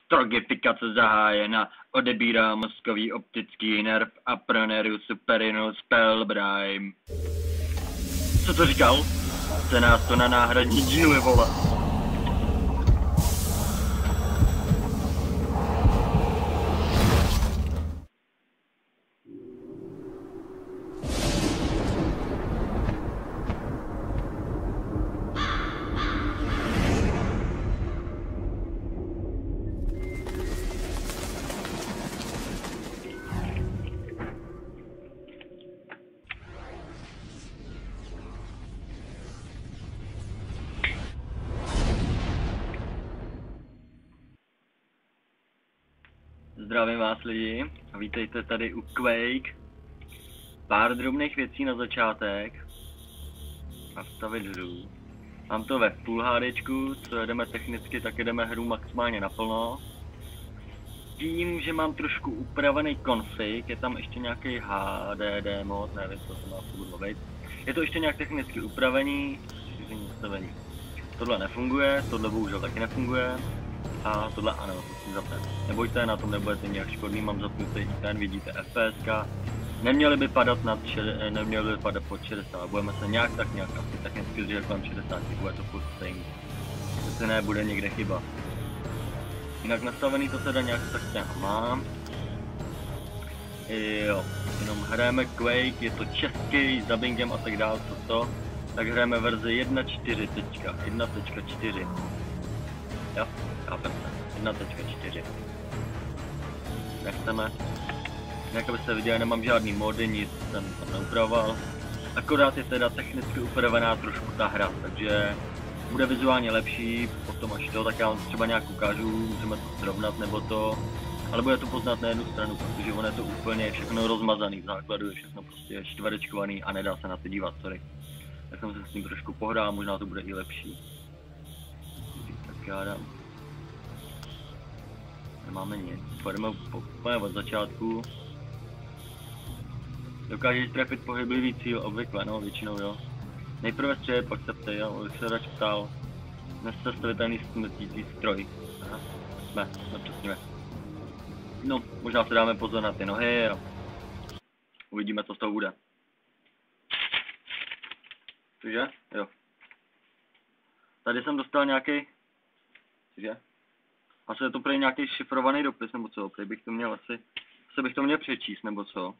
Strogifikace zahájena. Odebírá mozkový optický nerv a proneru superinu Spellbrime. Co to říkal? Se nás to na náhradní díly, vole. Zdravím vás lidi a vítejte tady u Quake. Pár drobných věcí na začátek. Nastavit hru. Mám to ve Full HDčku, co jedeme technicky, tak jedeme hru maximálně naplno. Tím, že mám trošku upravený config, je tam ještě nějaký HDD mod, nevím, co to má fungovat. Je to ještě nějak technicky upravený, nastavení. Tohle nefunguje, tohle bohužel taky nefunguje. A tohle ano, musím zapnout. Nebojte, na tom nebudete nějak škodný, mám zapnutý ten, vidíte FPSka. Neměly by padat pod 60, budeme se nějak tak nějak asi technicky zdržet kolem 60, bude to furt stejný. To nebude někde chyba. Jinak nastavený to teda nějak tak nějak mám. Jo, jenom hrajeme Quake, je to český, s dubbingem a tak dále, co to. Tak hrajeme verzi 1.4. Jo, chápem se. 1.4. Nechceme. Jak abyste viděli, nemám žádný mody, nic jsem tam neupravoval. Akorát je teda technicky upravená trošku ta hra, takže bude vizuálně lepší, potom až to, tak já vám třeba nějak ukážu, můžeme to srovnat nebo to. Ale bude to poznat na jednu stranu, protože ono je to úplně všechno rozmazaný, v základu je všechno prostě čtverečkovaný a nedá se na to dívat, sorry. Tak jsem se s tím trošku pohrál, možná to bude i lepší. Tak já dám. Nemáme nic, půjdeme úplně od začátku. Dokážeš trefit pohyblivý cíl, obvykle, no většinou jo. Nejprve střelit, pak se ptej, jo, abych se radši ptal. Nesestavitelný smrtící stroj. Aha, jsme přesně. No, možná se dáme pozor na ty nohy, jo. Uvidíme, co z toho bude. Cože? Jo. Tady jsem dostal nějaký. Cože? Asi je to prý nějaký šifrovaný dopis, nebo co? Prý bych to měl asi bych to měl přečíst, nebo co?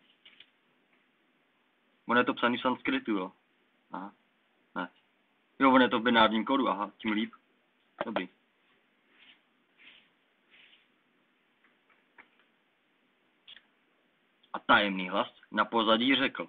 On je to psaný v sanskritu, jo. Aha. Ne. Jo, on je to v binárním kódu, aha, tím líp. Dobrý. A tajemný hlas na pozadí řekl.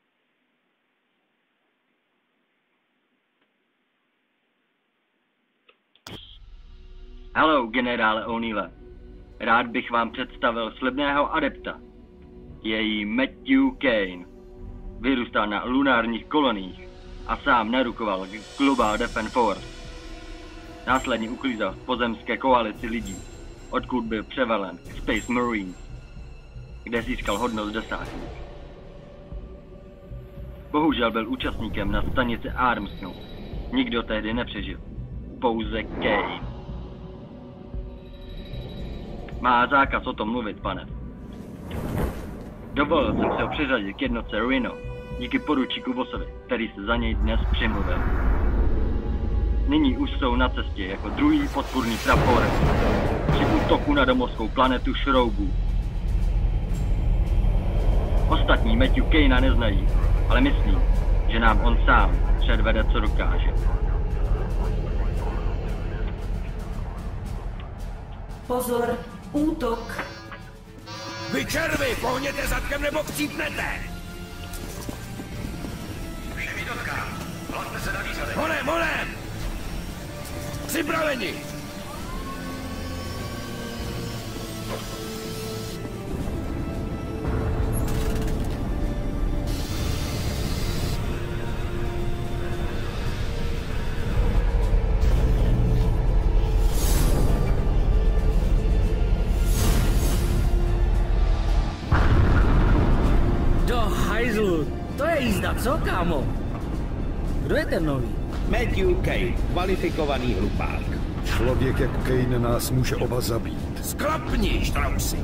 Hello, generále O'Neille. Rád bych vám představil slibného adepta. Je jí Matthew Kane. Vyrůstal na lunárních koloniích a sám narukoval Global Defense Force. Následně uklízel v pozemské koalici lidí, odkud byl převelen k Space Marines, kde získal hodnost desátník. Bohužel byl účastníkem na stanici Armstrong. Nikdo tehdy nepřežil. Pouze Kane. Má zákaz o tom mluvit, pane. Dovolil jsem se ho přiřadit k jednotce Rhino, díky poručíku Vossovi, který se za něj dnes přimluvil. Nyní už jsou na cestě jako druhý podpůrný praporec při útoku na domovskou planetu Šroubů. Ostatní Matthew Kanea neznají, ale myslím, že nám on sám předvede, co dokáže. Pozor, útok! Vy červy, pohněte zadkem nebo chcípnete! Vševítotka, hlaste se na výsadek. Honem! Připraveni! To je jízda, co, kámo? Kdo je ten nový? Matthew Kane, kvalifikovaný hlupák. Člověk jako Kane nás může oba zabít. Sklapni, Štrausy!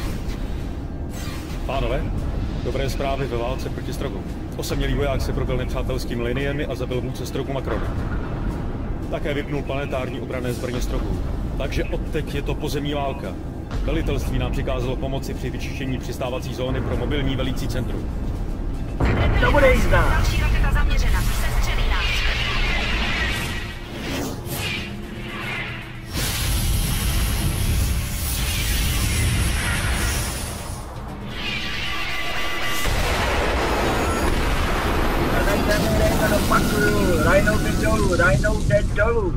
Pánové, dobré zprávy ve válce proti Strogům. Osamělý voják se probil nepřátelskými liniemi a zabil vůdce Strogu Makrona. Také vypnul planetární obranné zbraně Strogů. Takže odteď je to pozemní válka. Velitelství nám přikázalo pomoci při vyčištění přistávací zóny pro mobilní velící centrum. To bude jízda! Další raketa zaměřena. Sestřelí nás. Rhino jde dolů, Rhino jde dolů!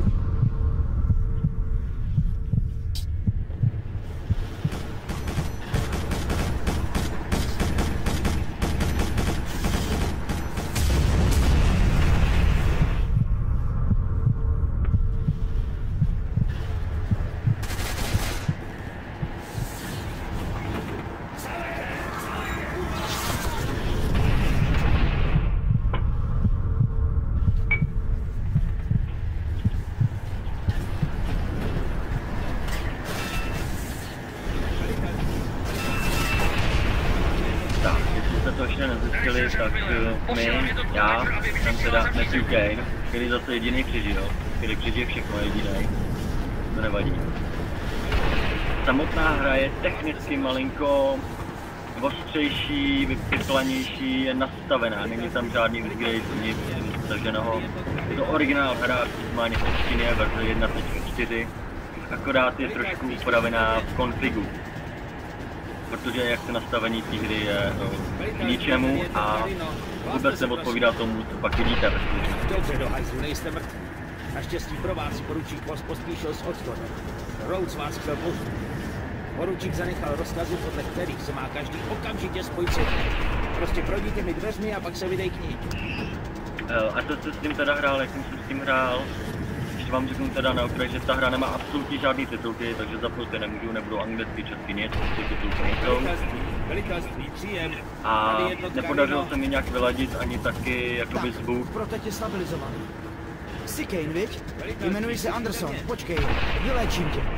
Tak já jsem teda Matthew Kane, který zase jediný přežil, který přežije všechno jediný, to nevadí. Samotná hra je technicky malinko ostřejší, vypiklanější, je nastavená, není tam žádný upgrade, nic staženého. Je to originál hra, normálně v češtině, verze 1.4, akorát je trošku upravená v konfigu. Protože jak se nastavení té hry je k ničemu a vůbec neodpovídá tomu, co pak vidíte ve skutečnosti. Dobře, do hajzlu, nejste mrtví. Naštěstí pro vás poručík Voss pospíšil s odchodem. Rhodes vás chtěl pozvat. Poručík zanechal rozkazy, podle kterých se má každý okamžitě spojit se. Prostě projdi těmi dveřmi a pak se vydej k ní. A to jste s tím teda hrál, jak jsem s tím hrál. Ještě vám řeknu teda na okraj, že ta hra nemá absolutně žádný titulky, takže zapnuté nemůžu, nebudou anglicky, česky, nic, ty titulky nejsou. Velitelství, příjem. A nepodařilo se mi nějak vyladit ani taky jakoby zvuk. Proto tě stabilizovaný. Jsi Kane, viď? Jmenuji se Anderson, počkej, vyléčím tě.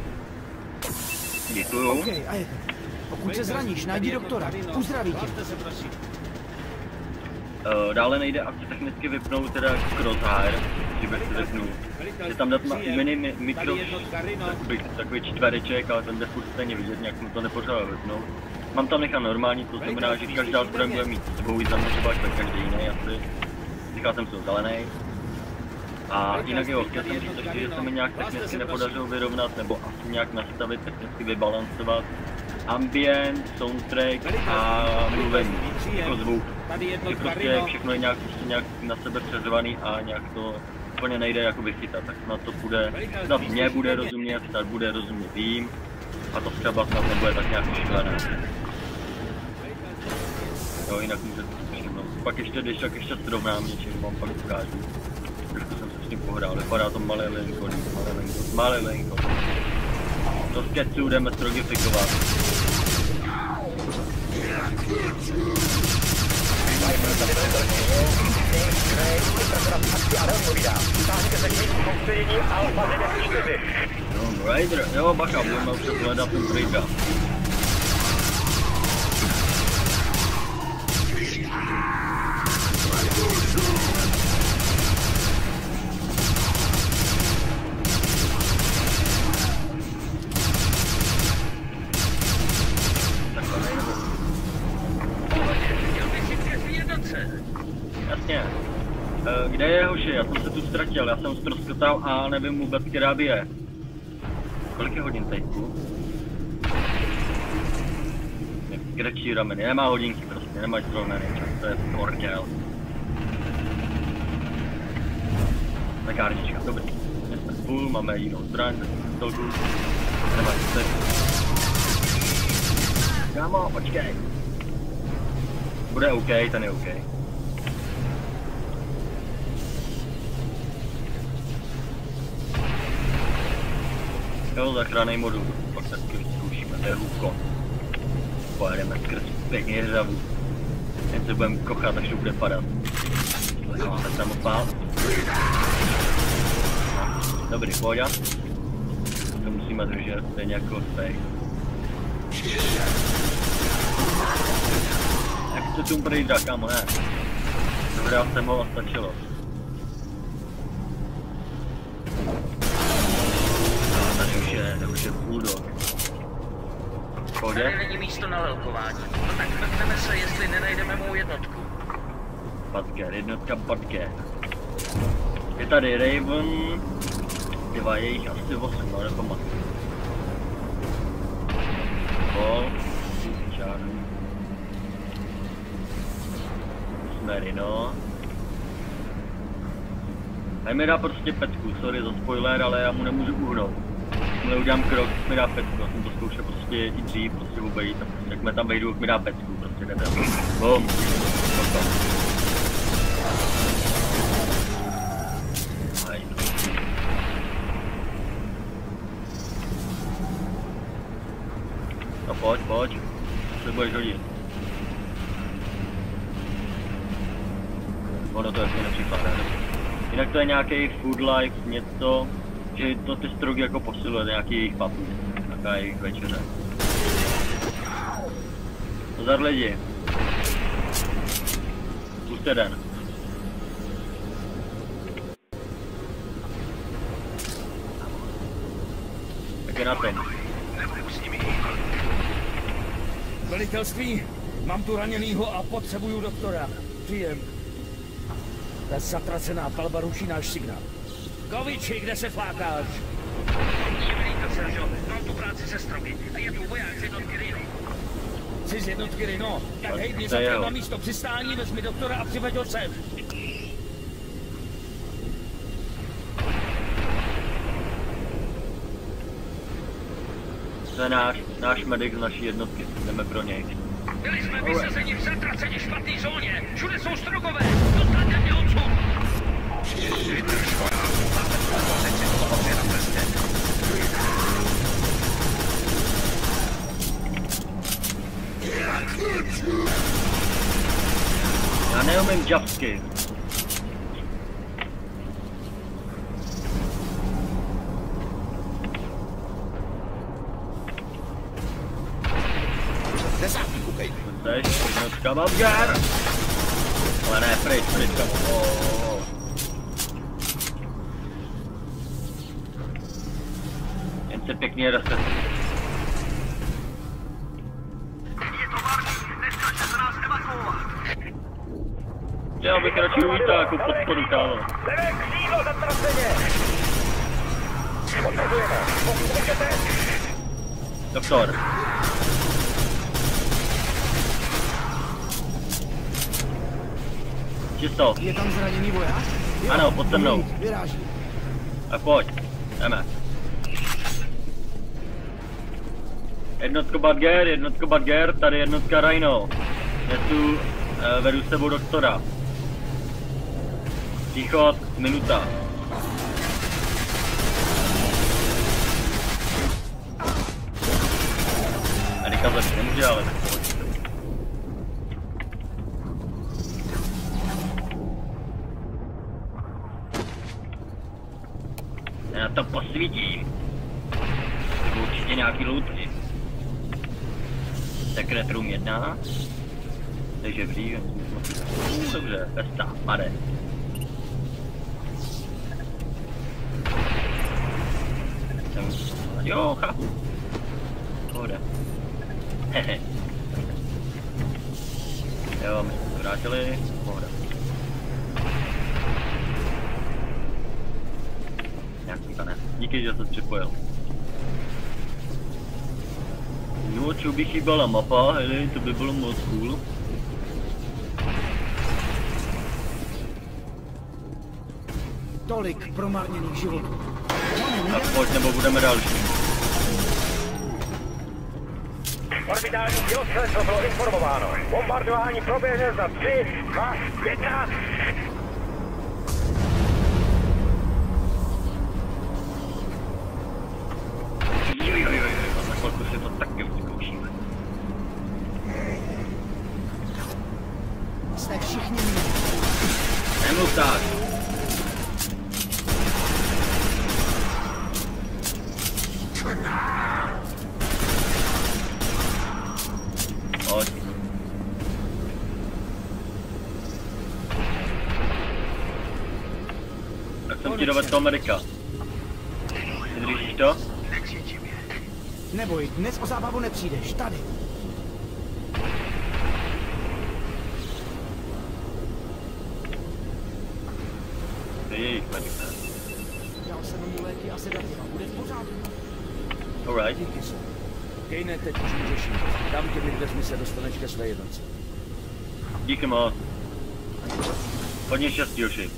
Děkuju. OK, a je to. Pokud se zraníš, najdi doktora, uzdraví tě. Dále nejde asi technicky vypnout teda crosshair, že bych si vypnul. Je tam dát mini mikro, takový čtvereček, ale ten jde furt stejně vidět, nějak mu to nepořád vypnout. Mám tam nechat normální, to znamená, že každá zbraň bude mít svou zaměřovač, tak každý jiný asi. Říkal jsem si to zelený. A jinak jo, chtěl jsem říct ještě, že se mi nějak technicky nepodařilo vyrovnat, nebo asi nějak nastavit, technicky vybalancovat ambient, soundtrack a mluvení, jako zvuk. Že prostě všechno je nějak na sebe přeřvaný a nějak to úplně nejde jako vychytat, tak snad to bude, snad mě bude rozumět, snad bude rozumět jím a to třeba snad nebude tak nějak šílené. Jo, jinak můžete všimnout. Pak ještě, když tak ještě srovnám něčím, vám pak ukážu. Trošku jsem se s tím pohrál, vypadá to malilinko. To z Ketsu jdeme strogifikovat. No, Raider, jo, bacha, budeme už hledat ten Raidera. Jasně. Kde je hoši? Já jsem se tu ztratil, já jsem ztroskotal a nevím vůbec, která by je. Kolik je hodin teďku? Kratší rameny, nemá hodinky prostě, nemá zrovnaný čas, to je orkel. Lekárnička, dobrý. Jsme spůl, máme jinou zbraň, stolku. Nemá se. Kámo, počkej. Bude OK, ten je OK. Jo, záchranný modul, pak taky zkoušíme, to je hůvko. Pojedeme skrz pěkně řavu. Jen se budeme kochat, až to bude padat. Máme samopál. Dobrý, pojď. To musíme držet, stejně jako stej. Jak to tu projít, kámo, ne? Dobrá, jsem ho stačilo. No, tady už je bulldog. Pojď. Tady není místo na lelkování. No tak vrhneme se, jestli nenajdeme mou jednotku. Butker, jednotka Butker. Je tady Raven. Tyva, je jich asi 8, ale nepamatuji. Čárný. Jsme Rino. Tady mi dá prostě pecku, sorry za spoiler, ale já mu nemůžu uhnout. Mu neudělám krok, mi dá pecku, já jsem to zkoušel prostě i dřív, prostě obejít a prostě jak mě tam vejdu, mi dá pecku, prostě jdete. Bum. No pojď, se budeš hodit. Ono to ještě nepřipadá. Jinak to je nějaký food life, něco, že to ty strogy jako posiluje, nějaký jejich papu, nějaká jejich večeře. Pozor lidi. Plus jeden. Tak je na ten. Velitelství, mám tu raněnýho a potřebuju doktora. Přijem. Ta zatracená palba ruší náš signál. Koviči, kde se flákáš? Velitel, Sergio, mám tu práci se strogy a je tu voják z jednotky Rino. Jsi z jednotky Rino? Tak hej, mě zakrát na místo přistání, vezmi doktora a přiveď ho sem. To je náš medic z naší jednotky, jdeme pro něj. Byli jsme vysazeni v zatraceně špatný zóně, všude jsou strogové, dostaňte mě odsud! Já neumím javsky. Desátník, koukej. Chceš, jednotka Butker. Ale ne, pryč, kamo. Jen se pěkně reset. Já bych radši uvítal jako podporu, kámo. Levé křídlo zatraceně! Potřebujeme, pomůžete! Doktor. Čisto. Je tam zraněný voják? Ano, pod se mnou. Vyráží. A pojď, jdeme. Jednotko Butker, tady jednotka Rhino. Nesu, vedu s tebou doktora. Příchod, minuta. Erika zač nemůže, ale tak pojď. Já to posvítím. To určitě nějaký loutry. Secret room 1. Takže vřív. Dobře, festa, pade. Jo, chápu. Pohoda. Hehe. Jo, my jsme se vrátili. Pohoda. Nějaký to ne. Díky, že jsi připojil. No, čo by chybala mapa, hele, to by bylo moc cool. Tolik promarněných životů. Tak pojď, nebo budeme další. Orbitální dělostřelectvo bylo informováno. Bombardování proběhne za 3, 2, 1. Za chvilku si to taky vyzkoušíme. Jste všichni mimo. Pojď. Tak jsem ti dovedl toho medika. Vydržíš to? Neboj, dnes o zábavu nepřijdeš, tady. To je jejich medic. Dal jsem mu léky a sedativa, bude v pořádku. Alright. Díky se. Kejne, teď už můžeš jít. Tam tě vydvezmi se dostaneš ke své jednotce. Díky moc. Hodně štěstí, Joši.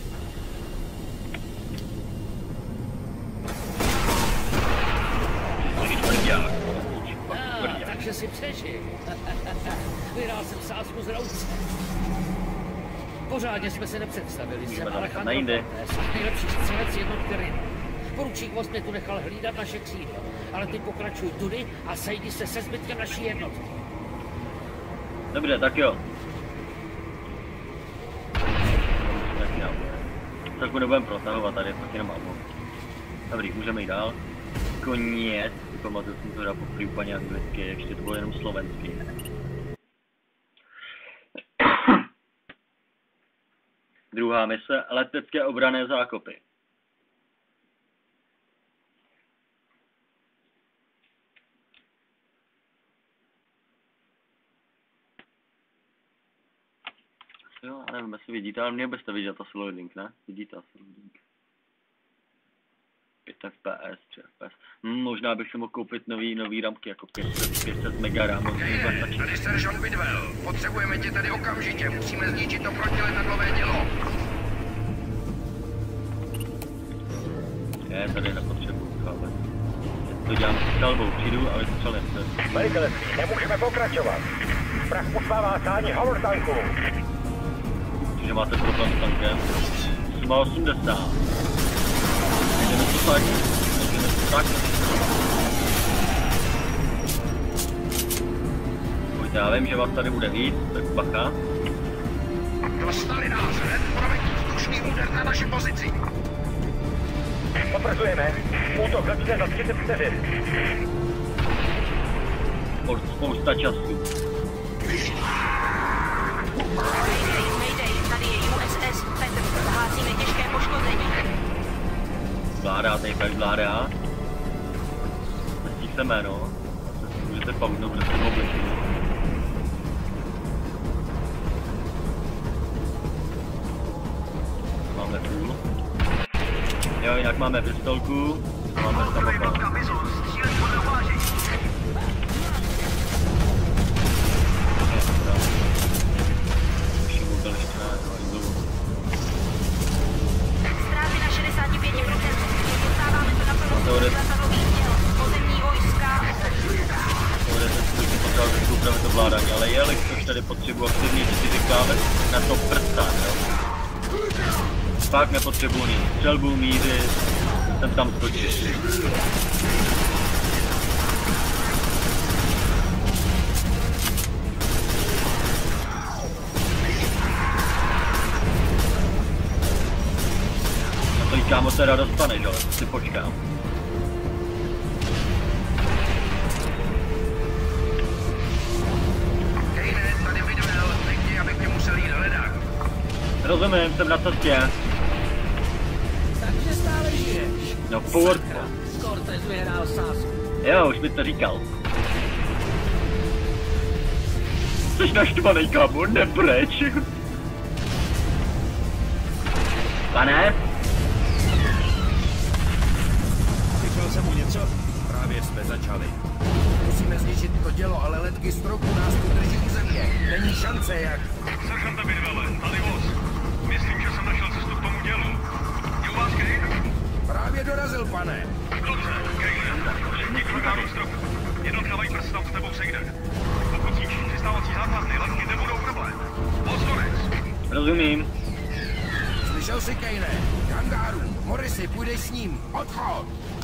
Takže si přežil. Vyhrál jsem sázku z Rhodes. Pořádně jsme se nepředstavili. Jsem Alejandro Cortés, nejlepší střelec jednotky RIN. Poručík Voss mě tu nechal hlídat naše křídlo, ale ty pokračuj tudy a sejdi se se zbytkem naší jednotky. Dobře, tak jo. Tak nebudeme protahovat, tady je fakt jenom ammo. Dobrý, můžeme jít dál. Konec. Pamatuju jsem to dal poprvé úplně anglicky, ještě to bylo jenom slovenský. Druhá mise, letecké obranné zákopy. Jo, já nevím, jestli vidíte, ale mě byste vidět asi loading, ne? Vidíte asi loading. 5 FPS, 3 FPS. Možná bych si mohl koupit nový ramky, jako 500 mega RAM. Tady seržant Bidwell. Potřebujeme tě tady okamžitě. Musíme zničit to protiletadlové dělo. Je, tady nepotřebuji, chápe. To dělám s střelbou, přijdu a vystřelím se. Velitelství, nemůžeme pokračovat. Prach poslává sání Howard tanku. Čiže máte problém s tankem. 80. Jdeme to tak. Pojďte, já vím, že vás tady bude víc, tak bacha. Dostali nás hned, provedí vzdušný úder na naši pozici. Potvrzujeme. Útok začne za 30 vteřin. Spousta času. Mayday, tady je USS Petr. Hlásíme těžké poškození. Vládá, tady fakt vládá. Zastí se jméno. Můžete pauznout, protože jsem mobilní. Máme půl. Jo, jinak máme pistolku. Máme samopal. Ztráty na 65%. Dostáváme to na provozu letadlových děl. Pozemní vojska. Upravit to vládání, ale jelikož tady potřebuji aktivní 4 klávy na to prstán, jo. Fakt nepotřebuji nic. Střelbu, míři, jsem tam skočil. A to jí kámo teda dostaneš, ale si počkám. Rozumím, jsem na cestě. Takže stále žiješ. No furt. Cortés vyhrál sázku. Jo, už mi to říkal. Jsi naštvanej, kámo, nepreč. Pane? Slyšel jsem mu něco? Právě jsme začali. Musíme zničit to dělo, ale letky stropu nás tu drží u země. Není šance jak... Seržante Bidwelle, tady Voss. Myslím, že jsem našel cestu k tomu dělu. Je u vás Kane? Právě dorazil, pane. Dobře, Kane. Všichni krutáru stropu. Jednotka Viper se tam s tebou sejde. Pokud zničíš přistávací základny, letky nebudou problém. Voss konec. Rozumím. Slyšel jsi, Kane? K hangáru. Morrissey, půjdeš s ním. Odchod.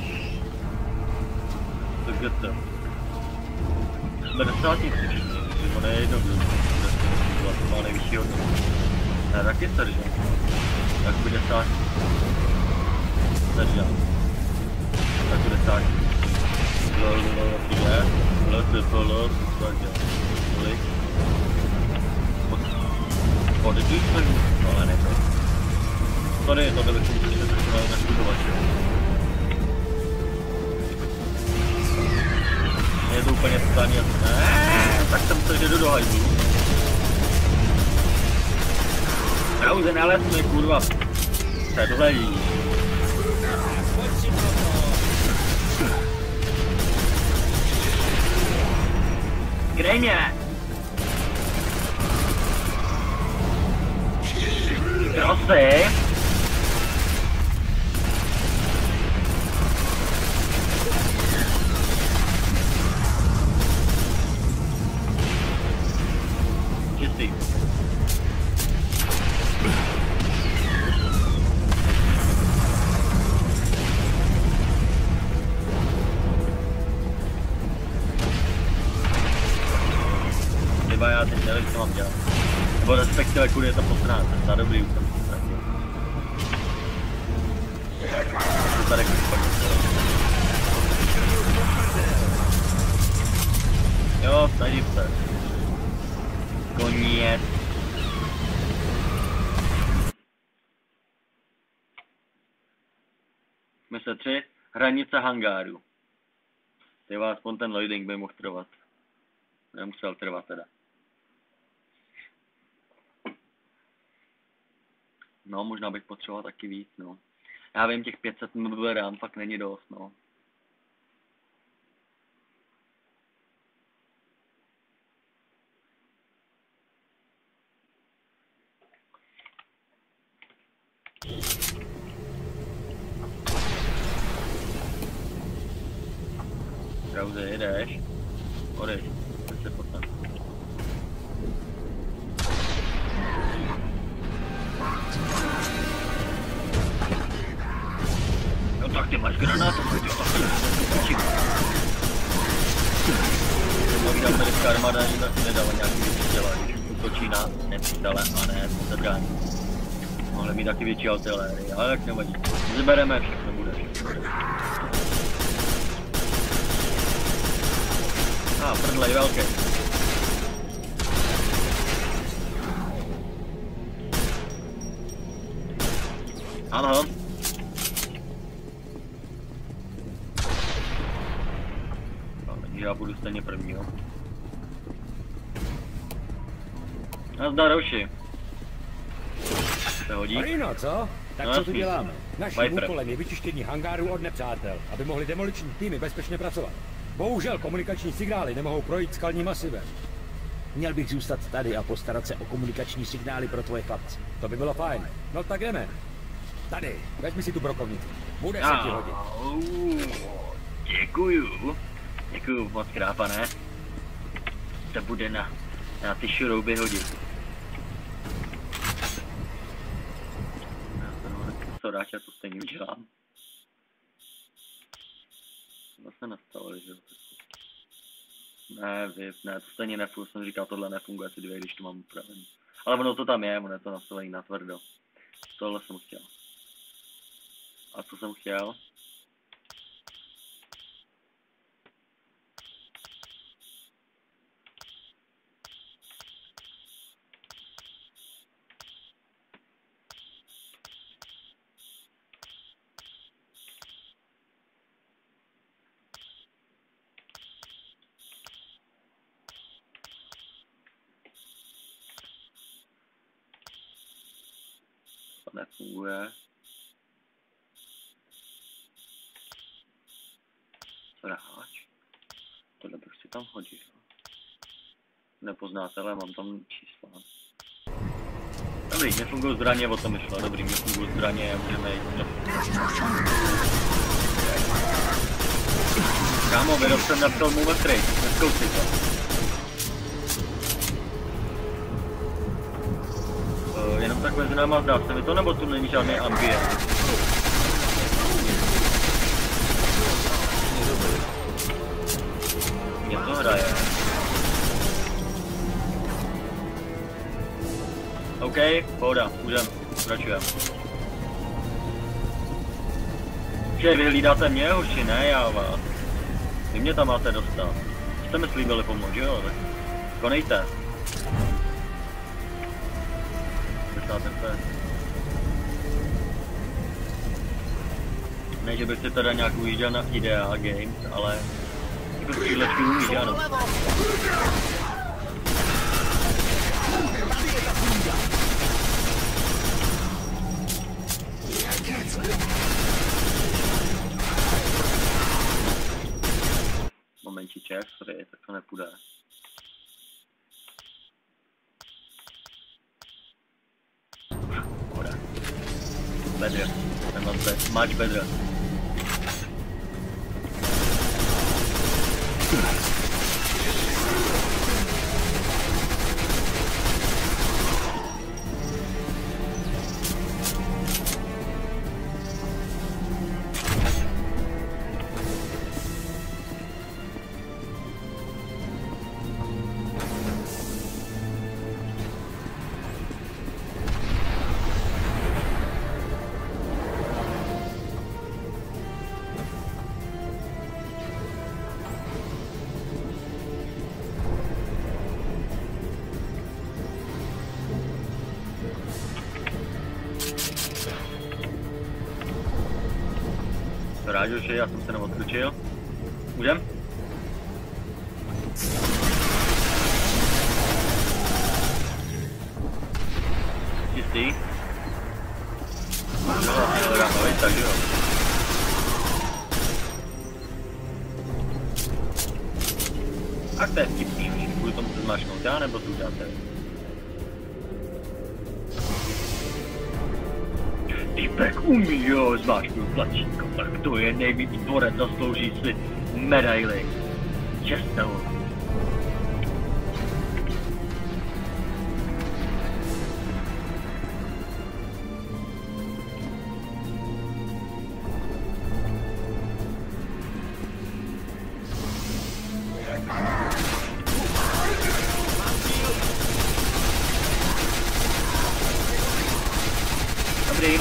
Tak je to. Jsme desátníci všichni, ono je jedno, kdo má nejvyšší hodnotu. Ne, taky seržant. Tak bude desátník. Seržant. Tak bude desátník. ale ne to. Sorry, to bychom museli trošku nastudovat, jo. Je to úplně totálně jasné. Tak jsem se jde do hajdu. Krauze, nalez mi, kurva. Tohle jí. Krejně! Krosy! Čistý. Chyba já teď nevím, co mám dělat. Nebo respektive, kudy je to posrát. Na dobrý útok. Tady jo, tady se. Koněc. Mise 3. Hranice hangáru. Tyva, aspoň ten loading by mohl trvat. Nemusel trvat teda. No, možná bych potřeboval taky víc, no. Já vím, těch 500 MB RAM fakt není dost, no. Krauze, jedeš? Odeš, teď se potom. No tak ty máš granátu, ty taky. Možná americká armáda ani taky nedala nějaký větší těla, když útočí na nepřítele a ne se brání. Mohli mít taky větší artilérii, ale tak nevadí. Zbereme, všechno bude. Prdlej, velký. Ano. Já budu stejně první, jo. Nazdar, Roši. Se hodí? Marino, co? Tak no, co tu děláme? Naším Viper. úkolem je vyčištění hangáru od nepřátel, aby mohli demoliční týmy bezpečně pracovat. Bohužel komunikační signály nemohou projít skalním masivem. Měl bych zůstat tady a postarat se o komunikační signály pro tvoje chlapce. To by bylo fajn. No tak jdeme. Tady, vezmi si tu brokovnici. Bude se ti hodit. Děkuju. Děkuju moc krát, pane. To bude na ty šrouby hodit. Soráč, já to stejně udělám. Zase nastavili, že jo. Ne, ne, to stejně nefunguje, jsem říkal, tohle nefunguje, ty dvě, když to mám upravený. Ale ono to tam je, ono je to nastavení na tvrdo. Tohle jsem chtěl. A co jsem chtěl? Nefunguje. Hráč. Tohle bych si tam hodil. Nepoznáte, ale mám tam čísla. Dobrý, nefungují zbraně, o tom myšlo. Dobrý, nefungují zbraně, můžeme jít. Kámo, vyrob jsem napsal Move Trade, nezkoušej to. Jenom tak mezi náma zdá se mi to, nebo tu není žádný ambient? Mě to hraje. OK, pohoda, můžem, pokračujem. Že vyhlídáte mě, hoši, ne já vás. Vy mě tam máte dostat. Jste mi slíbili pomoct, jo? Tak konejte. Ne, že bych si teda nějak ujížděl na Idea Games, ale jako střílečky umíš, ano. Momentiček, sorry, tak to nepůjde. Better. I'm much better. Rážoši, já jsem se jenom odkročil. Můžem? Čistý. No, tak jo. A to je vtipný, kvůli tomu se zmáčknout já, nebo tu uděláte? Týpek umí, jo, zmáčknout tlačítko, tak to je nejvíc borec, zaslouží si medaili. Čestnou. Dobrý.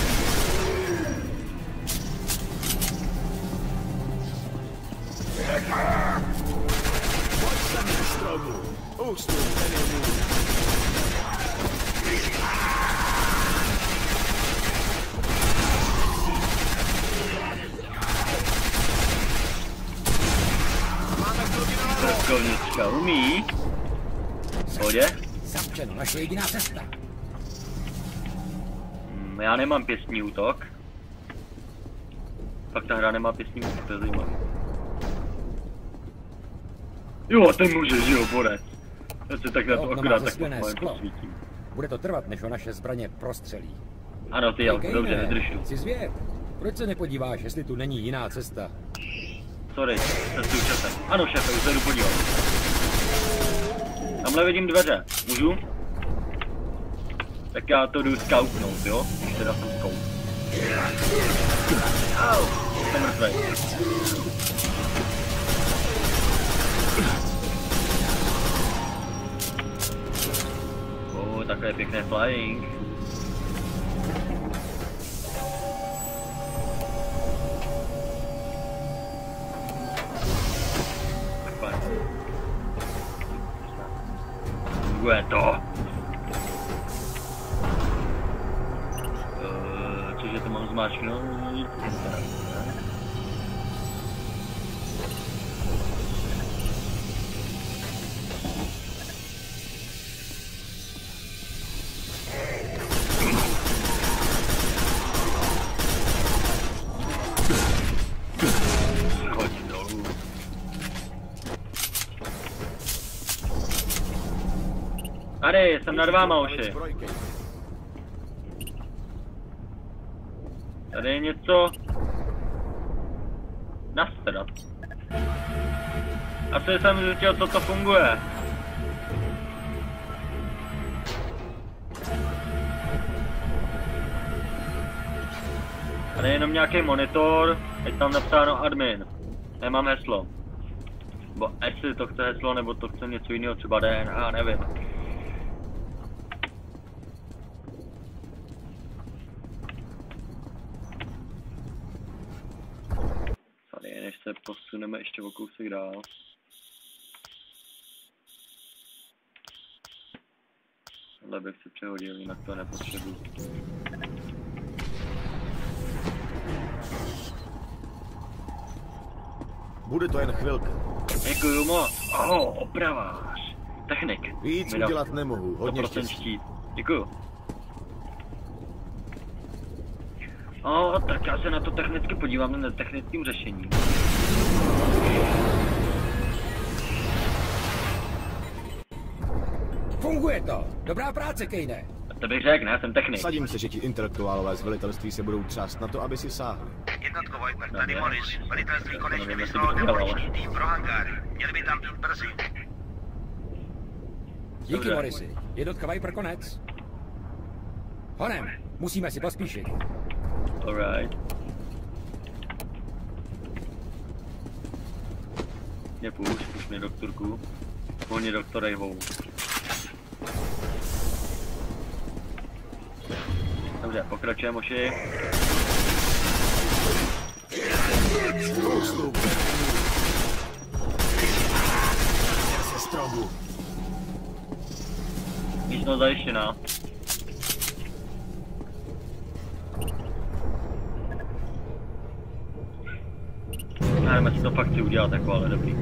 Vrkovnička umí. Pohodě. Zapčeno, naše jediná cesta. Já nemám pěstní útok. Fakt ta hra nemá pěstní útok, to je zajímavé. Jo, ten může, že jo, borec. Já se tak na to akorát tak posvítím. Bude to trvat, než ho naše zbraně prostřelí. Ano, ty, Jalko, dobře, nedržu. Jsi zvěd. Proč se nepodíváš, jestli tu není jiná cesta? Sorry, cestuju šefe. Ano, šefe, už se jdu podívat. Tamhle vidím dveře. Můžu? Tak já to jdu scoutnout, jo? Když teda jsem scout. Au, jsem mrtvej. Takové pěkné flying. Funguje to. Cože to mám zmáčknout? Tady, jsem nad váma, oši. Tady je něco... nastrat. Asi jsem zjistil, co to funguje. Tady je jenom nějaký monitor, je tam napsáno admin. Nemám heslo. Bo jestli to chce heslo, nebo to chce něco jiného, třeba DNA, nevím. se posuneme ještě o kousek dál. Ale bych si přehodil, jinak to nepotřebuji. Bude to jen chvilka. Děkuju moc. Opravář. Technik. Víc udělat nemohu, hodně štěstí. Děkuju. Tak já se na to technicky podívám, na technickým řešení. Funguje to. Dobrá práce, Kane. To bych řekl, já jsem technik. Sadím se, že ti intelektuálové z velitelství se budou třást na to, aby si sáhli. Jednotko Viper, tady Morris. Velitelství konečně vyslalo demoliční tým pro hangár. Měli by tam být brzy. Díky, Morrisi. Jednotka Viper konec. Honem, musíme si pospíšit. Alright. Puš mě doktorku. Volně doktorej hou. Dobře, pokračujeme, moši. Místnost zajištěná. Jdeme si to fakt chci udělat, jako, ale dobrý.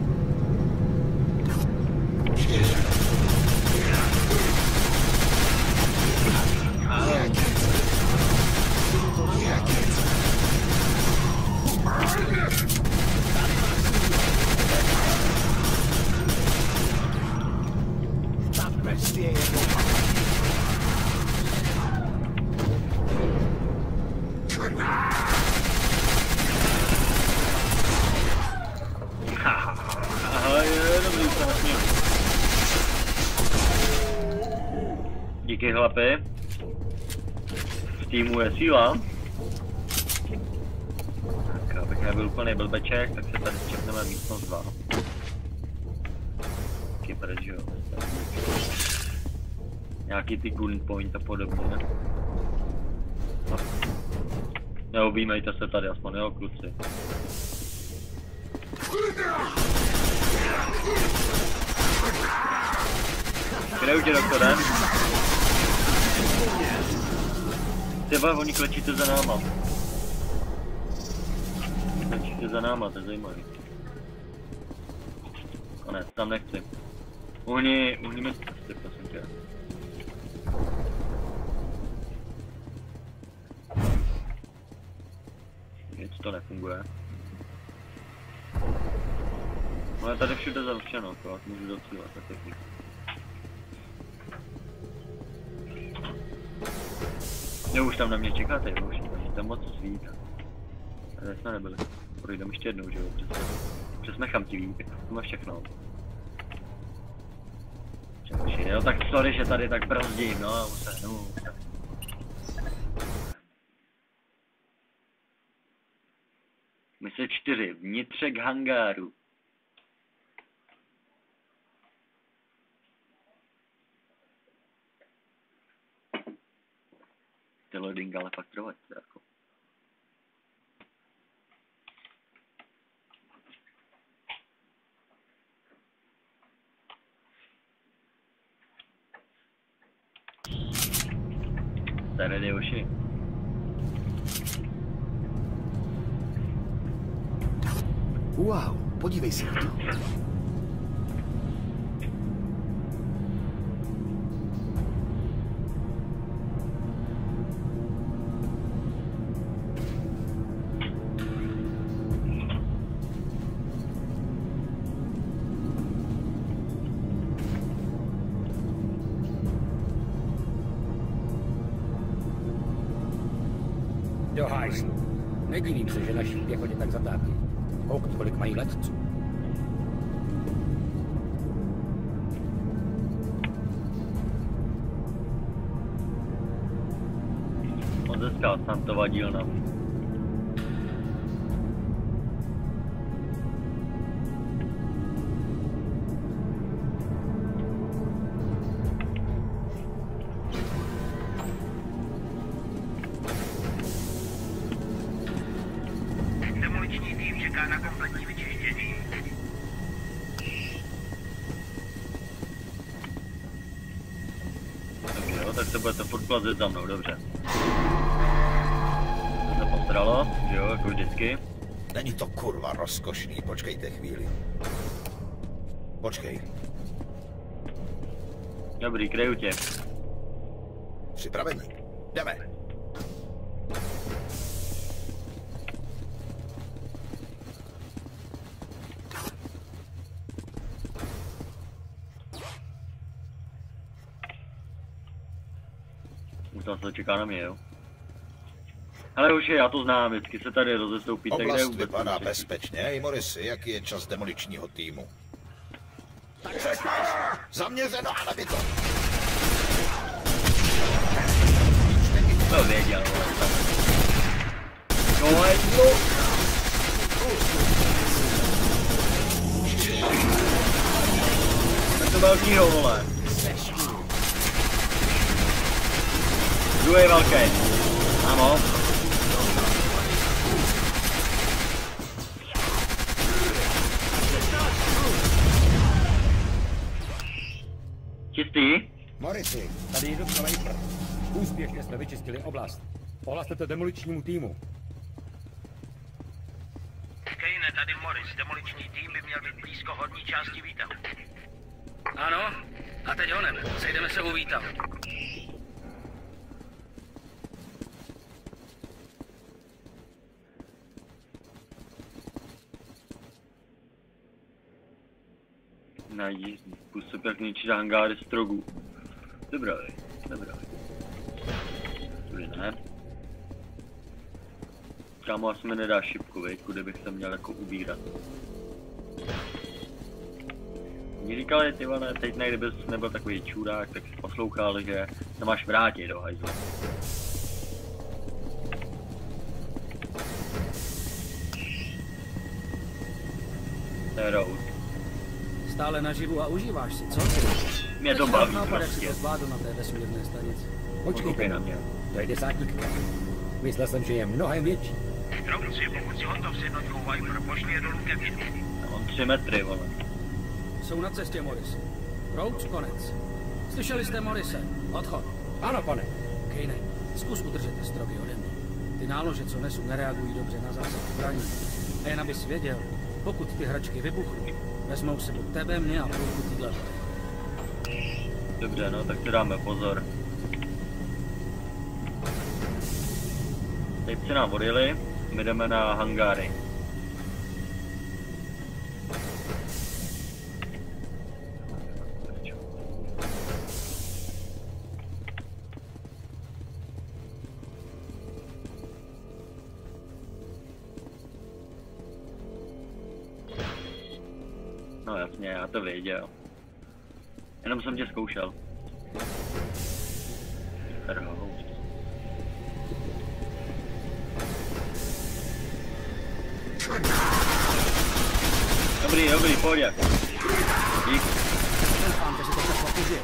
Ta bestie je díky chlapi. V týmu je síla. Tak, abych nebyl úplný blbeček, tak se tady čepneme místnost 2. Taky pryč, jo. Nějaký ty gun point a podobně. No. Neobjímejte se tady aspoň, jo, kluci. Kde už je doktorem? Třeba oni klečíte za náma. Klečíte za náma, to je zajímavý. Konec, tam nechci. Uhni mi zkusty, prosím tě. Nic to nefunguje. Ale tady všude zavřeno, to můžu docílat, tak techniku. Jo, už tam na mě čekáte, jo, už tam moc svít. Tady jsme nebyli. Projdeme ještě jednou, že jo, přes nechamtivý, tak to má všechno. Jo, tak sorry, že tady tak brzdím, no, už se. Mise 4, vnitřek hangáru. Ty loading ale fakt trvat, jako. Tady jde uši. Wow, podívej se na to. Do hajzlu. Nedivím se, že naší pěchotě tak zatápí. Koukni, kolik mají letců. Odeskal jsem to vadil na. Demoliční tým čeká na kompletní vyčistení. se budete furt plazit za mnou, dobře. To se postaralo, jo, jako vždycky. Není to kurva rozkošný, počkejte chvíli. Počkej. Dobrý, kryju tě. Připraveni? Jdeme. Už se čeká na mě, jo? Ale už je, já to znám, vždycky se tady rozestoupíte, kde Oblast vůbec vypadá bezpečně. Hej, Morrissey, jaký je čas demoličního týmu? Tak se snaž! Zaměřeno a nabito! To věděl, vole. No, jedno! Tak to velkýho, vole. Druhý velký. Ano. Čistý? Morrissey, tady je doktor Laper. Úspěšně jsme vyčistili oblast. Ohlaste to demoličnímu týmu. Kane, tady Morris. Demoliční tým by měl být blízko horní části výtahu. Ano, a teď honem. Sejdeme se u výtahu. Najdi způsob, jak ničit hangáry strogů. Dobrý, dobrý. Tudy ne. Kámo, asi mi nedá šipku, viď, kudy bych se měl jako ubírat. Oni říkali, ty vole, teď ne, kdybys nebyl takový čurák, tak si poslouchal, že se máš vrátit do hajzlu. To je road. Stále naživu a užíváš si, co? Mě to baví jak si prostě. to zvládl na té vesmírné stanici. Počkejte na mě. To je desátník. Myslel jsem, že je mnohem větší. Strouci, pokud si hotov s jednotkou Viper, pošli je dolů ke mně. On 3 metry, vole. Jsou na cestě, Morrissey. Rhodes, konec. Slyšeli jste, Morrise? Odchod. Ano, pane. Kane, zkus udržet ty strogy ode mě. Ty nálože, co nesu, nereagují dobře na zásah zbraní. A jen abys věděl, pokud ty hračky vybuchnou, vezmou se buď tebe, mě a půlku týhle. Dobře, no, tak si dáme pozor. Teď se nám odjeli, my jdeme na hangáry. No jasně, já to věděl. Jenom jsem tě zkoušel. Dobrý, dobrý, pojď. Dík. Doufám, že si to takhle užiješ.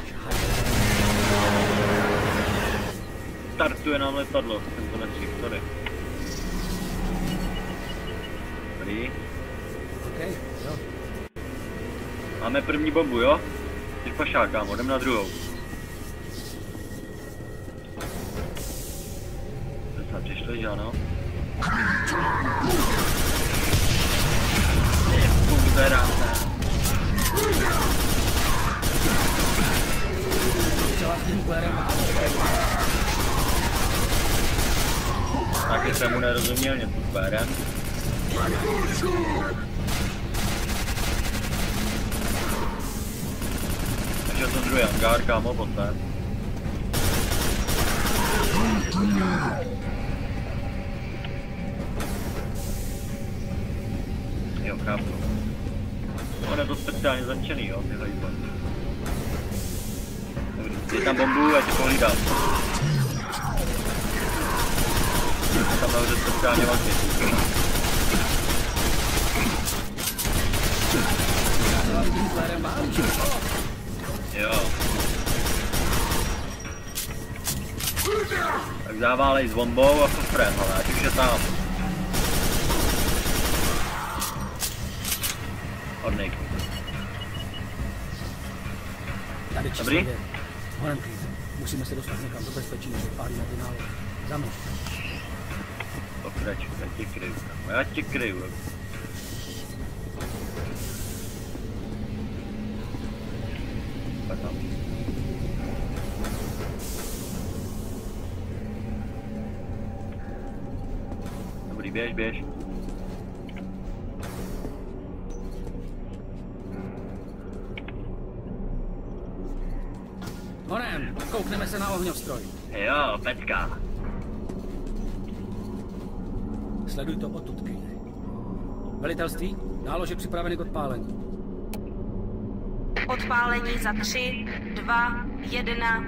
Startuje nám letadlo, jsem to netřih, sorry. Dobrý. Okej, jo. Máme první bombu, jo? Ty pašák, kámo, jdem na druhou. To snad přišli, že ano? Taky jsem mu nerozuměl něco s pérem. Takže to druhý hangár, kámo, poté. Jo, chápu. On je to speciálně zaničený, jo, ty hajzle. Dej tam bombu a tě pohlídám. Tam nahoře speciálně velký. Jo. Tak zaválej s bombou a kofrem, ale ať už je tam. Hodnej. Tady Dobrý? Honem, Musíme se dostat někam do bezpečí, než odpálíme ty nálohy. Za mnou. Pokračuj, já tě kryju. Já tě kryju. Tam. Dobrý, běž. Honem, koukneme se na ohňostroj. Jo, pecka. Sleduj to odtud, Kane. Velitelství, nálože připraveny k odpálení. Odpálení za 3, 2, 1.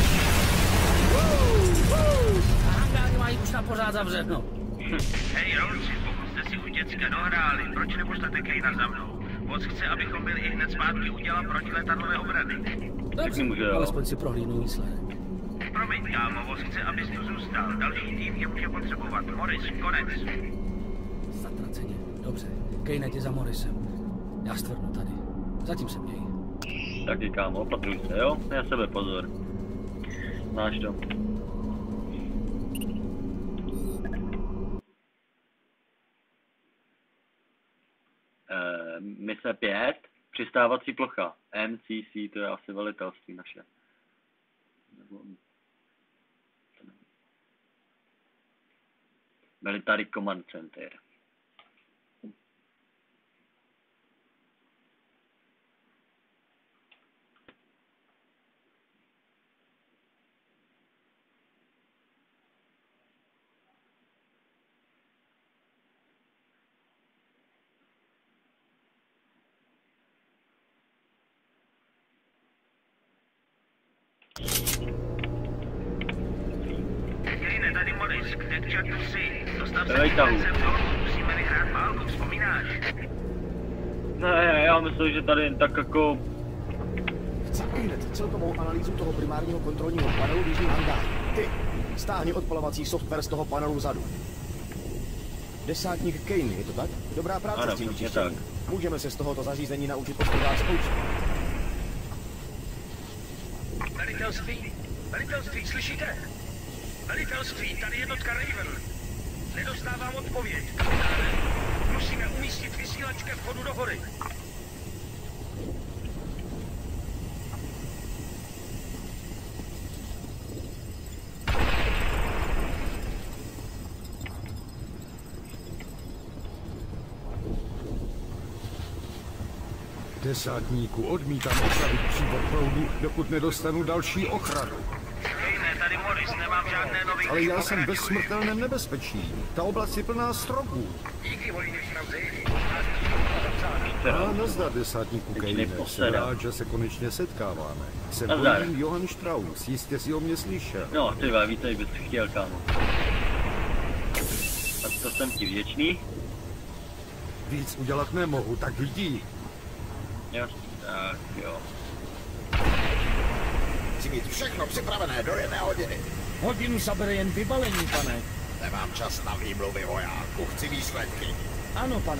Hangáry mají už na pořád zavřeno. Hej, Rouci, pokud jste si u děcka dohráli, proč nepošlete Kanea za mnou? Voz chce, abychom byli i hned zpátky udělat protiletadlové obrany. Dobře, alespoň si prohlídnu výsledek. Promiň, kámo, voz chce, abys tu zůstal. Další tým je může potřebovat. Morris, konec. Zatraceně. Dobře, Kane je za Morrisem. Já stvrdnu tady. Zatím se měj. Taky kámo, opatruj se, jo? Na sebe pozor. Znáš to. Mise 5, přistávací plocha. MCC, to je asi velitelství naše. Military Command Center. Kane, tady Morris, kde k čertu jsi? Dostav se Tahu. sem dolů, musíme vyhrát válku, vzpomínáš? Ne, já myslím, že tady jen tak jako... Chci hned celkovou analýzu toho primárního kontrolního panelu v jižním hangáru. Ty, stáhni odpalovací software z toho panelu vzadu. Desátník Kane, je to tak? Dobrá práce ano, s tím tak. čištěním. Můžeme se z tohoto zařízení naučit ostrovat zkoušky. Velitelství, slyšíte? Velitelství, tady jednotka Raven. Nedostávám odpověď, kapitáne. Musíme umístit vysílač ke vchodu do hory. Desátníku, odmítám opravit přívod proudu, dokud nedostanu další ochranu. Kane, tady Morris, nemám žádné novinky. Ale já jsem ve smrtelném nebezpečí. Ta oblast je plná stroků. Díky, voliči Strauzy. A nazdar, desátníku Kane. Jsem rád, že se konečně setkáváme. Jsem William Johann Strauss, jistě si o mě slyšel. No, ty vítej, bys chtěl, kámo. A to jsem ti vděčný. Víc udělat nemohu, tak vidí. Jasně, tak jo. Chci mít všechno připravené do 1 hodiny. Hodinu zabere jen vybalení, pane. Nemám čas na výmluvy vojáku, chci výsledky. Ano, pane.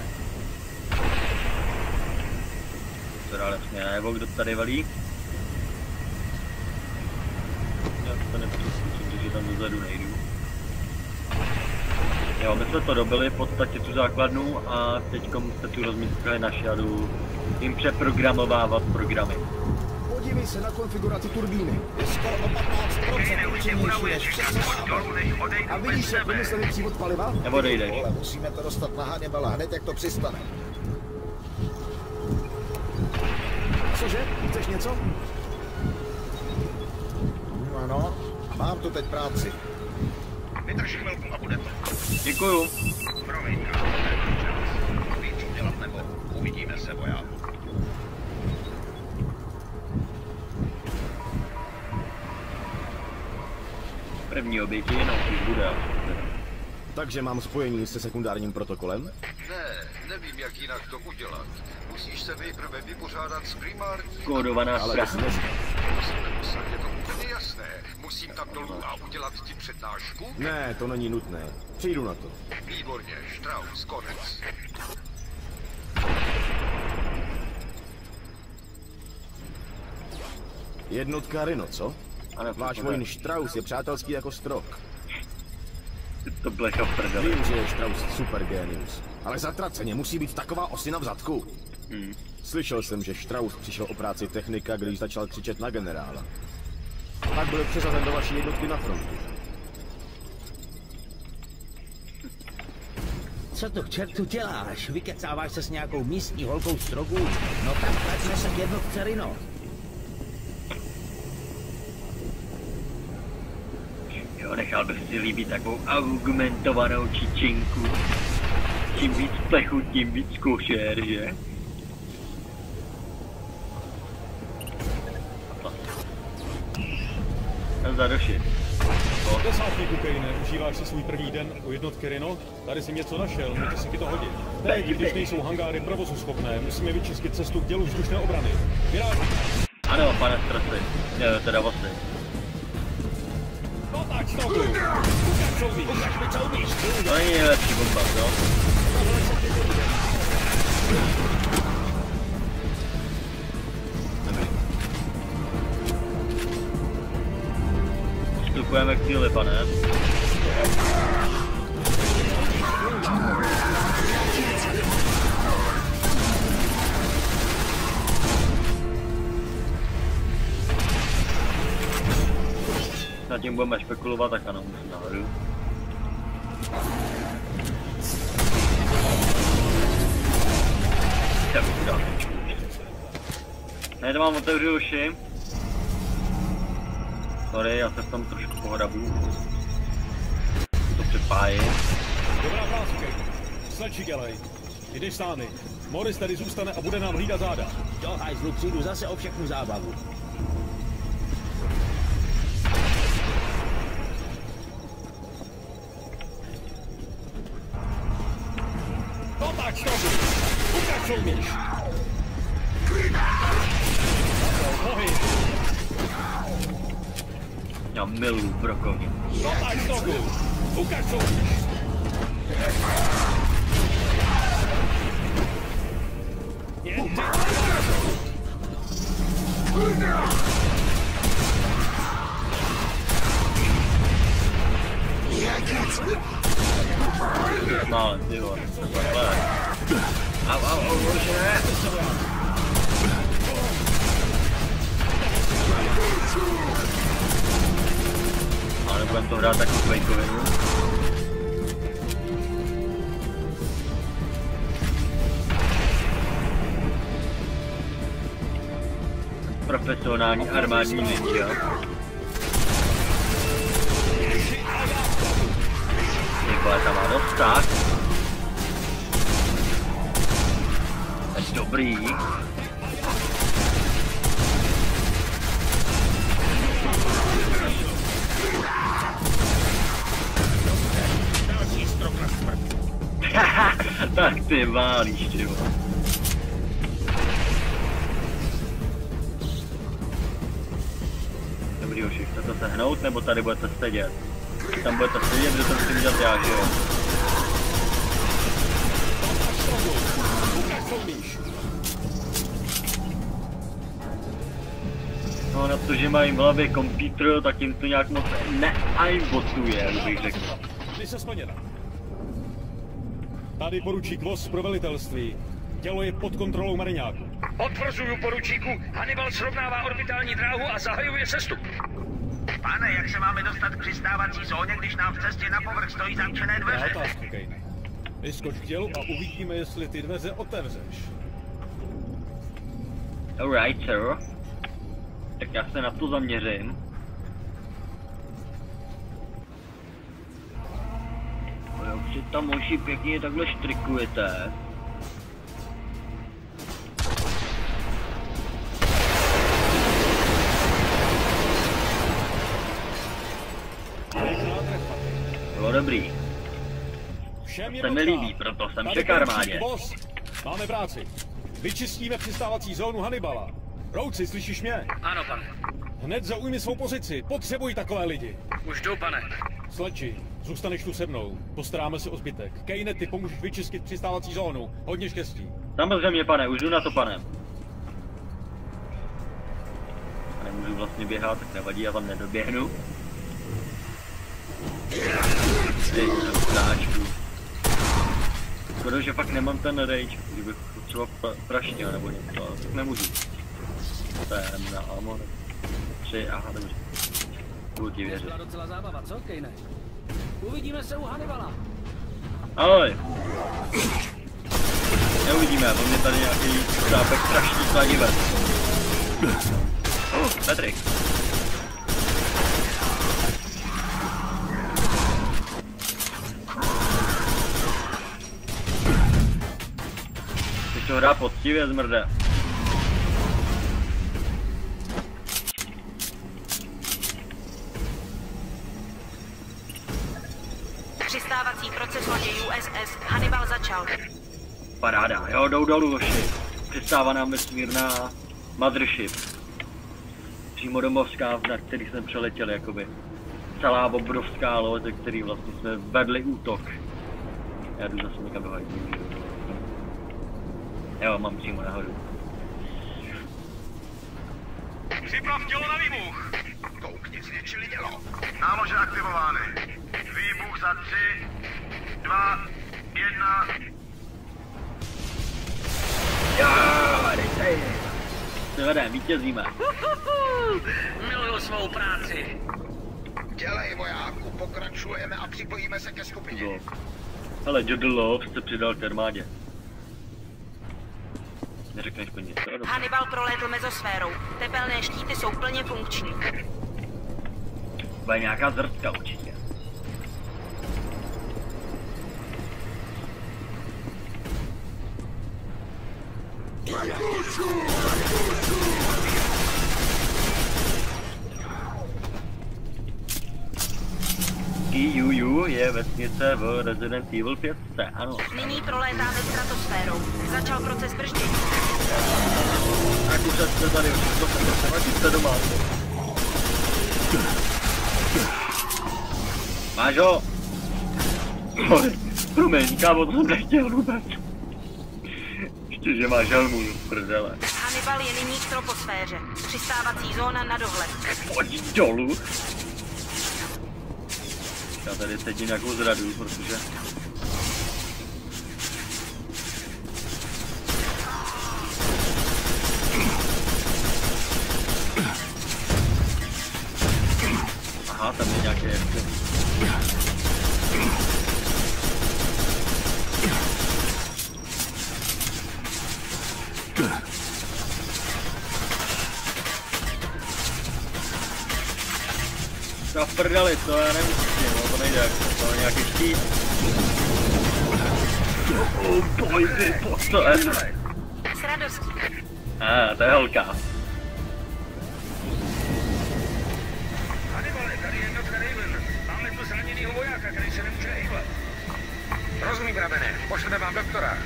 To dále mě nebo kdo tady valí? Já to nepřesvědčím, že tam dozadu nejdu. Jo, my jsme to dobili v podstatě tu základnu a teďkom se tu rozmístili na šadu jim přeprogramovávat programy. Podívej se na konfiguraci turbíny. Je skoro o 15% účinnější než všechno. A vidíš, jak vymysleli přívod paliva? Nebo dojdeš. Musíme to dostat na Hannibala hned, jak to přistane. Cože? Chceš něco? Ano, mám tu teď práci. Vydrž chvilku a bude to. Děkuju. Promiň, víc udělat nebo uvidíme se, vojáku. První oběti jenom už bude. Takže mám spojení se sekundárním protokolem? Ne, nevím, jak jinak to udělat. Musíš se nejprve vypořádat s primární... Kódovaná zpráva. To jsem nemyslel, je to úplně jasné. Musím tam dolů a udělat ti přednášku? Ne, to není nutné. Přijdu na to. Výborně, Strauss, konec. Jednotka Rhino, co? Váš vojín Strauss je přátelský jako strok. To blecha v prdeli. Vím, že je Strauss super genius, ale zatraceně musí být taková osina v zadku. Slyšel jsem, že Strauss přišel o práci technika, když začal křičet na generála. Pak byl přeřazen do vaší jednotky na frontu. Co to k čertu děláš? Vykecáváš se s nějakou místní holkou z Trogu? No tak vraťme se k jednotce Rino. Jo, nechal bych si líbit takovou argumentovanou čičinku. Čím víc plechu, tím víc košer, že? Zadošit. Desátníku Kane, užíváš si svůj první den u jednotky Rino? Tady si něco našel, může si ti to hodit. Teď, když nejsou hangáry provozu schopné, musíme vyčistit cestu k dělu vzdušné obrany. Vyráží. Ano, pane Strasy. Ne, teda vlastně. Otáč nohu! Ukaž, co umíš! Ukaž mi, co umíš! To není nejlepší bomba, jo? Vstupujeme k cíli, pane. Zatím budeme špekulovat, tak ano, musím nahoru. Ne, to mám otevřu uši. Sorry, já se v tom trošku pohrabu. To přepájím. Dobrá práce, Kate. Stačí, dělej. Jdeš s námi. Morris tady zůstane a bude nám hlídat záda. Do hajzlu, přijdu zase o všechnu zábavu. Otáč nohu! Ukaž, co umíš! Nohy! Já miluju brokovně. Otáč nohu! Ukaž, co umíš! Jen ty! Málem, ty vole. Au, bože, ne! Ale nebudem to hrát takovou Quakeovinu. Profesionální armádní ninja. Vole, tam má dost tak. Teď dobrý. Tak ty válíš, ty vole. Dobrý, už chcete se hnout, nebo tady budete sedět? Tam budete sedět, že to musím dělat já, že jo? No na to, že mají v hlavě počítač, tak jim to nějak moc neaimbotuje, bych řekl. Mise splněna. Tady poručík Voss pro velitelství. Tělo je pod kontrolou mariňáku. Potvrzuju, poručíku. Hannibal srovnává orbitální dráhu a zahajuje cestu. Pane, jak se máme dostat k přistávací zóně, když nám v cestě na povrch stojí zamčené dveře? Já otázku, Kane. Vyskoč k dělu a uvidíme, jestli ty dveře otevřeš. Alright, sir. Tak já se na to zaměřím. Jo, si tam moši pěkně takhle štrikujete. Bylo dobrý. Se mi líbí, proto jsem ček armádě. Máme práci. Vyčistíme přistávací zónu Hannibala. Rouci, slyšíš mě? Ano, pane. Hned zaujmi svou pozici. Potřebují takové lidi. Už jdu, pane. Sleči, zůstaneš tu se mnou. Postaráme se o zbytek. Kane, ty pomůžeš vyčistit přistávací zónu. Hodně štěstí. Samozřejmě, pane, už jdu na to, pane. Nemůžu vlastně běhá, tak nevadí, já tam nedoběhnu. Ej, znáčku. Skoro, že fakt nemám ten rage, kdybych třeba prašnil nebo něco, ale tak nemůžu. To je na amor. 3, aha, dobře. Budu ti věřit. Byla docela zábava, co, Kejne? Uvidíme se u Hannibala. Ahoj. Neuvidíme, on mě tady nějaký zápek strašný kladivé. Petrik. Teď to hrá poctivě, zmrde. Přistávací proces lodě USS Hannibal začal. Paráda, jo, jdou dolů, hoši. Přistává nám vesmírná mothership. Přímo domovská, na který jsme přeletěli, jakoby. Celá obrovská loď, ze který vlastně jsme vedli útok. Já jdu zase někam do hajdu. Jo, mám přímo nahoru. Připrav tělo na výbuch! Koukni, zvětšili dělo. Nálože aktivovány. Výbuch za 3, 2, 1. Jo, dejte. Svedem, vítězíme. Miluju svou práci. Dělej, vojáku, pokračujeme a připojíme se ke skupině. Hele, Jodlov se přidal k armádě. Neřekneš mi něco? Hannibal prolétl mezosférou. Tepelné štíty jsou plně funkční. Bude nějaká zrtka určitě. KUU je vesnice v Resident Evil 5, ano. Nyní prolétáme stratosférou. Začal proces brždění. Tak už jste tady, jste doma. Máš ho? Promiň, kámo, to jsem nechtěl vůbec. Ještě, že máš helmu, prdele. Hannibal je nyní v troposféře. Přistávací zóna na dohled. Pojď dolů. Já tady cítím nějakou zradu, protože... Aha, tam je nějaké ještě... v prdeli, to já nevím, no to nejde, to je nějaký štít. Boj, co je? S radostí. To je holka. Hannibale, tady je jednotka Raven. Máme tu zraněnýho vojáka, který se nemůže hýbat. Rozumím, Ravene, pošleme vám doktora.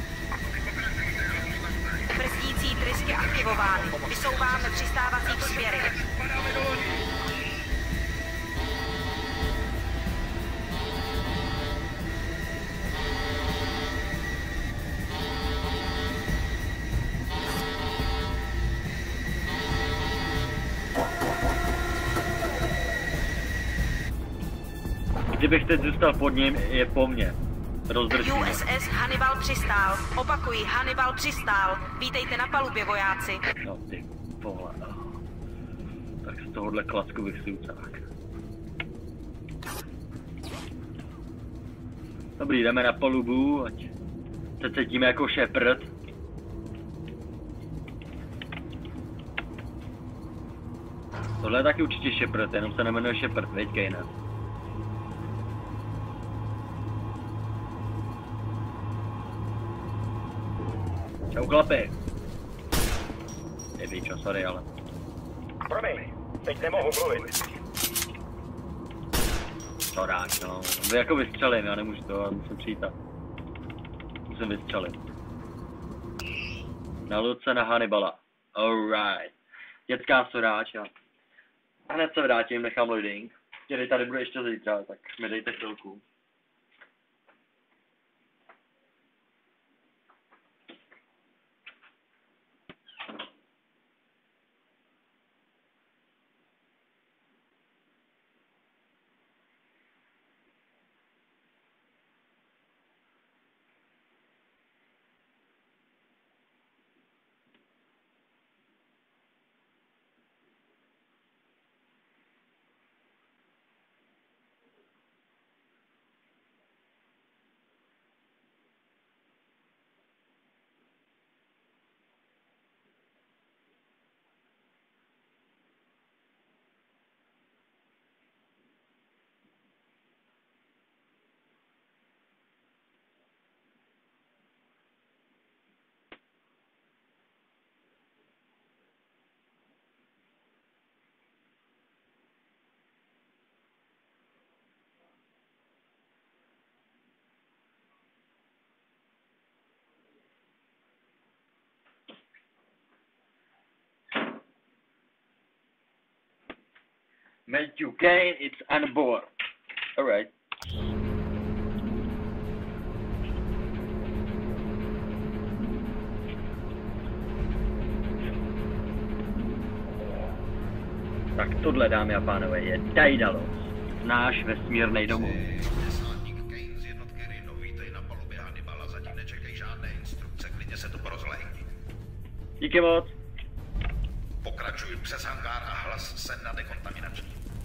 Brzdící trysky aktivovány. Vysouváme přistávací směry. Padáme do lodi. Kdybych teď zůstal pod ním, je po mně. Rozdržíme. USS Hannibal přistál. Opakuji, Hannibal přistál. Vítejte na palubě, vojáci. No ty vole. Tak z tohohle klacku bych si ucák. Dobrý, jdeme na palubu, ať se cítíme jako Shepard. Tohle je taky určitě Shepard, jenom se nemenuje Shepard, veď Kejne. Čau chlapi. Je bičo, sorry, ale... Promiň, teď nemohu mluvit. To dáš, no. Vy jako vystřelím, já nemůžu to, ale musím přijít a... Musím vystřelit. Na Luce na Hannibala. Alright. Dětská soráča. Hned se vrátím, nechám loading. Který tady bude ještě zítra, tak mi dejte chvilku. Matthew Kane, it's on board. Alright. Tak tohle, dámy a pánové, je Daedalus, náš vesmírnej domov. Desátník Kane z jednotky Rhino, vítej na palubě Hannibala, zatím nečekej žádné instrukce, klidně se tu porozlehni. Díky moc. Pokračuj přes hangár a hlas se na dekontaminační.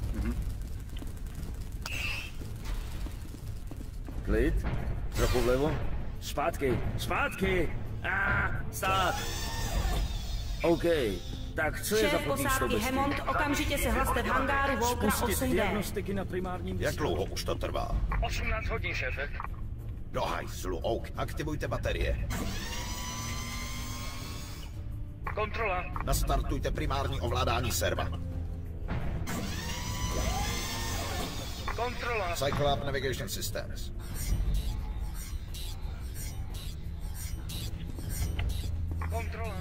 Klid? Trochu vlevo? Zpátky, zpátky! Stát! OK, tak co je za Šéf posádky Hammond, okamžitě se hlaste v hangáru Volkra 8D. Jak dlouho už to trvá? 18 hodin, šéfe. Do hajzlu, OK. Aktivujte baterie. Kontrola. Nastartujte primární ovládání serva. Kontrola. Cyclab Navigation Systems. Kontrola.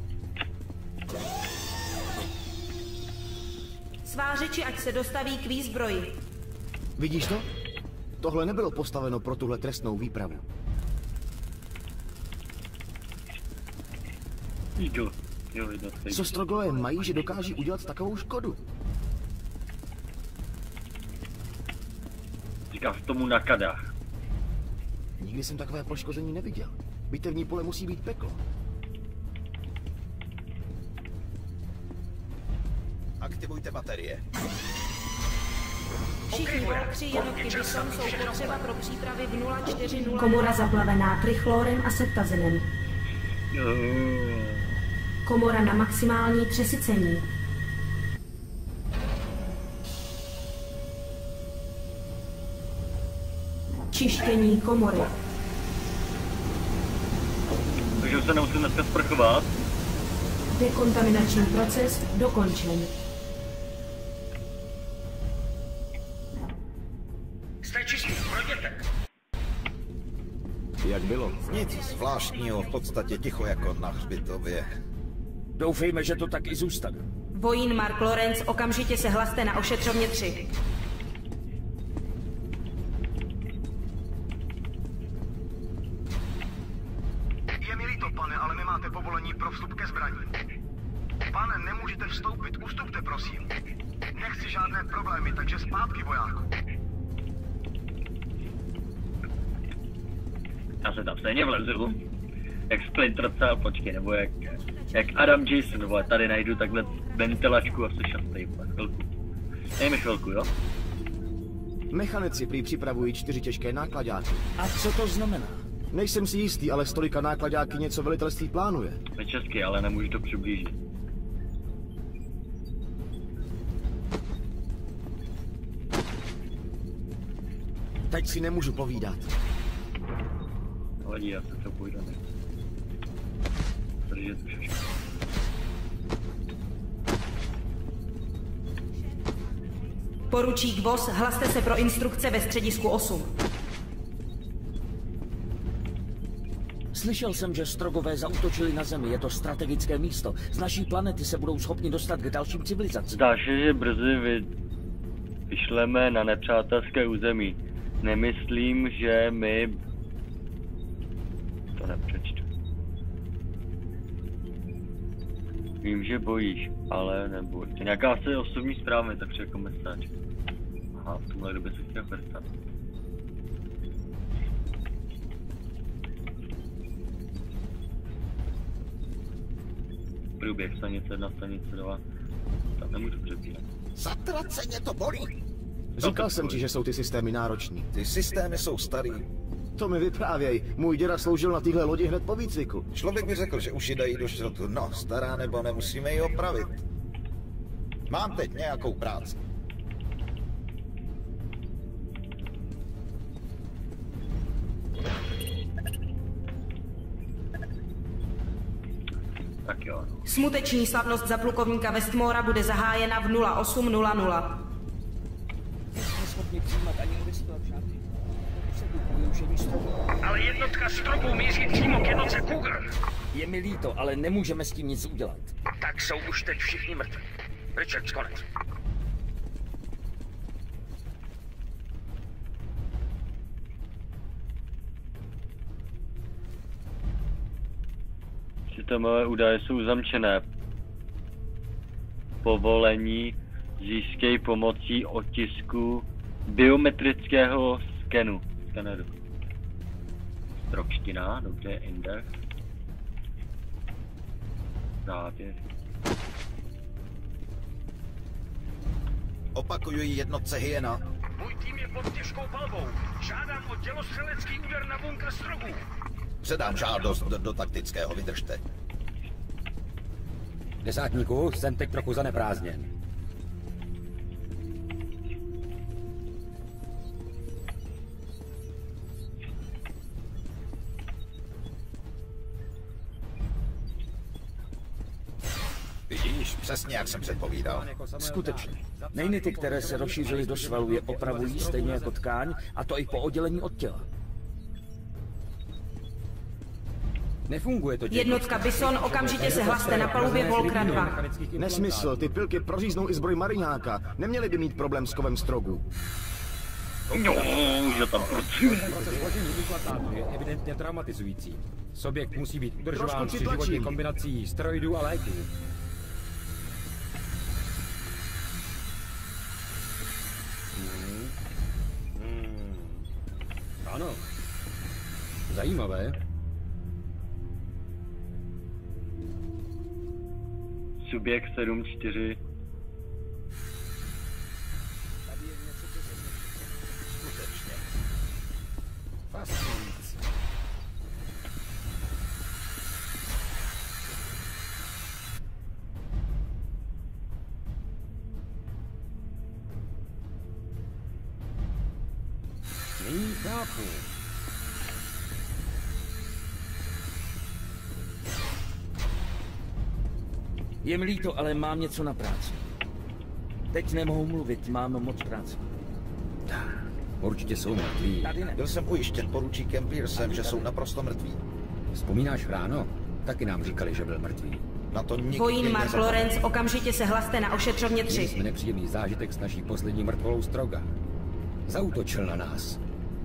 Svářeči, ať se dostaví k výzbroji. Vidíš to? Tohle nebylo postaveno pro tuhle trestnou výpravu. Co Stroglové mají, že dokáží udělat takovou škodu? Říkáš tomu na kadách. Nikdy jsem takové poškození neviděl. Bitevní pole musí být peklo. Aktivujte baterie. Všichni Volkři jednotky Bison jsou potřeba pro přípravy v 040. Komora zaplavená trichlorem a septazenem. Komora na maximální přesycení. Čištění komory. Takže už se nemusím dneska sprchovat. Dekontaminační proces dokončen. Jste čistý, projděte. Jak bylo? Nic zvláštního, v podstatě ticho jako na hřbitově. Doufejme, že to tak i zůstane. Vojín Mark Lorenz, okamžitě se hlaste na ošetřovně 3. Je mi líto, pane, ale nemáte povolení pro vstup ke zbraní. Pane, nemůžete vstoupit, ustupte, prosím. Nechci žádné problémy, takže zpátky, vojáku. Já se tam stejně vlezu. Jak Splinter Cell, počkej, nebo jak Adam Jason, nebo tady najdu takhle ventilačku a se šastej, chvilku. Dej mi chvilku, jo? Mechanici prý připravují 4 těžké nákladáky. A co to znamená? Nejsem si jistý, ale stolika nákladáky něco velitelství plánuje. Je česky, ale nemůžu to přiblížit. Teď si nemůžu povídat. Vadí, já se to půjdu. Držet všechno. Poručík Voss, hlaste se pro instrukce ve středisku 8. Slyšel jsem, že Strogové zaútočili na Zemi. Je to strategické místo. Z naší planety se budou schopni dostat k dalším civilizacím. Zdá se, že brzy vyšleme na nepřátelské území. Nemyslím, že my... To nepřečtu. Vím, že bojíš, ale neboj. To je nějaká asi osobní zpráva, tak jako mesáč. Aha, v tomhle době se chtěl prestat. Průběh stanice 1, stanice 2. Tam nemůžu přepínat. Zatraceně to bolí. Říkal jsem ti, že jsou ty systémy nároční. Ty systémy jsou starý. To mi vyprávěj. Můj děda sloužil na téhle lodi hned po výcviku. Člověk by řekl, že už ji dají do šrotu. No, stará nebo nemusíme ji opravit. Mám teď nějakou práci. Tak jo. Smuteční slavnost za plukovníka Westmora bude zahájena v 08:00. Jsme schopni přijímat ani investovat žádný. Ale jednotka Strogů míří přímo k jednotce Cougar. Je mi líto, ale nemůžeme s tím nic udělat. Tak jsou už teď všichni mrtví. Richard, konec. Systémové údaje jsou zamčené. Povolení získej pomocí otisku biometrického skeneru. Stročtina, dobře, index. Závěr. Opakuju jednotce Hyena. Můj tým je pod těžkou palbou. Žádám o dělostřelecký úder na bunkr Strogu. Předám žádost do taktického, vydržte. Desátníku, jsem teď trochu zaneprázdněn. Vidíš, přesně jak jsem předpovídal. Skutečně. Nejnity, které se rozšířily do svalů, je opravují stejně jako tkáň, a to i po oddělení od těla. Nefunguje to. Jednotka Bison, okamžitě se hlaste na palubě Volkra 2. Nesmysl, ty pilky proříznou i zbroj mariňáka. Neměli by mít problém s kovem Strogu. No, že tam Proces složení implantátu je evidentně traumatizující. Subjekt musí být udržován při životní kombinací steroidů a léků. Ano. Zajímavé. Subjekt 7-4. Skutečně. Fascinující. Nyní chápu. Je mi líto, ale mám něco na práci. Teď nemohu mluvit, mám moc práce. Určitě jsou mrtví. Byl jsem ujištěn poručíkem Pearsem, že jsou naprosto mrtví. Vzpomínáš ráno? Taky nám říkali, že byl mrtvý. Na to nikdy Vojín Mark Lorenz, okamžitě se hlaste na ošetřovně 3. Měli jsme nepříjemný zážitek s naší poslední mrtvolou Stroga. Zaútočil na nás.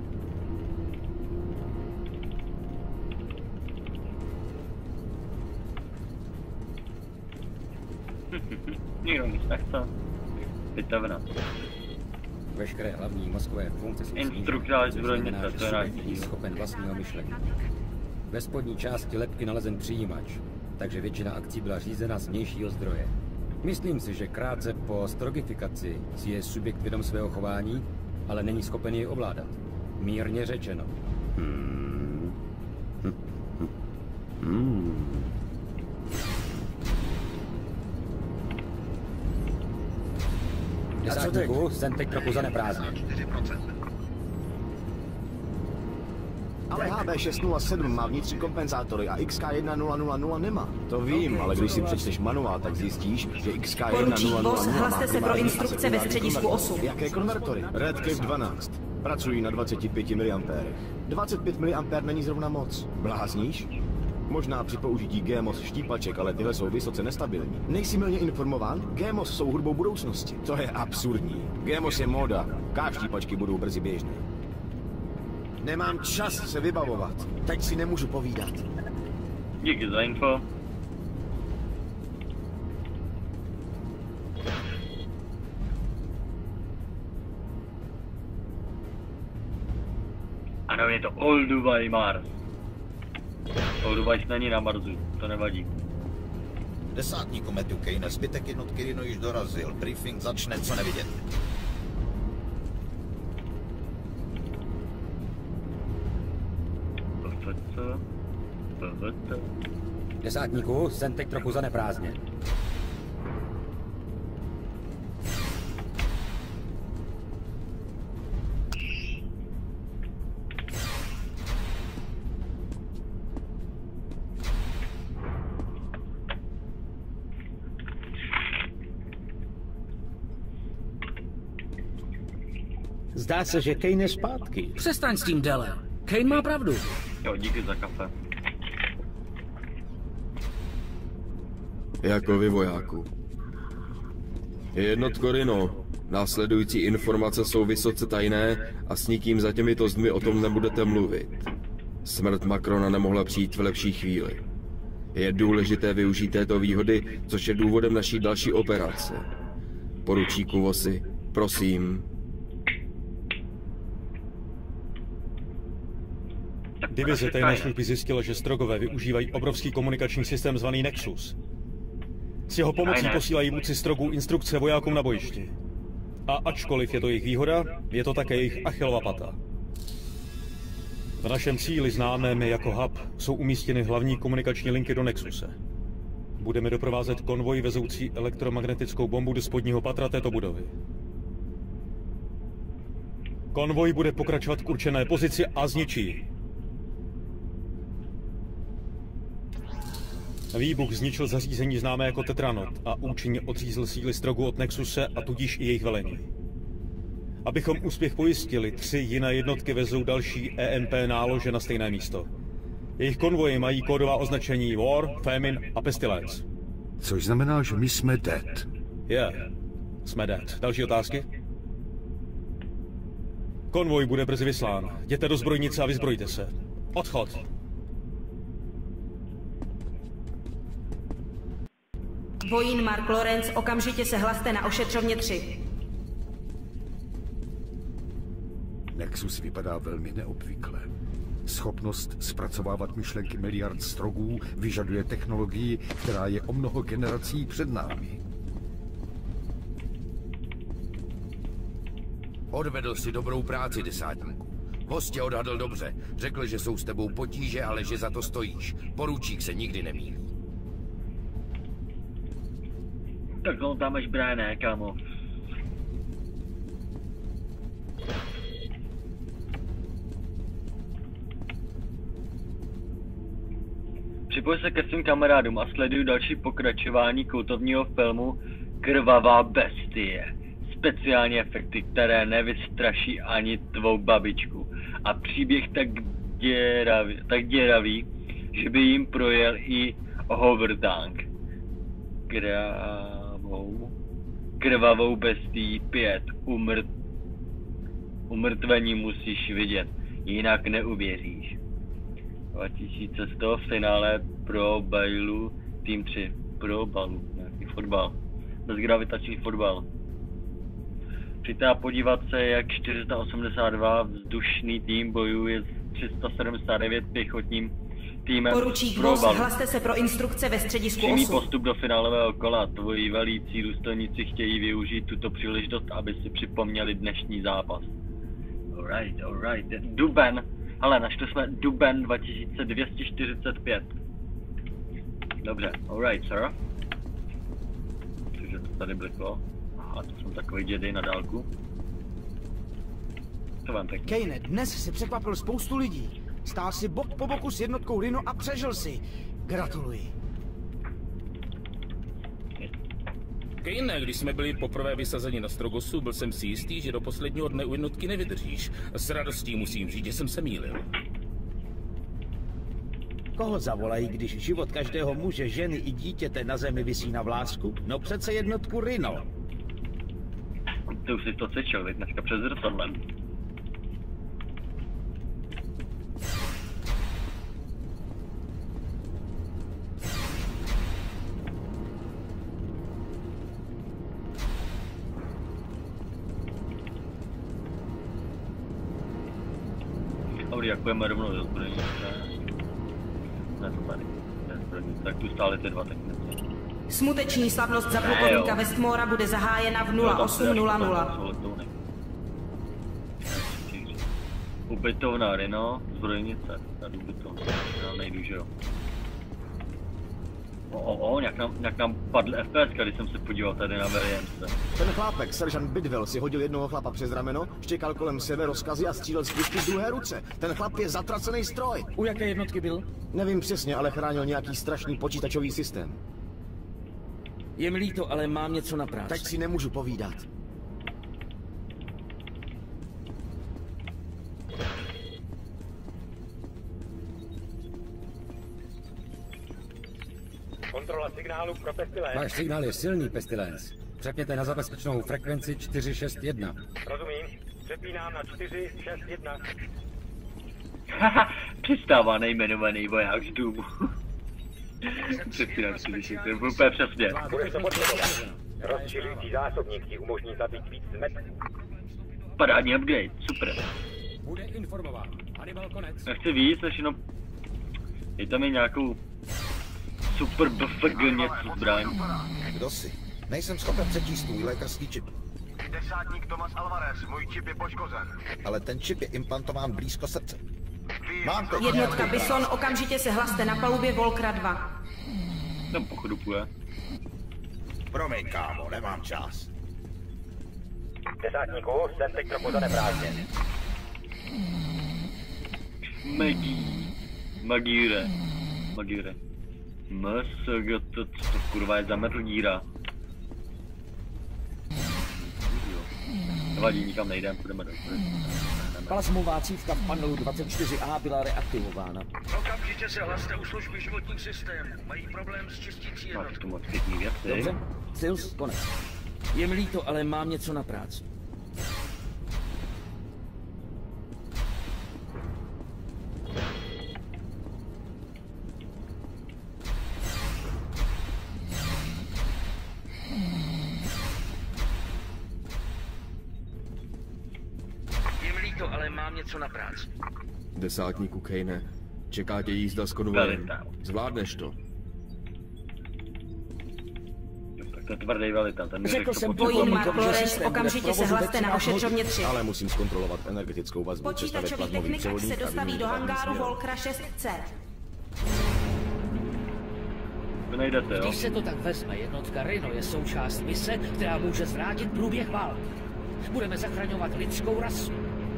Nikdo nic nechce. Pitevna. Veškeré hlavní mozkové funkce jsou Instruktář zbrojnice, to je náš cíl. Schopen vlastního myšlení. Ve spodní části lebky nalezen přijímač, takže většina akcí byla řízena z vnějšího zdroje. Myslím si, že krátce po strogifikaci si je subjekt vědom svého chování, ale není schopen jej ovládat. Mírně řečeno. Desátníku, jsem teď trochu zaneprázdněn. Ale HB607 má vnitřní kompenzátory a XK1000 nemá. To vím, ale když si přečteš manuál, tak zjistíš, že XK1000 hlaste se pro instrukce ve středisku 8. Jaké konvertory? Redcliffe 12. Pracují na 25 mA. 25 mA není zrovna moc. Blázníš? Možná při použití GMOS štípaček, ale tyhle jsou vysoce nestabilní. Nejsi mylně informován? GMOS jsou hudbou budoucnosti. To je absurdní. GMOS je móda. K-štípačky budou brzy běžné. Nemám čas se vybavovat. Teď si nemůžu povídat. Díky za info. Ano, je to Olduvai Mars. Olduvai není na Marsu, to nevadí. Desátníku Matthew Kane, zbytek jednotky Rino již dorazil. Briefing začne co nevidět. Desátníku, jsem teď trochu zaneprázdněn. Zdá se, že Kane je zpátky. Přestaň s tím, Dele. Kane má pravdu. Jo, díky za kafe. Jako vy, vojáku. Jednotko Rino, následující informace jsou vysoce tajné a s nikým za těmito zdmi o tom nebudete mluvit. Smrt Macrona nemohla přijít v lepší chvíli. Je důležité využít této výhody, což je důvodem naší další operace. Poručíku Vossi, prosím. Divize tajné služby zjistila, že Strogové využívají obrovský komunikační systém zvaný Nexus. S jeho pomocí posílají vůdci Strogů instrukce vojákům na bojišti. A ačkoliv je to jejich výhoda, je to také jejich Achillova pata. V našem cíli, známém jako hub, jsou umístěny hlavní komunikační linky do Nexuse. Budeme doprovázet konvoj vezoucí elektromagnetickou bombu do spodního patra této budovy. Konvoj bude pokračovat k určené pozici a zničí ji. Výbuch zničil zařízení známé jako Tetranot a účinně odřízl síly Strogu od Nexuse a tudíž i jejich velení. Abychom úspěch pojistili, 3 jiné jednotky vezou další EMP nálože na stejné místo. Jejich konvoje mají kódová označení War, Famine a Pestilence. Což znamená, že my jsme dead. Jsme dead. Další otázky? Konvoj bude brzy vyslán. Jděte do zbrojnice a vyzbrojte se. Odchod. Vojín Mark Lawrence, okamžitě se hlaste na ošetřovně 3. Nexus vypadá velmi neobvykle. Schopnost zpracovávat myšlenky miliard Strogů vyžaduje technologii, která je o mnoho generací před námi. Odvedl si dobrou práci, desátníku. Voss tě odhadl dobře. Řekl, že jsou s tebou potíže, ale že za to stojíš. Poručík se nikdy nemýlí. Tak tam máš Briane, kámo. Připoj se ke svým kamarádům a sleduj další pokračování kultovního filmu Krvavá bestie. Speciální efekty, které nevystraší ani tvou babičku. A příběh tak děravý, že by jim projel i Hovertank. Krvavou bestii 5. Umrtvení musíš vidět, jinak neuvěříš. 2100 v finále Pro Bailu Team 3. Pro Balu, nějaký fotbal. Bezgravitační fotbal. Přijďte podívat se, jak 482 vzdušný tým bojuje s 379 pěchotním týmem. Poručík Voss, hlaste se pro instrukce ve středisku 8. Přímý postup do finálového kola. Tvoji velící důstojníci chtějí využít tuto příležitost, aby si připomněli dnešní zápas. Alright. Duben. Ale našli jsme duben 2245. Dobře, alright, sir. Takže to tady bliklo. Aha, to jsem takový dědej na dálku. To vám pěkně. Kane, dnes si překvapil spoustu lidí. Stál si bok po boku s jednotkou Rhino a přežil si. Gratuluji. Kane, když jsme byli poprvé vysazeni na Strogosu, byl jsem si jistý, že do posledního dne u jednotky nevydržíš. S radostí musím říct, že jsem se mýlil. Koho zavolají, když život každého muže, ženy i dítěte na zemi visí na vlásku? No přece jednotku Rhino. Ty už jsi to cvičil, viď, dneska před zrcadlem. Dobrý, jak půjdeme rovnou do zbrojnice. Ne, to tady. Tak tu stále ty dva, tak něco. Smuteční slavnost za plukovníka Westmora bude zahájena v 08:00. Ubytovna Rhino, zbrojnice. Tady ubytovna, já nejdu, že jo. Nějak nám padl FPS, když jsem se podíval tady na Williamse. Ten chlápek, seržant Bidwell, si hodil jednoho chlapa přes rameno, štěkal kolem sebe rozkazy a střílel z pistky v druhé ruce. Ten chlap je zatracený stroj. U jaké jednotky byl? Nevím přesně, ale chránil nějaký strašný počítačový systém. Je mi líto, ale mám něco na práci. Teď si nemůžu povídat. Kontrola signálu pro Pestilence. Váš signál je silný, Pestilence. Přepněte na zabezpečenou frekvenci 461. Rozumím. Přepínám na 461. Haha, přistává nejmenovaný voják z Doomu. Přesně, to je úplně přesně. Budeš to potřebovat. Rozšiřující zásobník ti umožní zabít víc metrů. Parádní upgrade, super. Bude informován. Hannibal konec. Já chci víc, než jenom... Je tam i nějakou... Super BFG něco zbraň. Kdo jsi? Nejsem schopen přečíst tvůj lékařský čip. Desátník Tomas Alvarez, můj čip je poškozen. Ale ten čip je implantován blízko srdce. Mám to. Jednotka Bison, okamžitě se hlaste na palubě Volkra 2. Tam pochodu půjde. Promiň, kámo, nemám čas. Desátníku, jsem teď trochu zaneprázdněn. Magíre. MSG, co to kurva je za metr díra? Nevadí, nikam nejdem, půjdeme do. Plazmová cívka v panelu 24A byla reaktivována. Okamžitě se hlaste u služby životních systémů. Mají problém s čistící jednotkou. To moc pěkný věci. Dobře, Sils, konec. Je mi líto, ale mám něco na práci. Ale mám něco na práci. Desátníku Kane, čeká tě jízda s konvojem. Zvládneš to? Tak to je tvrdý velita, ten řekl jsem Bojím Mark Lorenz, okamžitě se hlaste na ošetřovně 3. Ale musím zkontrolovat energetickou vazbu přes Počítačový technik se dostaví do hangáru Volkra 6C. Vy nejdete, jo? Když se to tak vezme, jednotka Rhino je součást mise, která může zvrátit průběh války. Budeme zachraňovat lidskou rasu.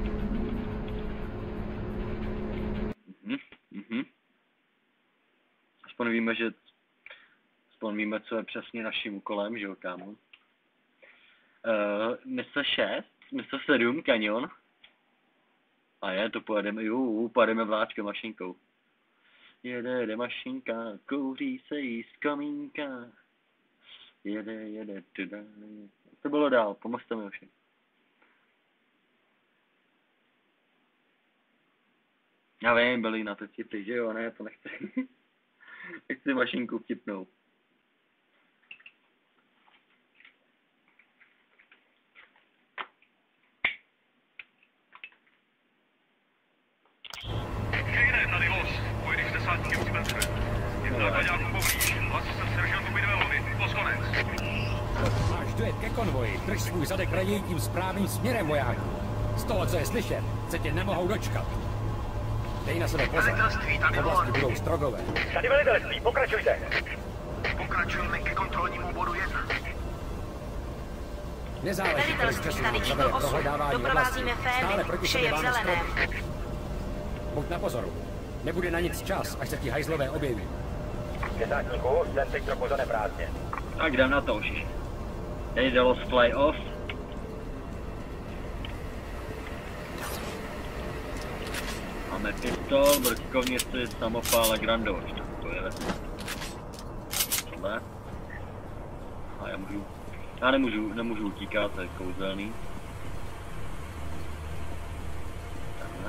Aspoň víme, co je přesně naším úkolem, že jo, kámo? Mise 6, mise 7, kanion. A to pojedeme, pojedeme vláčkem mašinkou. Jede mašinka, kouří se jí z komínka. Jede, tuda. To bylo dál, pomozte mi ovšem. Já vím, byli na to vtipy, že jo, ne, to nechci. Nechci mašinku vtipnout. Kejne, tady los. Pojedeš s desátníkem při metře. Je v základňáku poblíž. Hlas se seržantu Bidvelovi. Poskonec. Máš dojet ke konvoji. Drž svůj zadek raději tím správným směrem, vojáku. Z toho, co je slyšet, se tě nemohou dočkat. Dej na sebe pozor. V oblasti budou strogové. Tady velitelství, pokračujte. Pokračujeme ke kontrolnímu bodu 1. Nezáleží, kolik času tady zabere prohledávání oblasti. Stále proti sobě máme strop. Buď na pozoru. Nebude na nic čas, až se ti hajzlové objeví. Desátníku, jsem teď trochu zaneprázdněn. Tak jdem na to už. Tady dalo fly off. Máme pistol, brkovnici, samopál a grandoš. Tak to je tohle. A já nemůžu utíkat, to je kouzelný. Takhle.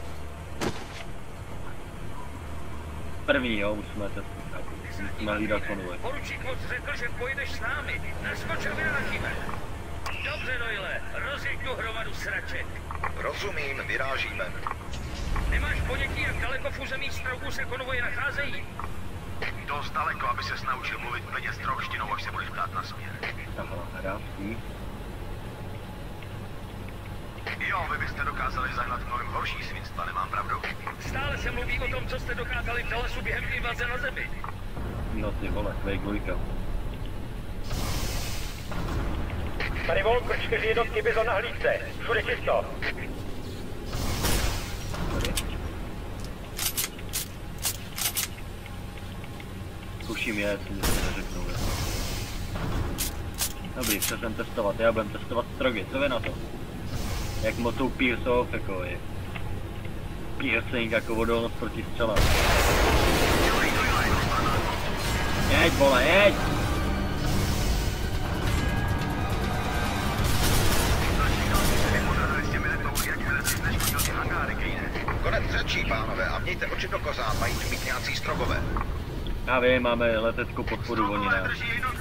První, jo, musíme hlídat konvoj. Poručík moc řekl, že pojedeš s námi. Naskočil vyrážíme. Dobře, Doyle, rozjeď tu hromadu sraček. Rozumím, vyrážíme. Nemáš ponětí, jak daleko v území Strogu se konvoje nacházejí? Dost daleko, aby ses naučil mluvit klidně strohštinou, až se budeš ptát na směr. Jo, vy byste dokázali zahnat mnohem horší svinstva, nemám pravdu? Stále se mluví o tom, co jste dokázali v Dallasu během invaze na Zemi. No ty vole, Quake 2. Tady Volker, 4 jednotky Bison na hlídce. Všude čisto. Zkuším je, jestli něco neřeknou. Dobrý, chce jsem testovat, já budem testovat strogy, co vy na to? Jak moc jsou pierce off, jako je. Piercing jako odolnost proti střelám. Jeď vole, jeď! Konec řečí, pánové, a mějte oči do kozán, mají tu mít nějací strogové. Já vím, máme leteckou podporu, oni ne.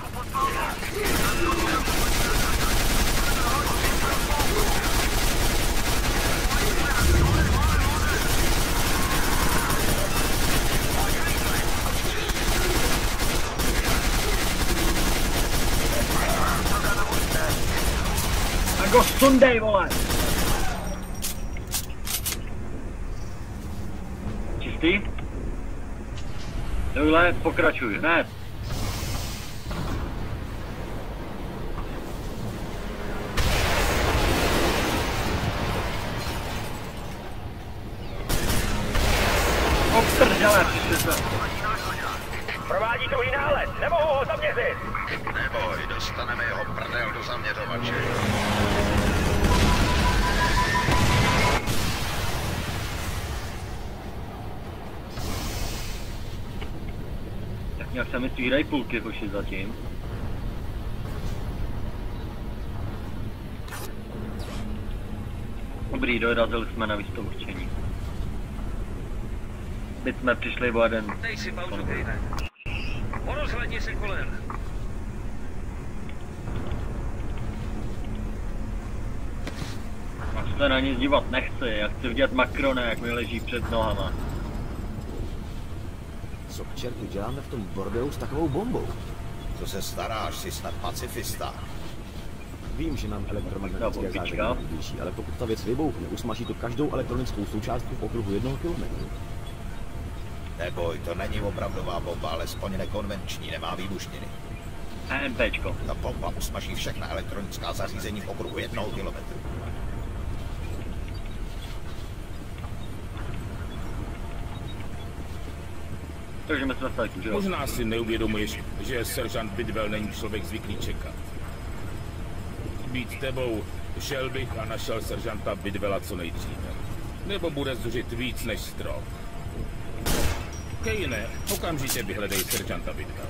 Tak ho sundej, vole! Čistý? Tohle pokračuj, hned. Obstržele, přišli se. Provádí druhý nálet, nemohu ho zaměřit. Neboj, dostaneme jeho prdel do zaměřovače. Tak nějak se mi stvírají půlky, hoši, zatím. Dobrý, dorazili jsme na místo určení. Teď jsme přišli o jeden. Dej si pauzu, Kejne. Porozhledni se kolem. Já se na nic dívat nechci, já chci vidět Macrona, jak mi leží před nohama. Co k čertu děláme v tom bordelu s takovou bombou? Co se staráš, jsi snad pacifista. Vím, že nám elektromagnetické záření nejbližší, ale pokud ta věc vybouchne, usmaží to každou elektronickou součástku v okruhu 1 kilometru. Neboj, to není opravdová bomba, alespoň nekonvenční, nemá výbušniny. EMPčko. Ta bomba usmaží všechna elektronická zařízení v okruhu 1 kilometru. Takže my jsme tady, že jo? Možná si neuvědomuješ, že seržant Bidwell není člověk zvyklý čekat. Být tebou, šel bych a našel seržanta Bidwella co nejdříve. Nebo bude zuřit víc než strop. Kejne, okamžitě vyhledej seržanta Bidwella.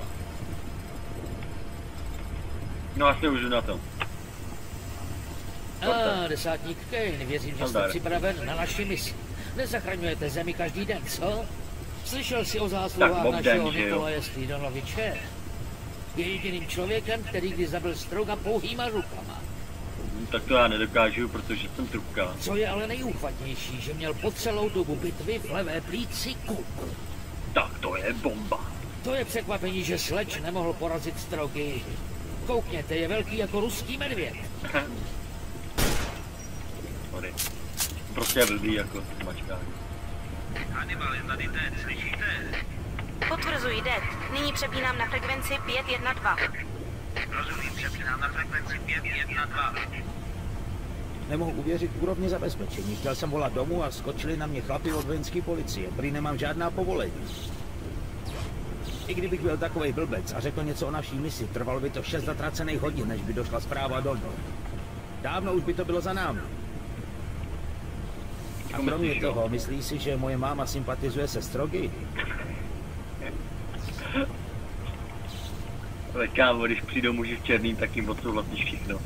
No asi už na to. Desátník Kane, věřím, že jste připraven na naši misi. Nezachraňujete zemi každý den, co? Slyšel jsi o zásluhách našeho Nikolaje Stridanoviče? Je jediným člověkem, který kdy zabil Stroga pouhýma rukama. Tak to já nedokážu, protože jsem trubka. Co je ale nejúchvatnější, že měl po celou dobu bitvy v levé plíci kuk. Tak to je bomba. To je překvapení, že Sleč nemohl porazit Strogy. Koukněte, je velký jako ruský medvěd. Sorry. Prostě je blbý jako mačka. Hannibal, je tady Dead, slyšíte? Potvrzuji, Dead. Nyní přepínám na frekvenci 512. Rozumím, přepínám na frekvenci 512. Nemohu uvěřit úrovni zabezpečení. Chtěl jsem volat domů a skočili na mě chlapi od vojenské policie. Prý nemám žádná povolení. I kdybych byl takovej blbec a řekl něco o naší misi, trvalo by to 6 zatracených hodin, než by došla zpráva domů. Dávno už by to bylo za námi. A kromě toho, myslíš si, že moje máma sympatizuje se Strogy? Ale kámo, když přijdou muži v černým, tak jim odsouhlasíš všechno.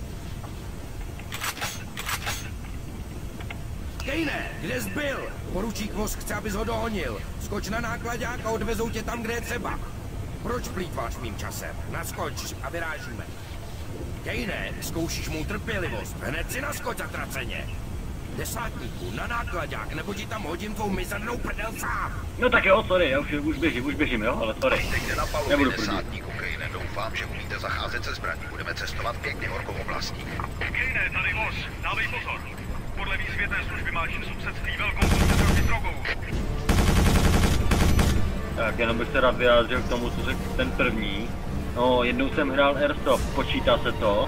Kejne, kde jsi byl? Poručík Vosk chce, abys ho dohonil. Skoč na nákladák a odvezou tě tam, kde je třeba. Proč plýtváš mým časem? Naskoč a vyrážíme. Kejne, zkoušíš mou trpělivost. Hned si naskoč zatraceně. Desátníku, na nákladák, nebo ti tam hodím tvou mizernou prdel sám. No tak jo, sorry, já už běžím, jo, ale sorry. Vítejte na palubě desátníku, Kejne. Doufám, že umíte zacházet se zbraní. Budeme cestovat pěkně horkou oblastí. Kejne, tady Voz, dávej pozor. Podle výzvědné služby máš v sousedství velkou koncentraci drogou. Tak jenom bych se rád vyjádřil k tomu, co řekl ten první. No, jednou jsem hrál Airsoft, počítá se to?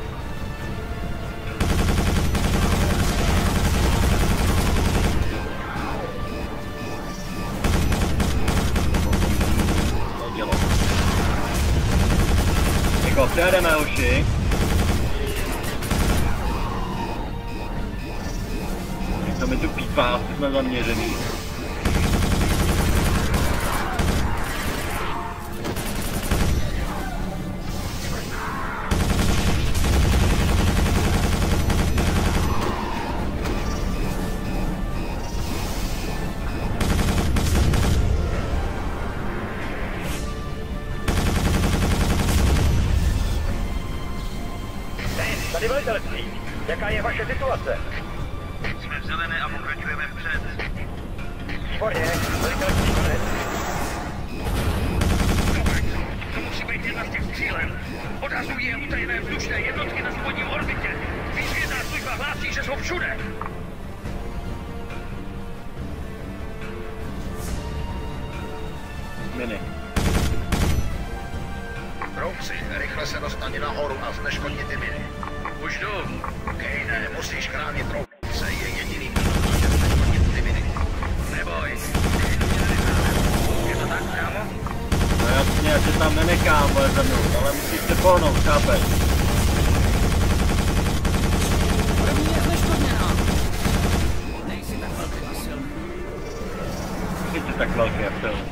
Jako, přejedeme, hoši. To mi tu pípá, jsme zaměřený. tady velitelství. Jaká je vaše situace? Jsme v zelené a pokračujeme vpřed. Výborně, velitelství konec. To musí být jedna z těch cílem. Odhazují je utajené vzdušné jednotky na spodním orbitě. Výzvědná služba hlásí, že jsou všude. Mini. Brouci, rychle se dostani nahoru a zneškodni ty miny. Už jdu. Kejne, musíš chránit Brouci, je jediný, kdo dokáže zneškodnit ty miny. Neboj. Je to tak, kámo? No jasně, já se tam nenechám, moje zemnou, ale musíš se pohnout, chápeš? První je zneškodněná. Nejsi tak velký a silný. Nejsi tak velký a silný.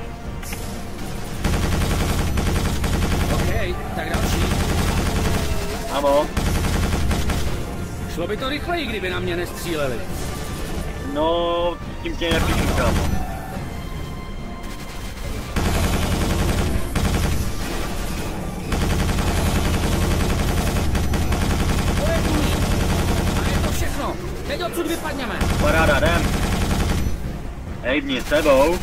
OK, tak další. Ano. Šlo by to rychleji, kdyby na mě nestříleli. No, s tím tě nepíšu, kámo. To je tuhý. A je to všechno. Teď odsud vypadněme. Paráda, jdem. Hejbni s tebou.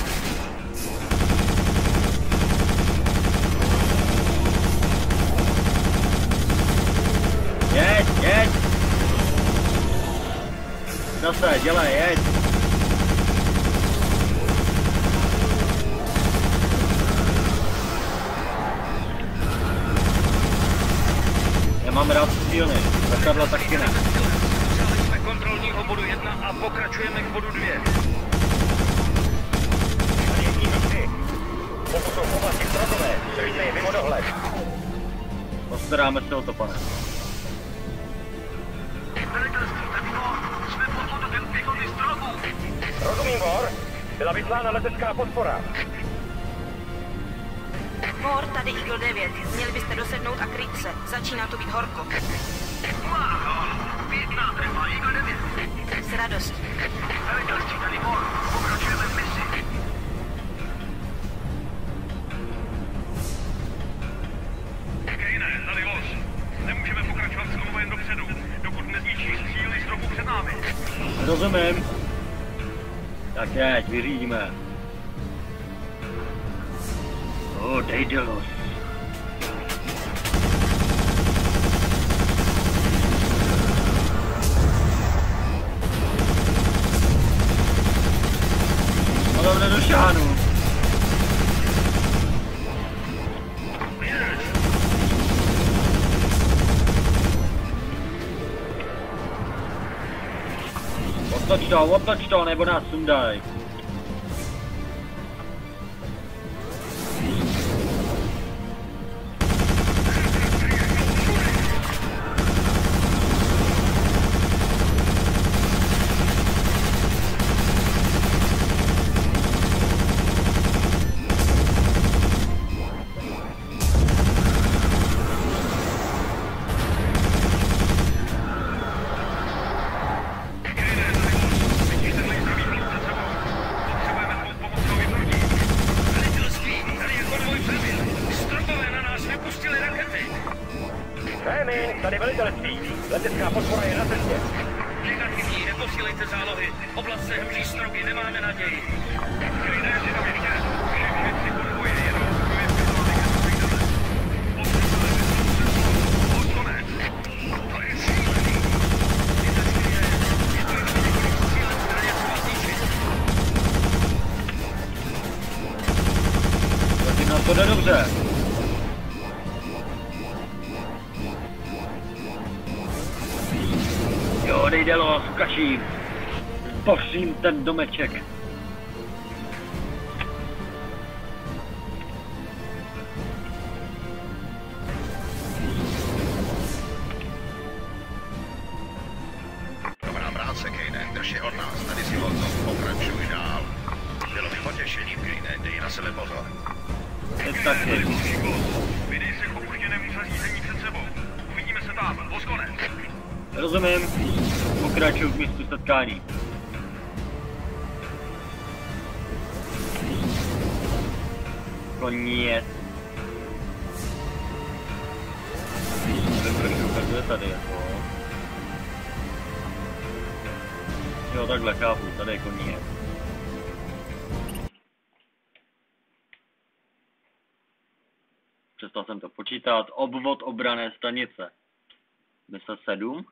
Jeď! Zase, dělej, jeď! Já mám rád střílny, letadla taky ne. Dosáhli jsme kontrolního bodu 1 a pokračujeme k bodu 2. Tady je tím 3. Pokud jsou v oblasti stromové, držte je mimo dohled. Postaráme se o to, pane. Rozumím, Vor. Byla vyslána letecká podpora. Mor, tady Eagle 9. Měli byste dosednout a kryt se. Začíná to být horko. Pěkná trefa, Eagle 9. S radostí. Velitelství, tady Mor. Pokračujeme v misi. Kejne, tady Los. Nemůžeme pokračovat znovu jen dopředu, dokud nezničí síly stropu před námi. Rozumím. Tak jeď, vyřídíme. Dejdelos. Ale do šánu. Otoč to, nebo nás sundaj. Tady velitelství. Letecká podpora je na cestě. Negativní, neposílejte zálohy. Oblast se hemží strogy, nemáme naději. Klidné si tam ještě. Všechny si konvoje jedou. To je šílený. Je to ještě několik cílem, které je třeba zničit. Zatím nám to jde dobře. Jo, Dejdelos, ukažím. Bořím ten domeček. Dobrá práce, Kejne, drž je od nás, tady si hodno, pokračuj dál. Bylo mi potěšením, Kejne, dej na sebe pozor. Je taky. Vydej se k opuštěnému zařízení před sebou. Uvidíme se tam, Voskonec. Rozumím. Pokračuju k místu setkání. Konec. Nevím, proč to ukazuje. je tady jako? Jo, takhle chápu, tady je koník. Přestal jsem to počítat. Obvod obranné stanice. Mise 7.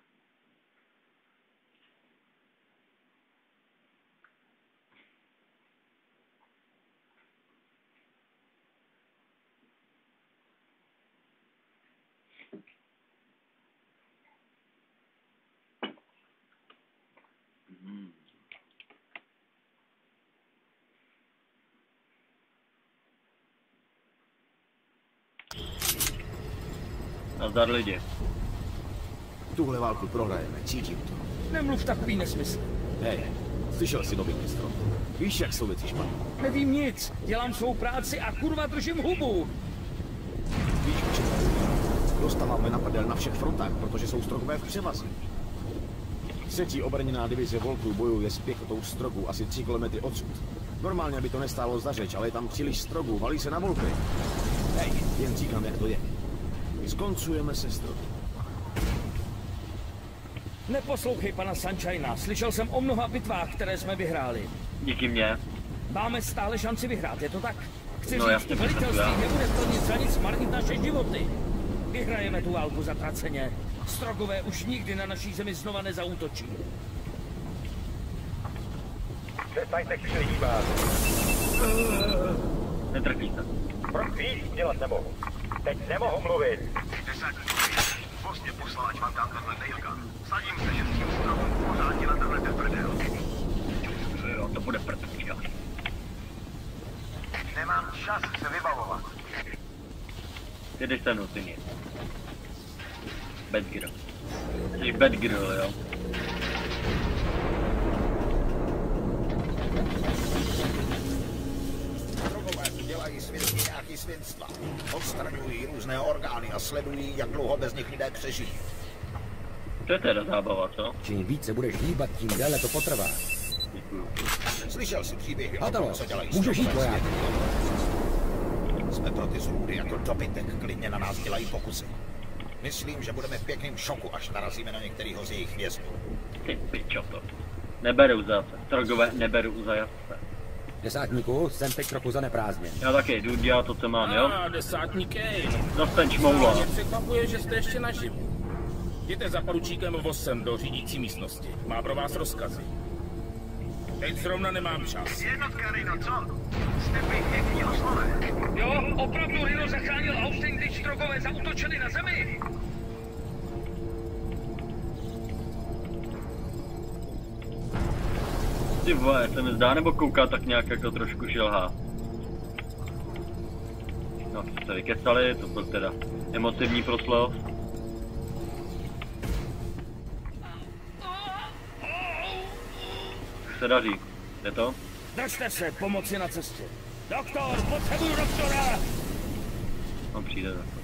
Nazdar lidi. Tuhle válku prohrajeme, cítím to. Nemluv takový nesmysl. Hej, slyšel jsi nový mistro. Víš, jak jsou věci špatně? Nevím nic, dělám svou práci a kurva držím hubu. Víš, o čem dostáváme napadel na všech frontách, protože jsou Strogové v převaze. 3. obrněná divize Volků bojuje s pěchotou Strogů asi 3 kilometry odsud. Normálně by to nestálo za řeč, ale je tam příliš Strogů, valí se na Volky. Hej, jen říkám, jak to je. Skoncujeme se Strogy. Neposlouchej pana Sunshina, slyšel jsem o mnoha bitvách, které jsme vyhráli. Díky mně. Máme stále šanci vyhrát, je to tak? Chci no, říct, velitelství nebude plnit za nic marnit naše životy. Vyhrajeme tu válku zatraceně. Strogové už nikdy na naší zemi znova nezaútočí. Přestaňte křilívat. Netrpí se. Víc dělat nemohu. Teď nemohu mluvit. Vlastně poslal, ať vám dám tenhle nailgun. Sadím se, že s tím stromem pořádně na tenhle ten prdel. Jo, to bude prdel. Nemám čas se vybavovat. Ty jdeš se mnou, syni. Bad girl. Jsi bad girl, jo? Dělají světky nějaký svinstva. Odstraňují různé orgány a sledují, jak dlouho bez nich lidé přežijí. To je teda zábava, co? Čím více budeš hýbat, tím déle to potrvá. Slyšel jsi příběhy o tom, co dělají můžeš jít, voják. Jsme pro ty zrůdy jako dobytek, klidně na nás dělají pokusy. Myslím, že budeme v pěkném šoku, až narazíme na některýho z jejich vězňů. Ty pičo to. Neberu zase. Strogové neberu za jazdce. Desátníku, jsem teď trochu zaneprázdněn. Já taky jdu dělat to, co mám, jo? Desátník Kane. Zastaň čmoula. Mě překvapuje, že jste ještě naživu. Jděte za poručíkem Vossem do řídící místnosti. Má pro vás rozkazy. Teď zrovna nemám čas. Jednotka Rino, co? Jste pěkně oslové. Jo, opravdu Rino zachránil Austin, když Strogové zaútočili na zemi. Ty vole, se mi zdá, nebo kouká tak nějak jako trošku šilhá. No, se vykecali, to byl teda emotivní proslov. Se daří, jde to? Držte se, pomoci na cestě. Doktor, potřebuju doktora! On přijde doktor.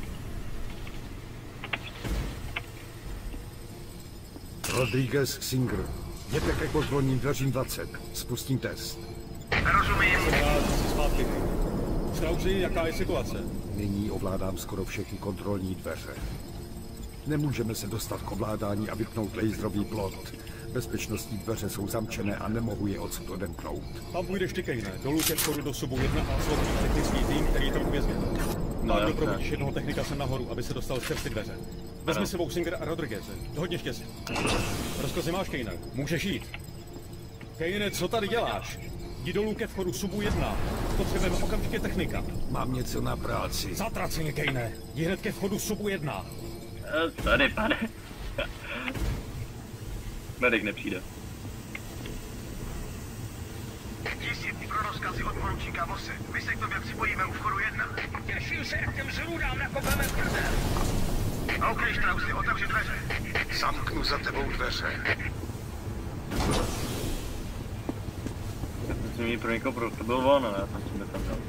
Rodriguez Singer. Jděte ke kontrolním dveřím 20. Spustím test. Nerozumím. Zpátky. Strausi, jaká je situace? Nyní ovládám skoro všechny kontrolní dveře. Nemůžeme se dostat k ovládání a vypnout laserový plot. Bezpečnostní dveře jsou zamčené a nemohu je odsud odemknout. Tam půjdeš ty, Kane, dolů ke vchodu do subu 1 a slovní technický tým, který tam uvězněn. No, tak doprovodíš jednoho technika sem nahoru, aby se dostal přes ty dveře. Vezmi sebou Singer a Rodrigueze. Hodně štěstí. Rozkazy máš, Kane. Můžeš jít. Kane, co tady děláš? Jdi dolů ke vchodu subu 1. Potřebujeme okamžitě technika. Mám něco na práci. Zatraceně, Kane. Jdi hned ke vchodu subu 1. Tady, pane. Medic nepřijde. Tisíc pro rozkazy od poručíka Vosse. My se k tobě připojíme u vchodu 1. Těším se, jak těm zrůdám nakopeme prdel. OK, Strausi, otevři dveře. Zamknu za tebou dveře. Já jsem mi pro někoho to byl on, ale já jsem si tam dal.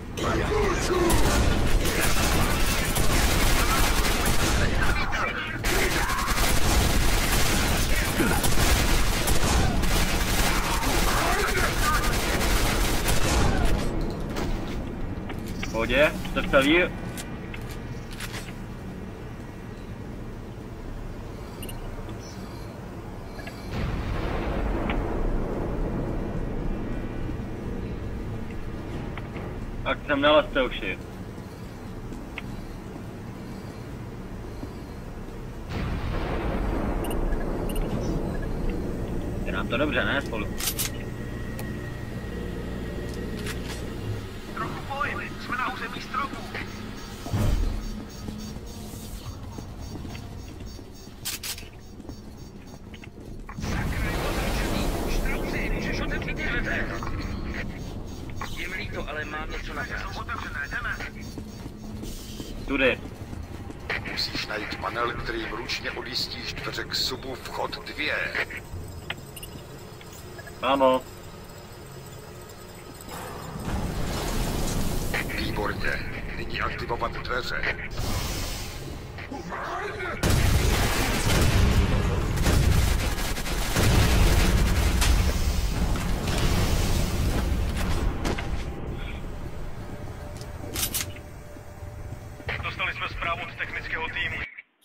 V pohodě, jste celý. Jsem nalezte uši. Je nám to dobře, ne? Spolu. Trochu pojď, jsme na území stropu. Štrauci, můžeš otevřít ty dveře? Je mi líto, ale mám něco na práci. Jsou otevřené, jdeme. Tudy. Musíš najít panel, kterým ručně odjistíš dveře k subu vchod 2. Mámo. Výborně. Nyní aktivovat dveře. Dostali jsme zprávu od technického týmu.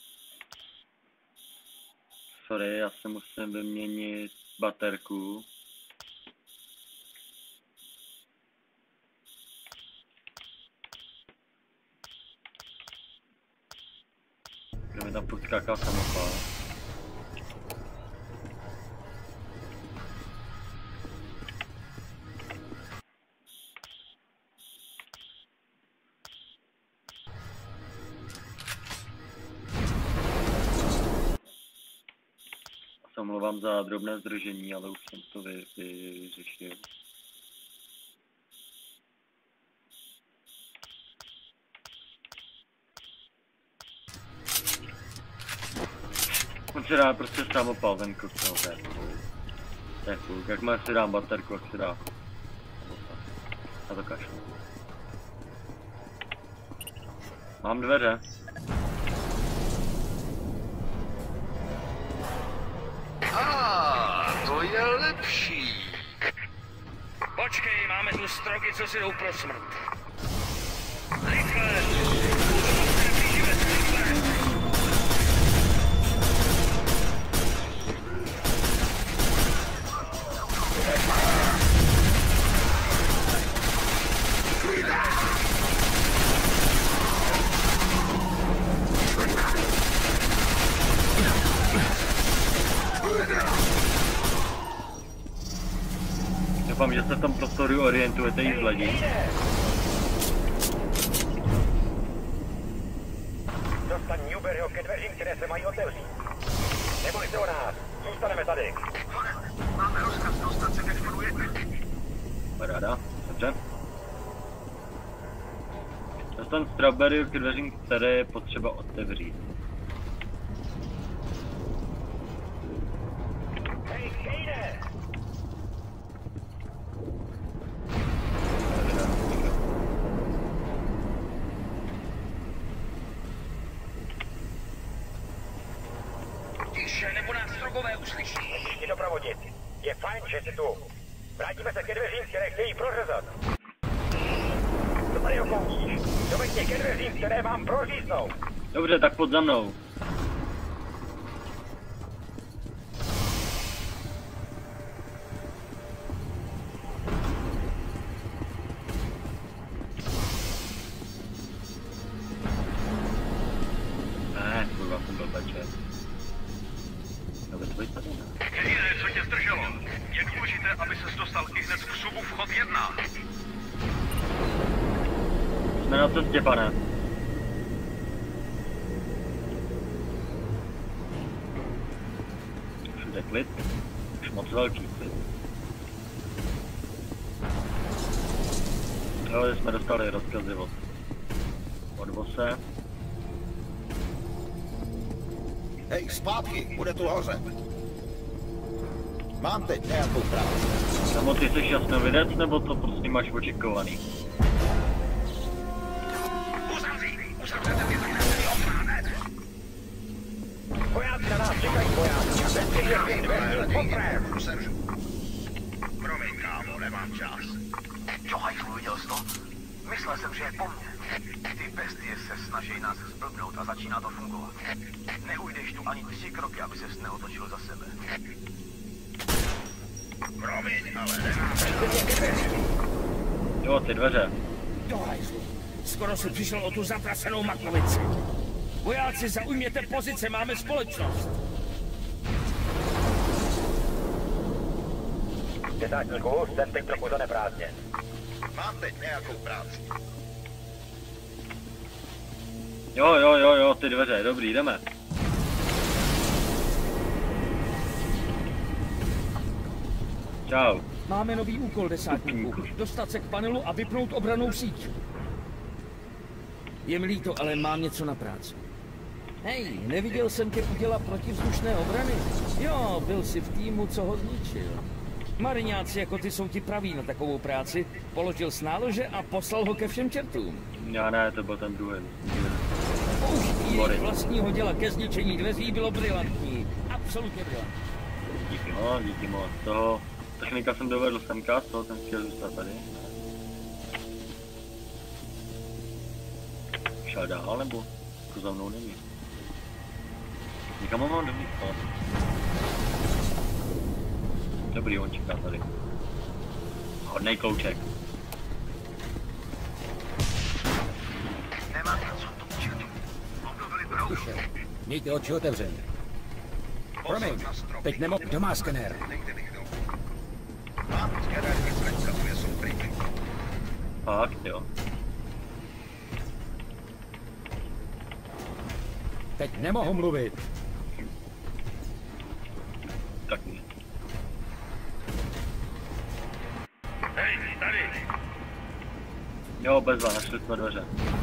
Sorry, já se musím vyměnit baterku. Kde mi tam furt skákal samopal. Se omlouvám za drobné zdržení, ale už jsem to vyřešil. On si dá prostě samopal ten koktel, to je cool. Jak má si dám baterku, jak si dá. A to kašlu. Mám dveře. To je lepší. Počkej, máme tu strogy, co si jdou pro smrt. Rychle! Doufám, že se v tom prostoru orientujete i z hledí. Dostaň Newberryho ke dveřím, které se mají otevřít. Neboj se o nás, zůstaneme tady. Máme rozkaz dostat se ke vchodu 1. Paráda, dobře. Dostaň Strawberry ke dveřím, které je potřeba otevřít. Hej, Kejne! Tiše, nebo nás drogové uslyší. Musíš mě doprovodit. Je fajn, že jsi tu. Vrátíme se ke dveřím, které chtějí prořezat. Co tady okoutíš? Doveďte ke dveřím, které vám proříznou. Dobře, tak pod za mnou. Kurva, jsem byl pečet. Dobře, pojď tady. Jediné, co tě zdrželo, je důležité, aby ses dostal i hned k subu vchod 1. Jsme na cestě, pane. Všude klid. Už moc velký klid. Ale jsme dostali rozkazy od Vose. Hej, zpátky, bude tu hoře. Mám teď nějakou práci. Samo, ty jsi jasnovidec, nebo to prostě máš očekovaný? Uzavřete mě tak nebyli ochránet. Vojáci na nás čekají, vojáci. A teď je dveřím potrém. Promiň, kámo, nemám čas. Čo, hajzlu, viděl jsi to? Myslel jsem, že je po mně. Ty bestie se snaží nás zblbnout a začíná to fungovat. Neujdeš tu ani 3 kroky, aby ses neotočil za sebe. Promiň, ale nemám. Jo, ty dveře. do hajzlu. Skoro si přišel o tu zatracenou makrovici. Vojáci, zaujměte pozice, máme společnost. Desátníku, jsem teď trochu zaneprázdněn. Mám teď nějakou práci. Jo, ty dveře, dobrý, jdeme. Čau. Máme nový úkol, desátníku. Dostat se k panelu a vypnout obranou síť. Je mi líto, ale mám něco na práci. Hej, neviděl jsem tě udělat protivzdušné obrany? Jo, byl jsi v týmu, co ho zničil. Mariňáci jako ty jsou ti praví na takovou práci. Položil s nálože a poslal ho ke všem čertům. Já ne, to byl ten druhý. Použití jejich vlastního děla ke zničení dveří bylo brilantní. Absolutně brilantní. Díky moc. Toho technika jsem dovedl semka, z toho jsem chtěl zůstat tady. Šel dál, nebo to za mnou není? Někam mám dobrý spát. Dobrý, on čeká tady. Hodnej klouček. Nemám něco tu čertu. Obnovili broušu. Mějte oči otevřené. Promiň, teď nemám. Kdo má skenér? Mám skenér, nic ukazuje soupryky. Fakt, jo. Teď nemohu mluvit. Tak ne. Hej, tady. Jo, bezva, našli jsme dveře.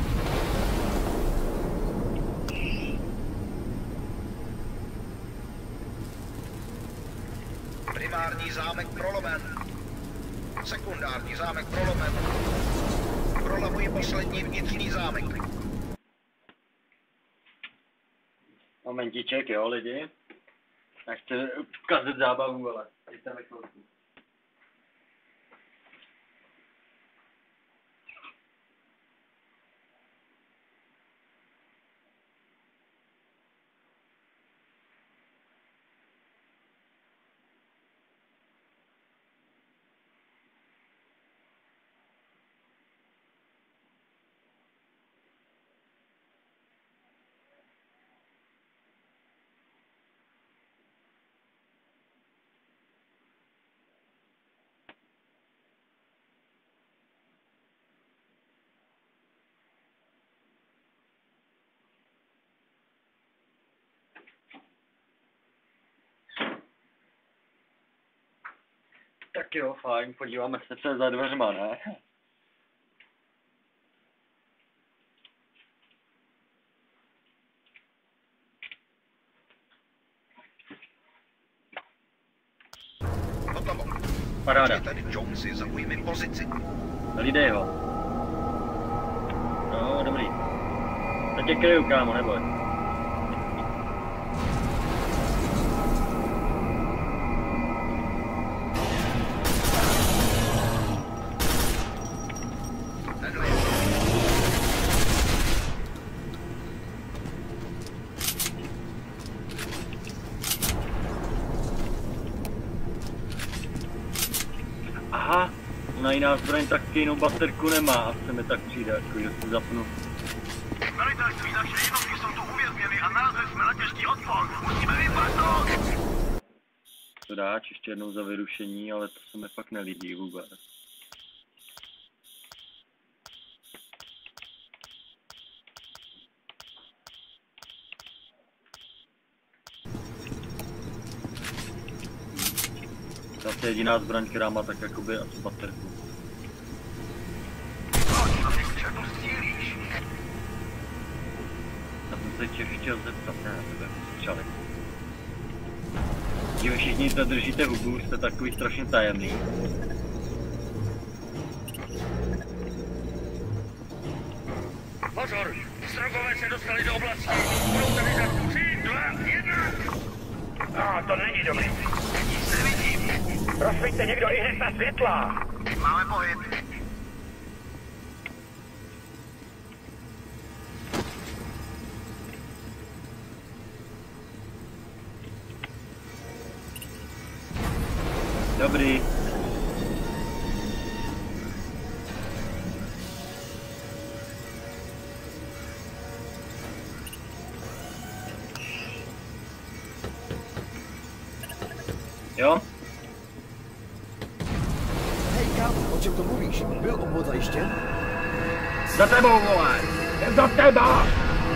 Primární zámek prolomen. Sekundární zámek prolomen. Prolamuji poslední vnitřní zámek. Momentíček, jo, lidi. Nechci kazit zábavu, ale jděte mi chvilku. Tak jo, fajn, podíváme se, co je za dveřma, ne? Hotovo. Paráda. Tady Jonesy, zaujmi pozici. Lidej ho. No, dobrý. Tak tě kryju, kámo, neboj. Aha, ona jiná zbraň taky jinou baterku nemá, asi mi tak přijde, jako že si zapnu. Velitelství, naše jednotky jsou tu uvězněny a nalezli jsme na těžký odpor. Musíme vypadnout! To dáč, ještě jednou za vyrušení, ale to se mi fakt nelíbí vůbec. To je jediná zbraň, která má tak jakoby asi baterku. Já jsem se tě chtěl zeptat, ne na tebe, střely. Vy všichni to držíte hubu, jste takový strašně tajemný. Pozor, strogové se dostali do oblasti. Budou tady za 3, 2, 1. No, to není dobrý. Nic nevidím. Rozsvíťte někdo i hned na světla. Máme pohyb. Dobrý. Jo? Hej, kámo, o čem to mluvíš? Byl obvod zajištěn? Za tebou, vole! Je za teba!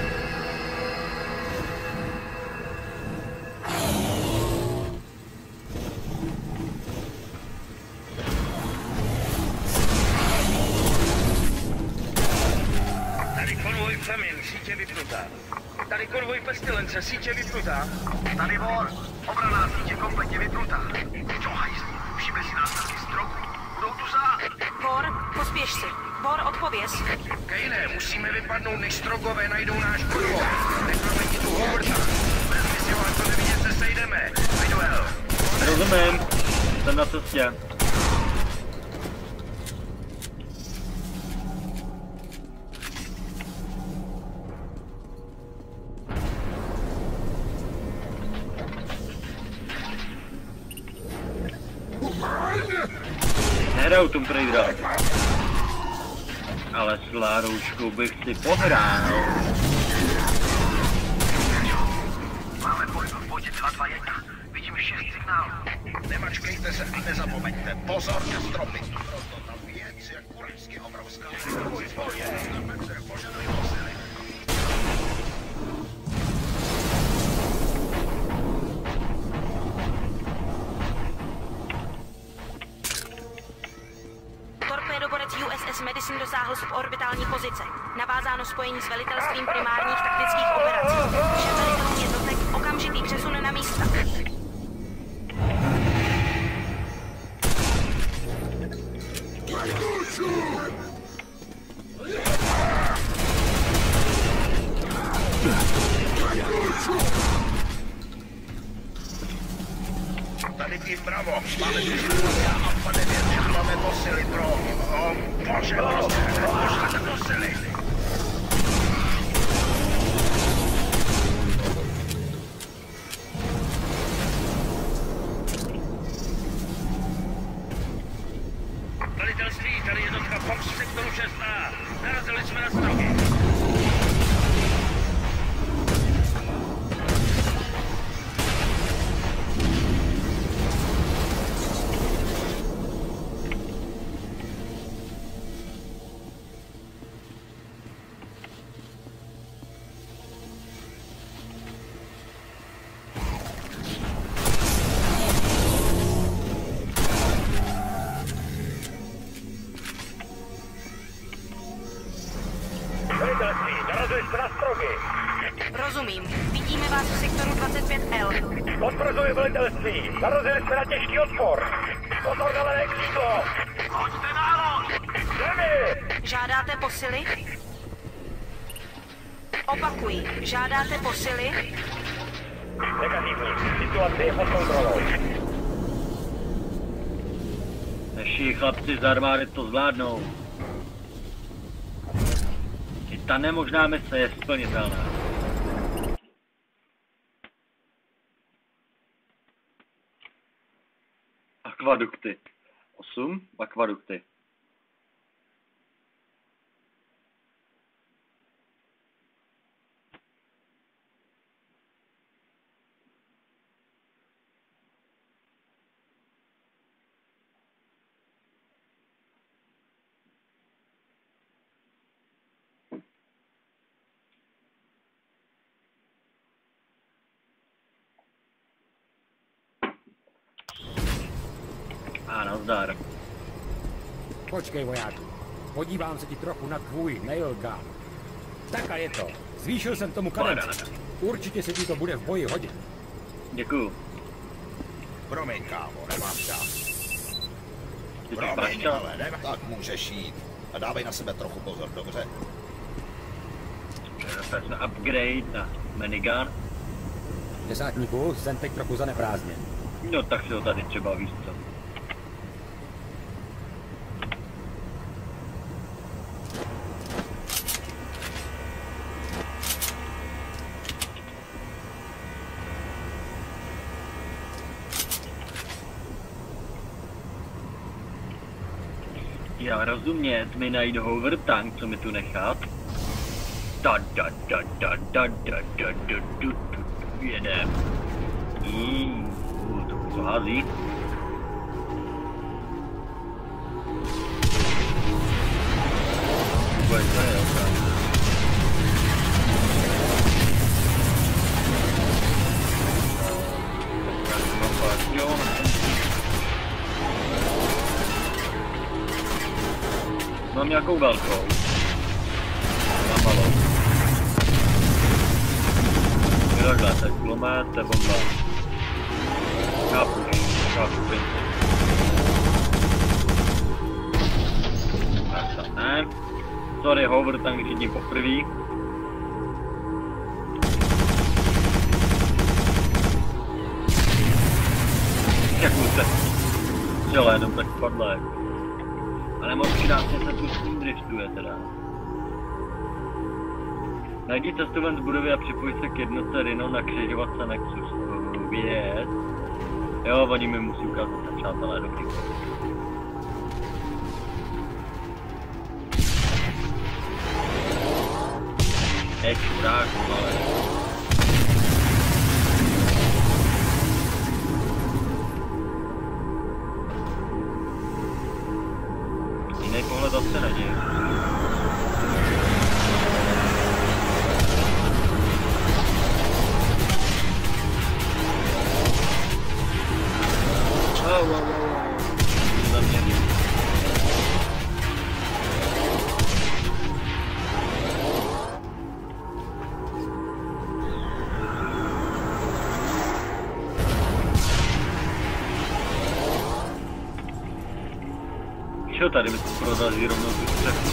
Tady konvoj Femin, sítě vypnutá. Tady konvoj Pestilence, sítě vypnutá. Tady Vor, obraná sítě kompletně vypnutá. Čo hajzlí, všimli si následky stroku. Budou tu za... Vor, pospěš si. Vor, odpověz. Kejne, musíme vypadnout, než strogové najdou náš konvoj. Necháme ti tu Howarda. Vezmi si ho, až to nevidět se sejdeme. Viduel. Rozumím. Jsem na cestě. Nehraju Tomb Raidera. Ale s Lárouškou bych si pohrál. Máme pohyb v bodě 221. Vidím 6 signálů. Nemačkejte se a nezapomeňte. Pozor na stropy. Proto ta věc je kurevsky obrovská. Můj boje. Požaduji posily. Torpédoborec USS Madison dosáhl suborbitální pozice. Navázáno spojení s velitelstvím primárních taktických operací. Všem velitelům jednotek okamžitý přesun na místa. Tady tým Bravo. Máme tu Alfa 9. Máme posily pro... O bože, pošlete posily. Velitelství, tady jednotka Fox v sektoru 6A. Narazili jsme na stroky. Velitelství, narazili jste na strogy. Rozumím. Vidíme vás v sektoru 25L. Potvrzuji velitelství, narazili jste na těžký odpor. Pozor na levé křídlo. Hoďte národ! Zemi! Žádáte posily? Opakuji. Žádáte posily? Negativní, situace je pod kontrolou. Naši chlapci z armády to zvládnou. I ta nemožná mise je splnitelná. Akvadukty. 8 akvadukty. A nazdar. Počkej, vojáku. Podívám se ti trochu na tvůj nailgun. Tak a je to. Zvýšil jsem tomu kadenci. Určitě se ti to bude v boji hodit. Děkuju. Promiň, kámo, nemám čas. Ty Promiň, čas? ale nemám. Tak můžeš jít. A dávej na sebe trochu pozor, dobře? Jsme upgrade na minigun. Desátníku, jsem teď trochu zaneprázdněn. No tak si ho tady třeba víš co. Já rozumět mi najít hover tank, co mi tu nechat. Jedem. To to hází. Bude to je, mám nějakou velkou. Mám malou. Je takhle, to je kulomet, to je bomba. Chápu princip. Tak ne. Sorry, hover tam když jedním poprví. Jak mu se střele, jenom tak padla jako. Ale moc krásně se tu s tím driftuje teda. Najdi cestu ven z budovy a připoj se k jednotce Rhino na křižovatce Nexus. Věc. Jo, oni mi musí ukázat ten přátelé, dobrý. Čurák, ale... Jiný pohled zase není. Čo tady mi to prorazí rovnou tu střechu?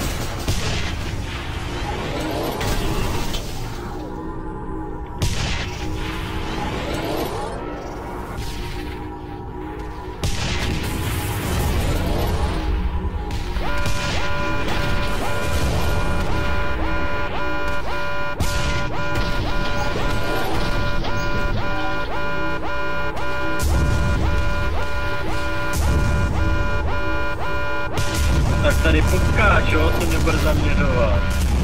Tak tady puká, čo? Se nebude zaměřovat.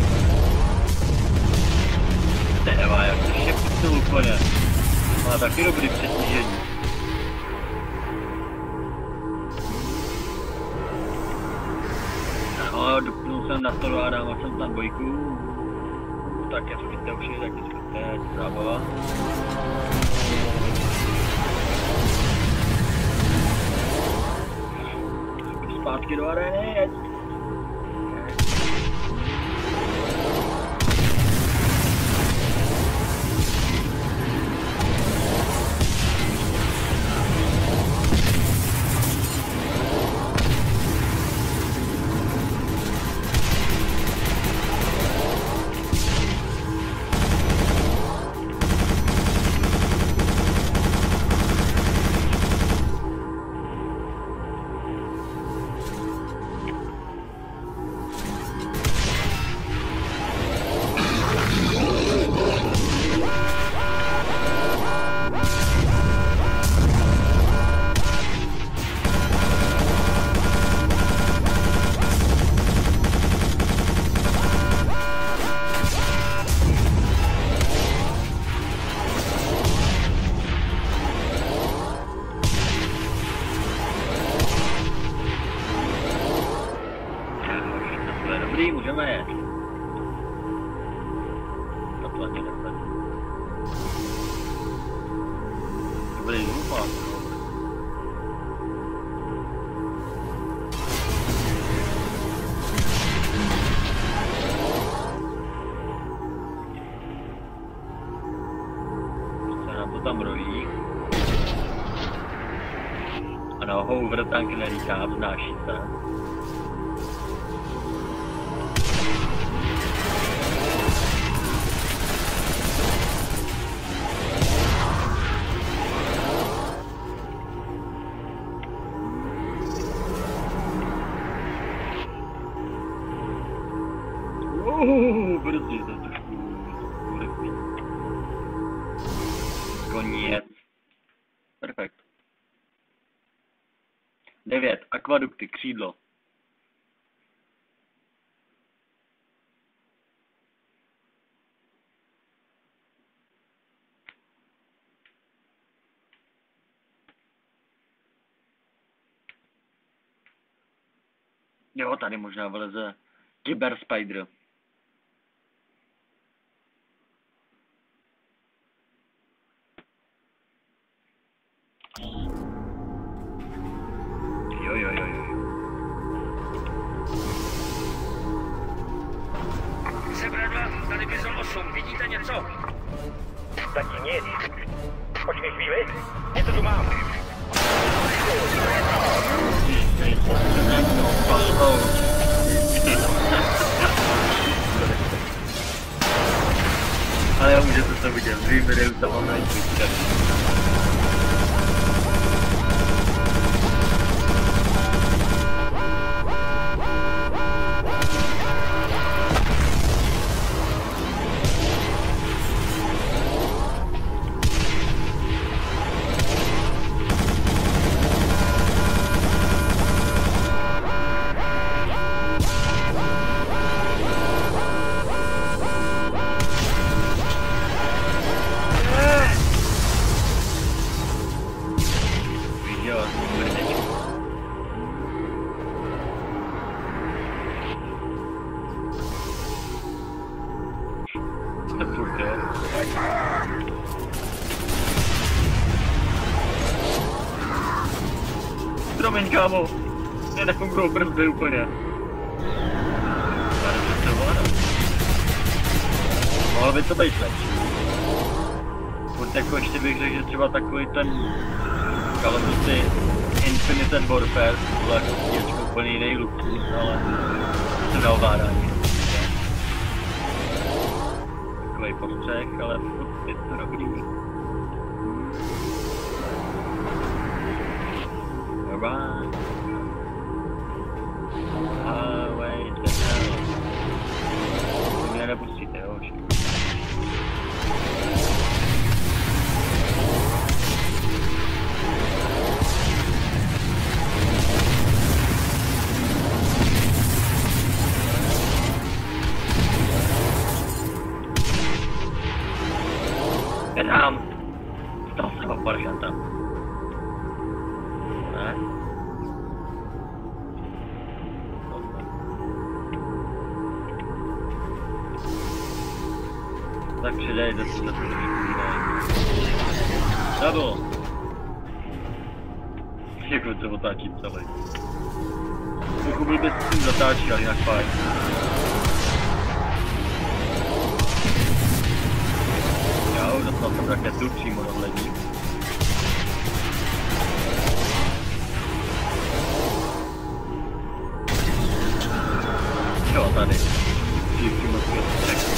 Téva, jak to šepcil úplně. Má taky dobrý přetížení. No, dupnul jsem na to a dával jsem tam dvojku. Tak je zpěte už, tak je zpěte, zábava. Zpátky do arény. Dobrý, můžeme jet. Takhle mě nechce. Dobrý, zůfám. Se nám to tam rojí. Ano, hover tank nelítá, vznáší se. Brzy to trošku urychlí. Konec. Perfekt. 9. Akvadukty, křídlo. Jo, tady možná vyleze Kyber Spider. Jo. Sebradla, tady Bizon 8, vidíte něco? Zatím nic. Počkej chvíli, něco tu mám. Ale já můžete to vidět, v druhým videu tam mám najít víc. Promiň, kámo, mě nefungují brzdy úplně. Mohlo by to být lepší. Furt jako ještě bych řekl, že třeba takový ten Call of Duty Infinite Warfare byl jako stíhačka úplně jiný luxus, ale to neovládání. Takový postřeh, ale furt je to dobrý. Alright. Wait the hell. To mě nepustíte, jo? Je tam! Stal se ho varianta. Ne? Tak přidej do toho double. Jako to otáčí celý. Pokud by s tím zatáčí, ale jinak fajn. Jo, dostal jsem raketu přímo do ledí. Jo, tady. Přímo z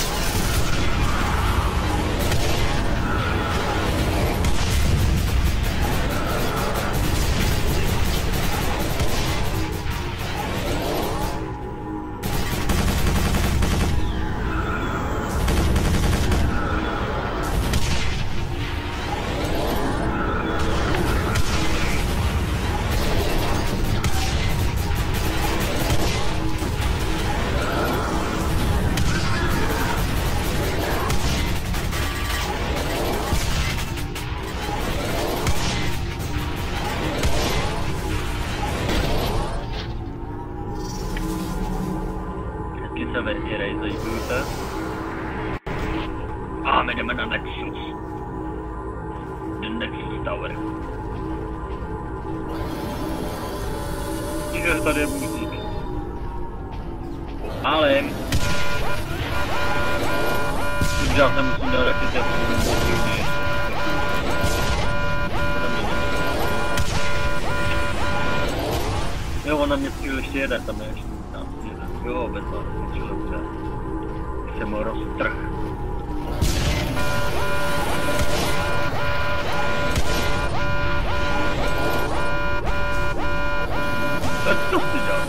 A my jdeme na Nexus. The Nexus Tower. Je tady je musík. Ale... já se musím dát rakety a musím jo, on na mě přijel ještě jede, tam je ještě tam jeden. Jo, bezva, něco dobře. Jsem ho roztrh. Co jsi dělal?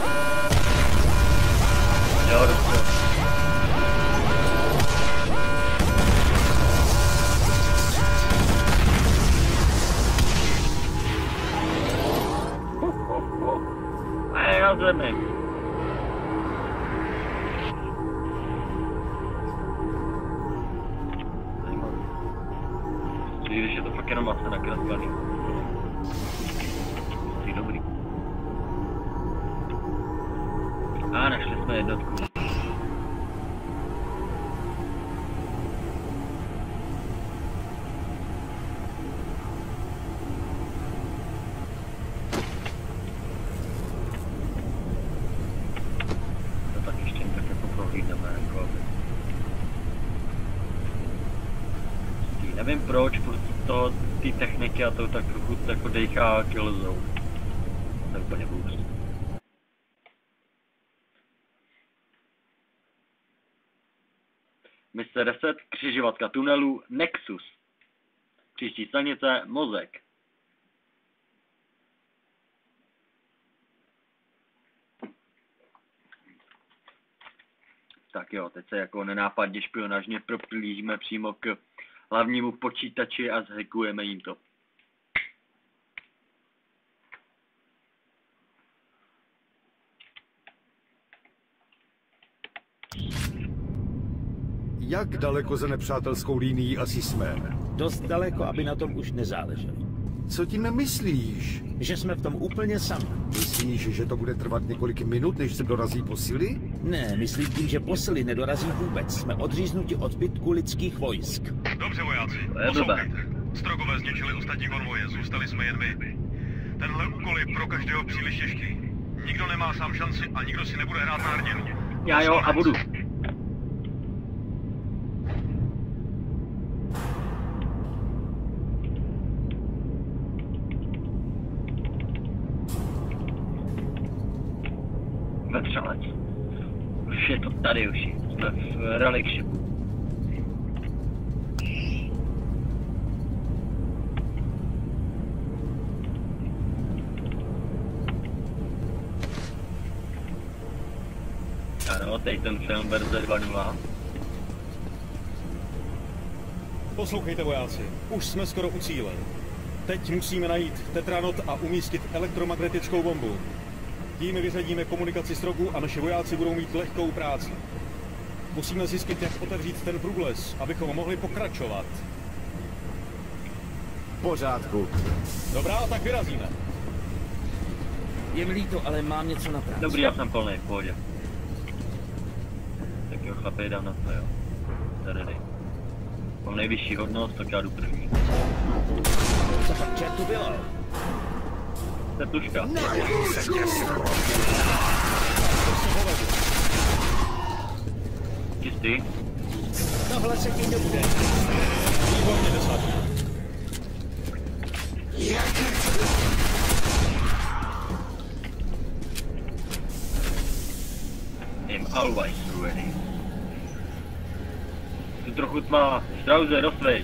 Jo, dobře. A je na zemi. Zajímavé. Když je to fakt jenom asi nakreslený. Ty dobrý. A našli jsme jednotku. To tak ještě tak jako prohlídneme, jako aby... Nevím proč, to ty techniky a to tak trochu jako dejchá Killzone. To je úplně bůř. Mise 10, křižovatka tunelu Nexus. Příští stanice Mozek. Tak jo, teď se jako nenápadně špionážně proplížíme přímo k hlavnímu počítači a zhackujeme jim to. Jak daleko za nepřátelskou linií asi jsme? Dost daleko, aby na tom už nezáleželo. Co tím myslíš? Že jsme v tom úplně sami. Myslíš, že to bude trvat několik minut, než se dorazí posily? Ne, myslím tím, že posily nedorazí vůbec. Jsme odříznuti od zbytku lidských vojsk. Dobře, vojáci, poslouchejte. Strogové zničili ostatní konvoje, zůstali jsme jen my. Tenhle úkol je pro každého příliš těžký. Nikdo nemá sám šanci a nikdo si nebude hrát na hrdinu. Já jo, a budu. Vetřelec. Už je to tady, už jsme v relic shipu. Ano, teď ten film verze 2.0. Poslouchejte, vojáci, už jsme skoro u cíle. Teď musíme najít tetranot a umístit elektromagnetickou bombu. Tím vyřadíme komunikaci s Trogu a naši vojáci budou mít lehkou práci. Musíme zjistit, jak otevřít ten průles, abychom mohli pokračovat. V pořádku. Dobrá, tak vyrazíme. Je mi líto, ale mám něco na práci. Dobrý, já jsem plný, v pohodě. Tak jo, chlapi, dám na to, jo. Tady. Mám nejvyšší hodnost, tak já jdu první. Co pak čertu bylo? Tetuška. Čistý. Tohle se ti nebude. Výborně, desátku. I'm always ready. Tu trochu tma. Strauze, rozsvěť.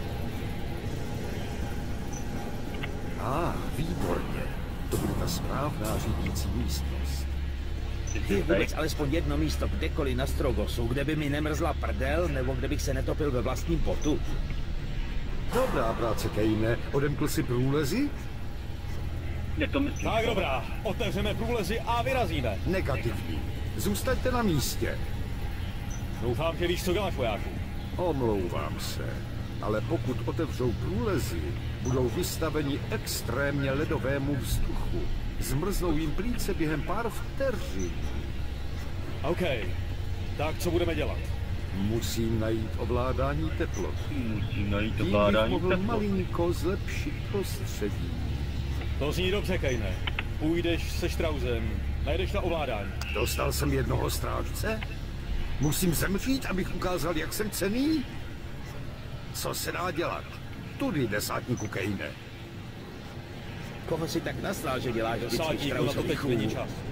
Výborně. To bude ta správná řídící místnost. Je vůbec alespoň jedno místo kdekoliv na Strogosu, kde by mi nemrzla prdel, nebo kde bych se netopil ve vlastním potu? Dobrá práce, Kane. Odemkl si průlezy? Je to myslím. Tak dobrá, otevřeme průlezy a vyrazíme. Negativní. Zůstaňte na místě. Doufám, že víš, co děláš, vojáku. Omlouvám se, ale pokud otevřou průlezy, budou vystaveni extrémně ledovému vzduchu. Zmrznou jim plíce během pár vteřin. OK, tak co budeme dělat? Musím najít ovládání teploty. Musím najít ovládání teploty. Mohl teploty. malinko zlepšit prostředí. To zní dobře, Kane. Půjdeš se Štrauzem, najdeš na ovládání. Dostal jsem jednoho strážce? Musím zemřít, abych ukázal, jak jsem cenný? Co se dá dělat? Tudy, desátníku Kane. Koho si tak naslal, že děláš vždycky Štrauzovi chůvu?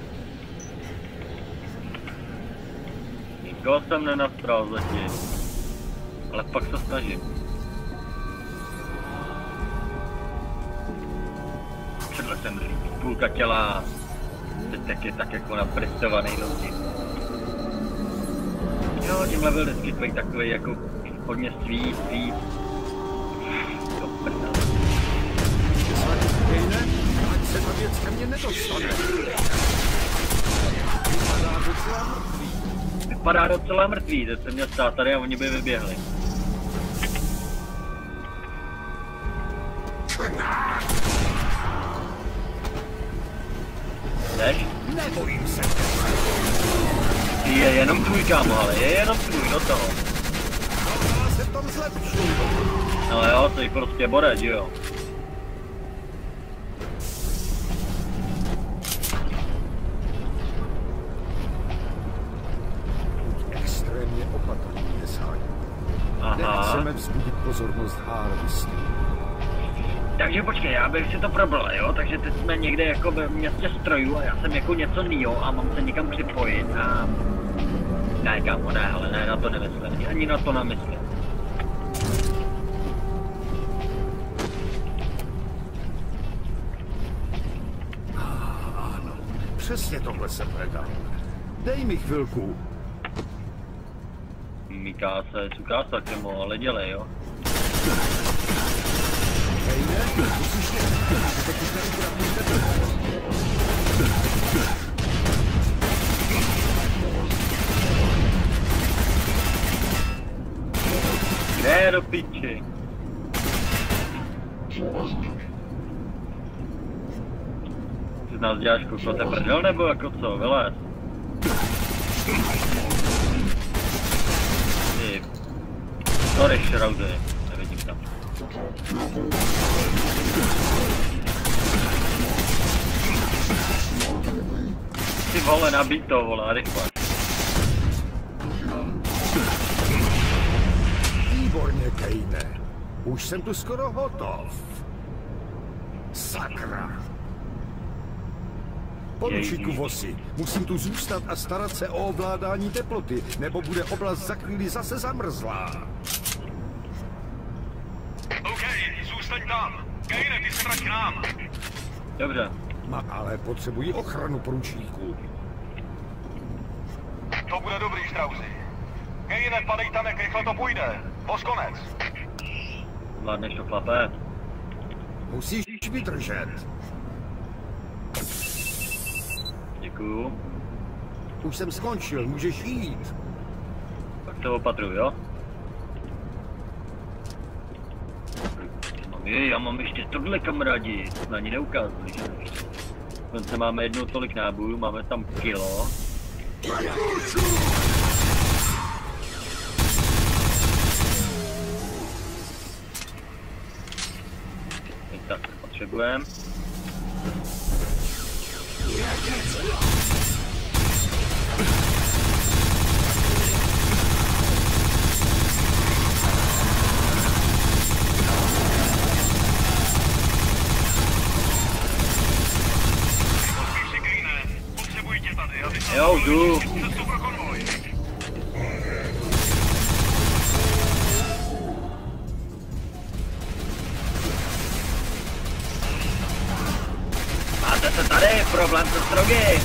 Nikoho jsem nenastral zatím. Ale pak se snažím. Předle jsem půlka těla. Teď je tak jako naprestovaný noci. Jo, tím level vždycky tvoj takový jako hodně svít. To prdel. Kane, ať se ta věc ke mně nedostane. Vypadá docela mrtvý, teď jsem měl stát tady a oni by vyběhli. Jdeš? Nebojím se. Je jenom tvůj, kámo, ale je jenom tvůj, do toho. No jo, to je prostě borec, jo. Extrémně opatrný, Deshaň. Nechceme vzbudit pozornost Harvestu. Takže počkej, já bych si to probral, jo? Takže teď jsme někde jako ve městě strojů a já jsem jako něco Neo a mám se někam připojit a... Ne, kámo, ne, ale ne, na to nemyslím, ani na to nemyslím. Ano, přesně tohle jsem hledal. Dej mi chvilku. Míká se, cuká se k tomu, ale dělej, jo? Kde do piči? Ty z nás děláš kokote prdel nebo jako co? Vylez. Ty. Sorry, Shroudy. Nevidím tam. Ty vole, nabít to, vole, rychle. Výborně, Kane. Už jsem tu skoro hotov. Sakra. Poručíku Vossi, musím tu zůstat a starat se o ovládání teploty, nebo bude oblast za chvíli zase zamrzlá. OK, zůstaň tam. Kane, ty se vrať k nám. Dobře. Ale potřebuji ochranu, poručíku. To bude dobrý, Strausi. Kane, padej tam, jak rychle to půjde. Voz konec. Zvládneš to, chlape. Musíš vydržet. Děkuju. Už jsem skončil, můžeš jít. Tak se opatruj, jo? Já mám ještě tohle, kamarádi, na ní neukázali, že ještě. Dokonce máme jednou tolik nábojů, máme tam kilo. Tak, potřebujeme. Jo, jdu. Máte se tady, problém se strogy.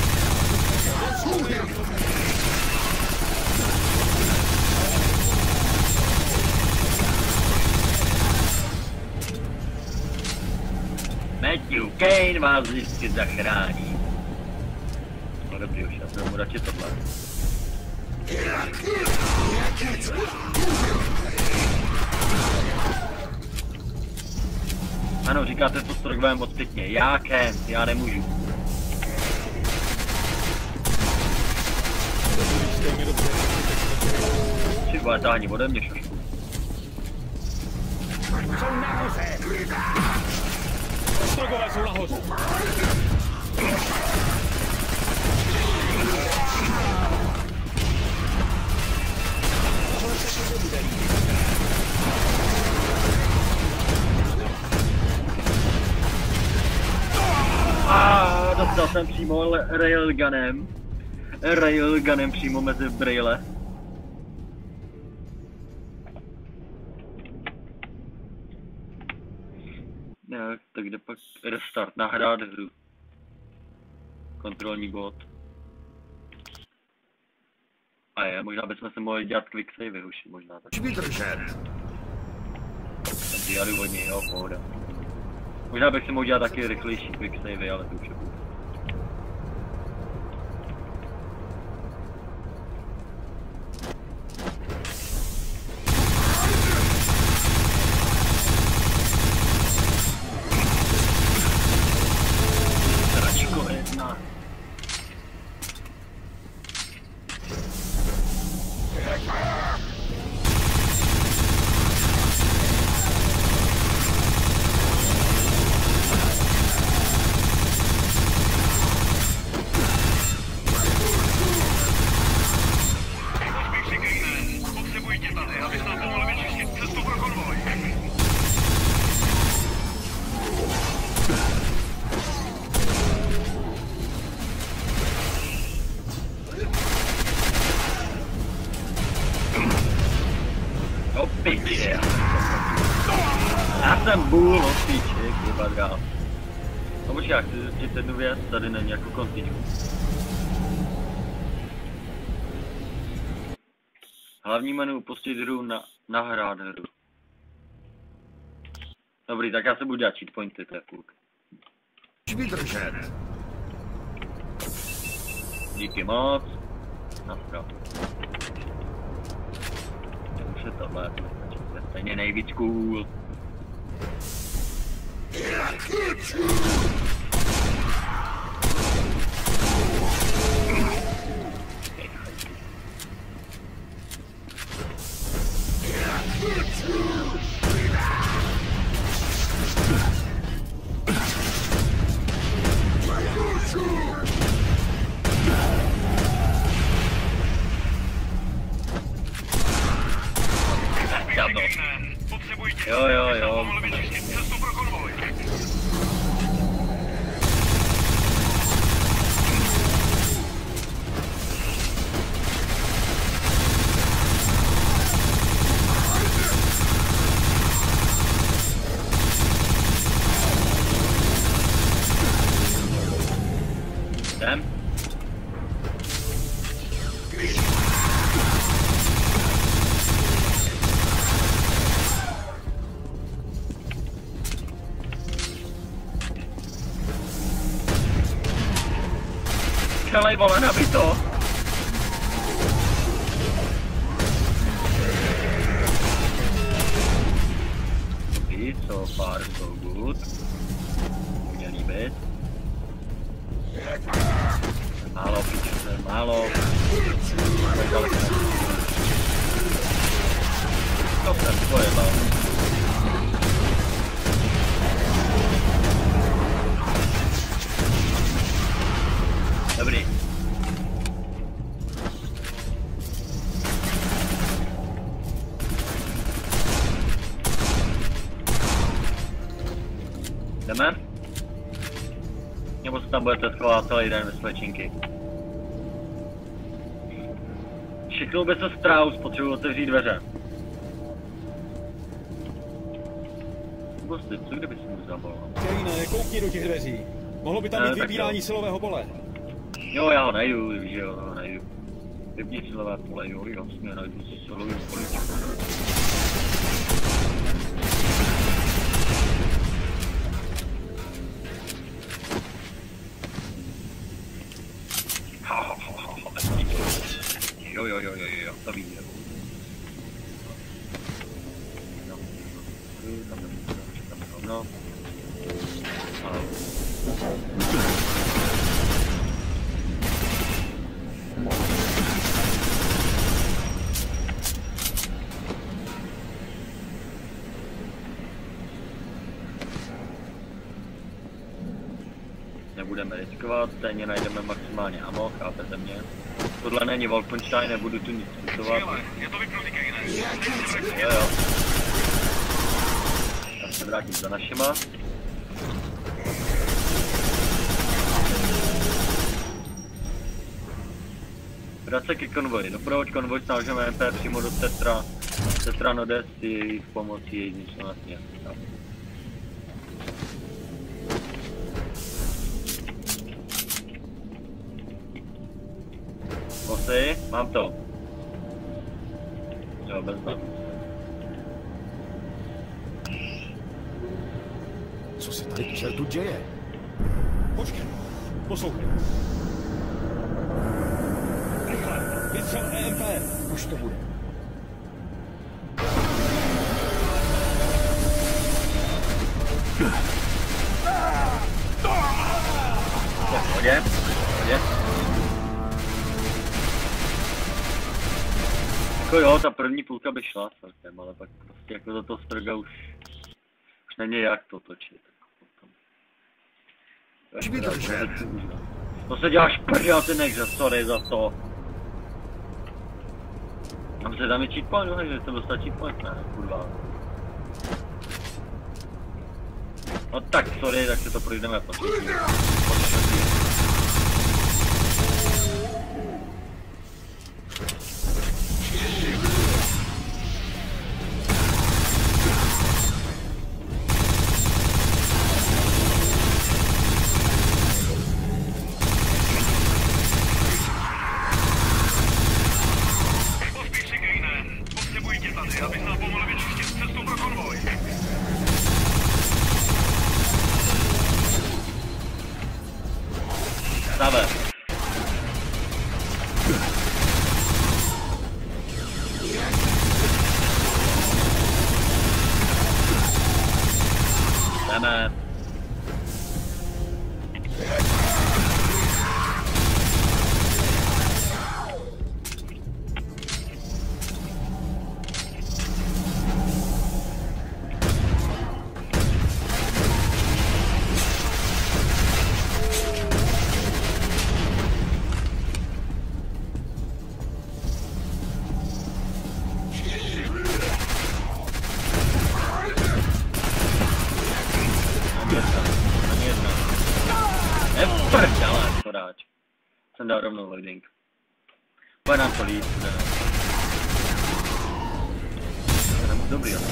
Matthew Kane vás vždycky zachrání. No dobrý, už já jsem mu radši tohle. Ano, říkáte to strogovém moc pěkně. Já Kent, já nemůžu. Tři vole, táhni ode mě, šašku. Jsou nahoře! Strogové jsou nahoře! Dostal jsem přímo railgunem přímo mezi brýle. Ne, tak jde pak restart, nahrát hru. Kontrolní bod. A je, možná bychom se mohli dělat quick save už, možná tak. Vydržet. Tam jdu od něj, jo, pohoda. Možná bych si mohl dělat taky rychlejší quick save, ale to už je bude. Já jsem bůl, ospíček, kurva drát. No počkej, já chci zjistit jednu věc, tady není jako kontinuum. Hlavní menu, pustit hru, nahrát hru. Dobrý, tak já se budu dělat cheat pointy, to je půlk. Vydržet. Díky moc. Naschle. Už je tohle, to je stejně nejvíc cool. Jo. Jdem. Kalej, vole, nabito. So far, so good. Mě líbit. Málo, piče, málo. To jsem pojebal. Dobrý. Jdeme? Nebo se tam budete schovat celý den ve slečinky? Šiknul by se Strauss, potřebuji otevřít dveře. Gosty, co kdyby se mu zabolal? Kejne, koukni do těch dveří. Mohlo by tam být vybírání silového pole. Jo, já ho najdu, víš, jo, ho najdu. Vypni silové pole, jo, jasně, najdu si silový poličku. Jo, to vím, jo. No. Nebudeme riskovat, stejně najdeme maximálně ammo, chápete mě? Tohle není Wolfenstein, nebudu tu nic citovat. Je to vypnutý, Kejne. Jo. Já se vrátím za našima. Vrát se ke konvoji. Doprovoď konvoj s nážem MP přímo do Tetra Nodes si jejich pomocí její zničenosti. Osy, mám to. Jo, bez toho. Co se tady k čertu děje? Počkej, poslouchej. Rychle, vytřel EMP. Už to bude. Pohodě. Jako jo, ta první půlka by šla celkem, ale pak prostě jako za toho Stroga už není jak to točit. To se děláš prdel, ty nechře, sorry za to. Tam se dáme cheat point, takže jsem dostal cheat point, ne, kurva. No tak, sorry, tak si to projdeme postupně. Jdeme. Jsem dal rovnou loading. Pojď nám to líp, dobrý, jo.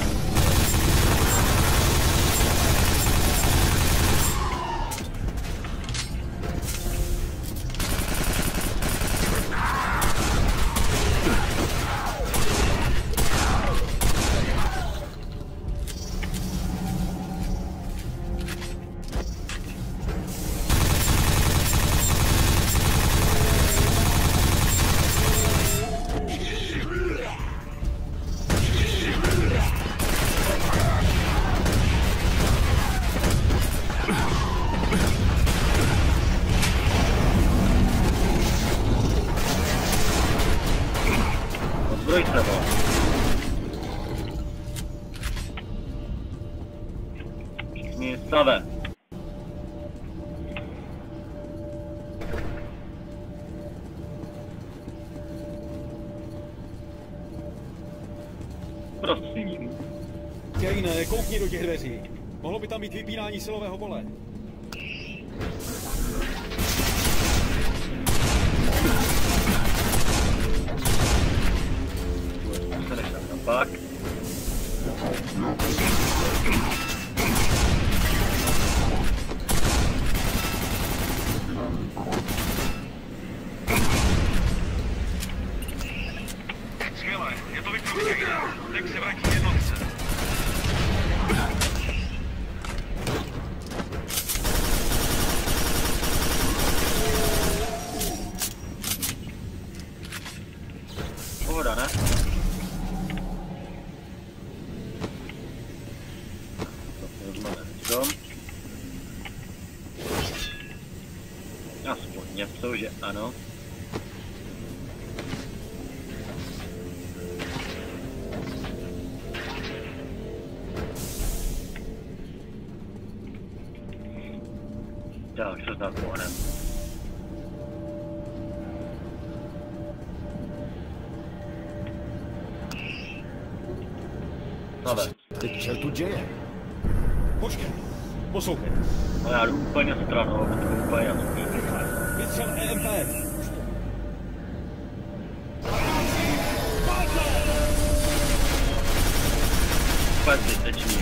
Stave. Prosím. Kejne, koukni do těch dveří. Mohlo by tam být vypínání silového pole. Se nechám tam pak. Skvěle, je to vypnutí. Tak se vrátí jednotce. Pohoda, ne? Aspoň něco, že ano. Tak, co snad pohnem. Save. Teď čel tu děje? Počkej, poslouchej. No já jdu úplně stranou, to je úplně jasný. Vytřel EMP. Úplně zbytečný.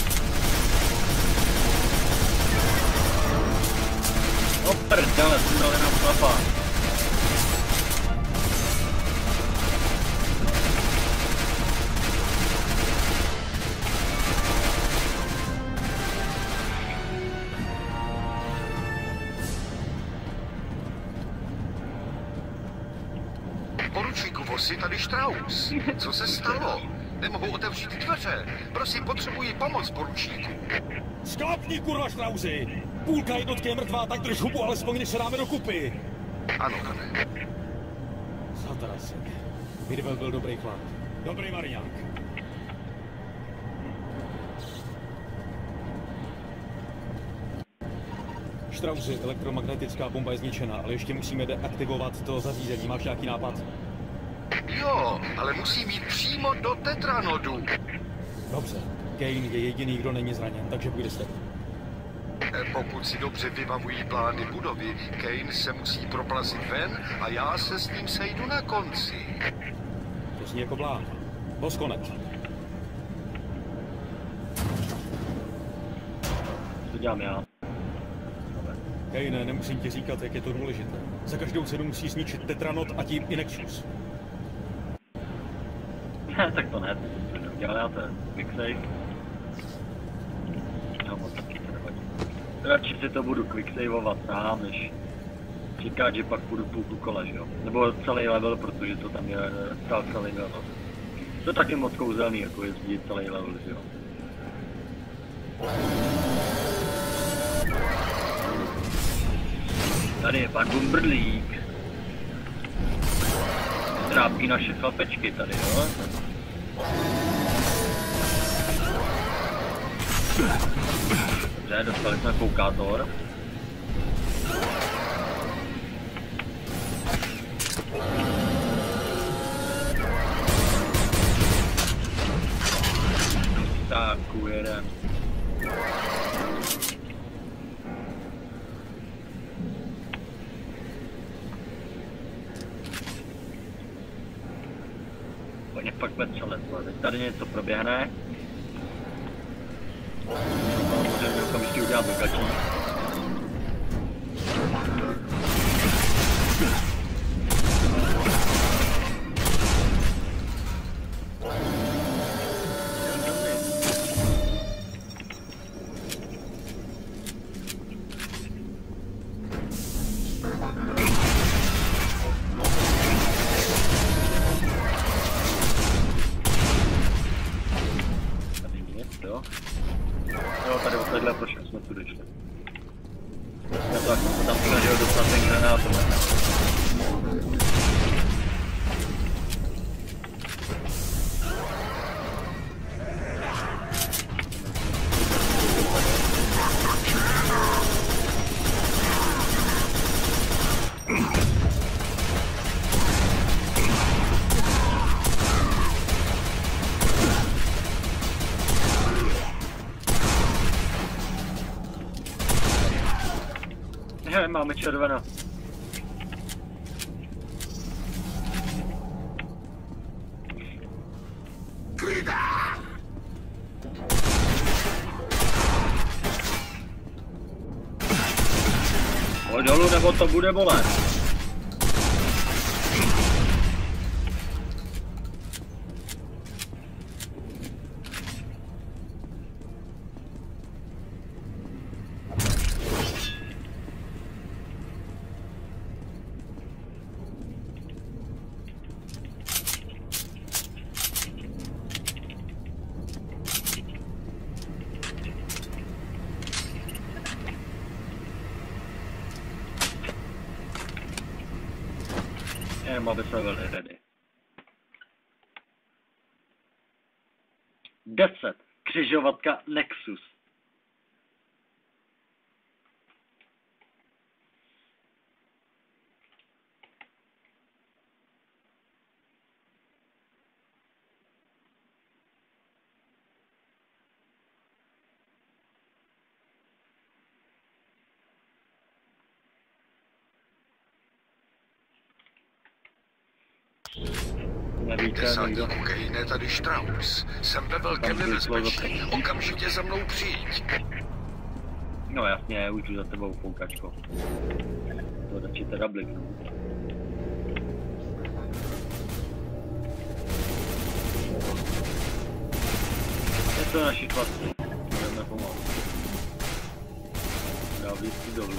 No prdele, jsem dal jenom chlapa. Poručíku Vossi, tady Strauss. Co se stalo? Nemohu otevřít dveře. Prosím, potřebuji pomoc, poručíku. Sklápni, kurva, Straussy! Půlka jednotky je mrtvá, tak drž hubu, alespoň než se dáme dokupy. Ano, pane. Zatarasek. Bidwell byl dobrý chlap. Dobrý marňák. Straussy, elektromagnetická bomba je zničena, ale ještě musíme deaktivovat to zařízení. Máš nějaký nápad? Jo, ale musím jít přímo do tetranodu. Dobře. Kane je jediný, kdo není zraněn, takže půjde s tebou. Pokud si dobře vybavují plány budovy, Kane se musí proplazit ven a já se s ním sejdu na konci. To zní jako plán. Boss konec. Co dělám já? Kane, nemusím ti říkat, jak je to důležité. Za každou cenu musí zničit Tetranot a tím i Nexus. Tak to ne, to neudělal já, to je quick save. No moc taky to nevadí. Radši si to budu quicksaveovat sám, než říkat, že pak půjdu půlku kola, že jo? Nebo celý level, protože to tam je celý level. To je taky moc kouzelný, jako jezdit celý level, že jo? Tady je pan Bumbrlík. Trápí naše chlapečky tady, jo? Dobře, dostali jsme koukátor. Tak, jeden. Oni fakt vetřele, teď tady něco proběhne. Můžeme okamžitě udělat dokačí. Máme červená. Pojď dolů, nebo to bude bolet. Aby jsme byli ready. 10. Křižovatka Nexus. Desátníku Kejne, tady Strauss. Jsem ve velkém nebezpečí. Okamžitě za mnou přijď. No jasně, už jdu za tebou, foukačko. To radši teda bliknu. Je to naši chlapci. Budeme pomalu. Dá blízky dolů.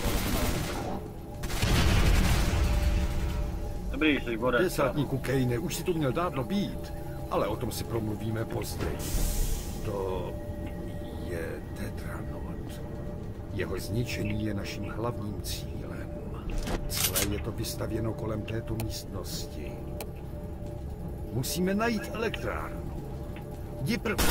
Dobrý, jsi voda. Desátníku Kejne, už si tu měl dávno být, ale o tom si promluvíme později. To je Tetranoid. Jeho zničení je naším hlavním cílem. Celé je to vystavěno kolem této místnosti. Musíme najít elektrárnu. Jdi první.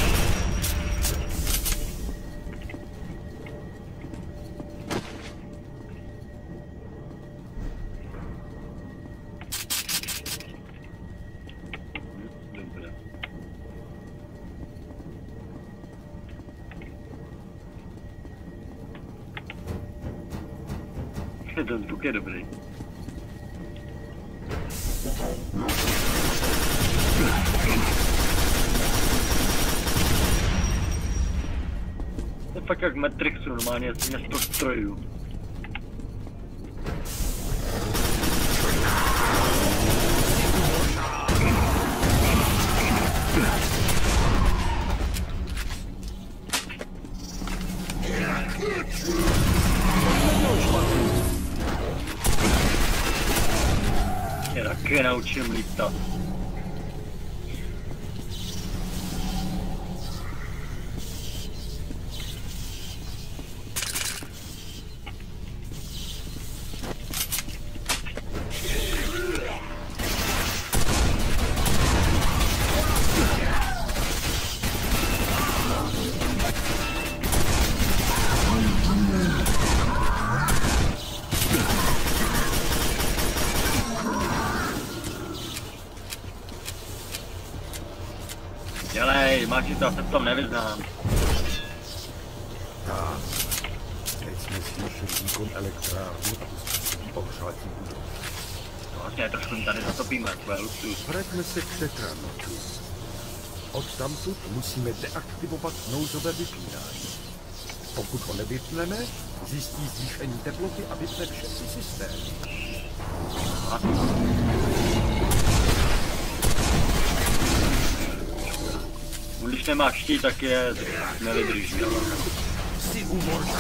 Ten zvuk je dobrý. To je fakt jak Matrixu, normálně město strojů. Taky naučím lítat. Máš to, já se v tom nevyznám. Tak. Teď jsme slyšeli výkon elektrárny a způsobí ohřátí budov. No vlastně trošku tady zatopíme, tvoje luxus. Vraťme se k Tetranotu. Odtamtud musíme deaktivovat nouzové vypínání. Pokud ho nevypneme, zjistí zvýšení teploty a vypne všechny systémy. Když nemáš štít, tak je nevydrží. Jsi úmorná.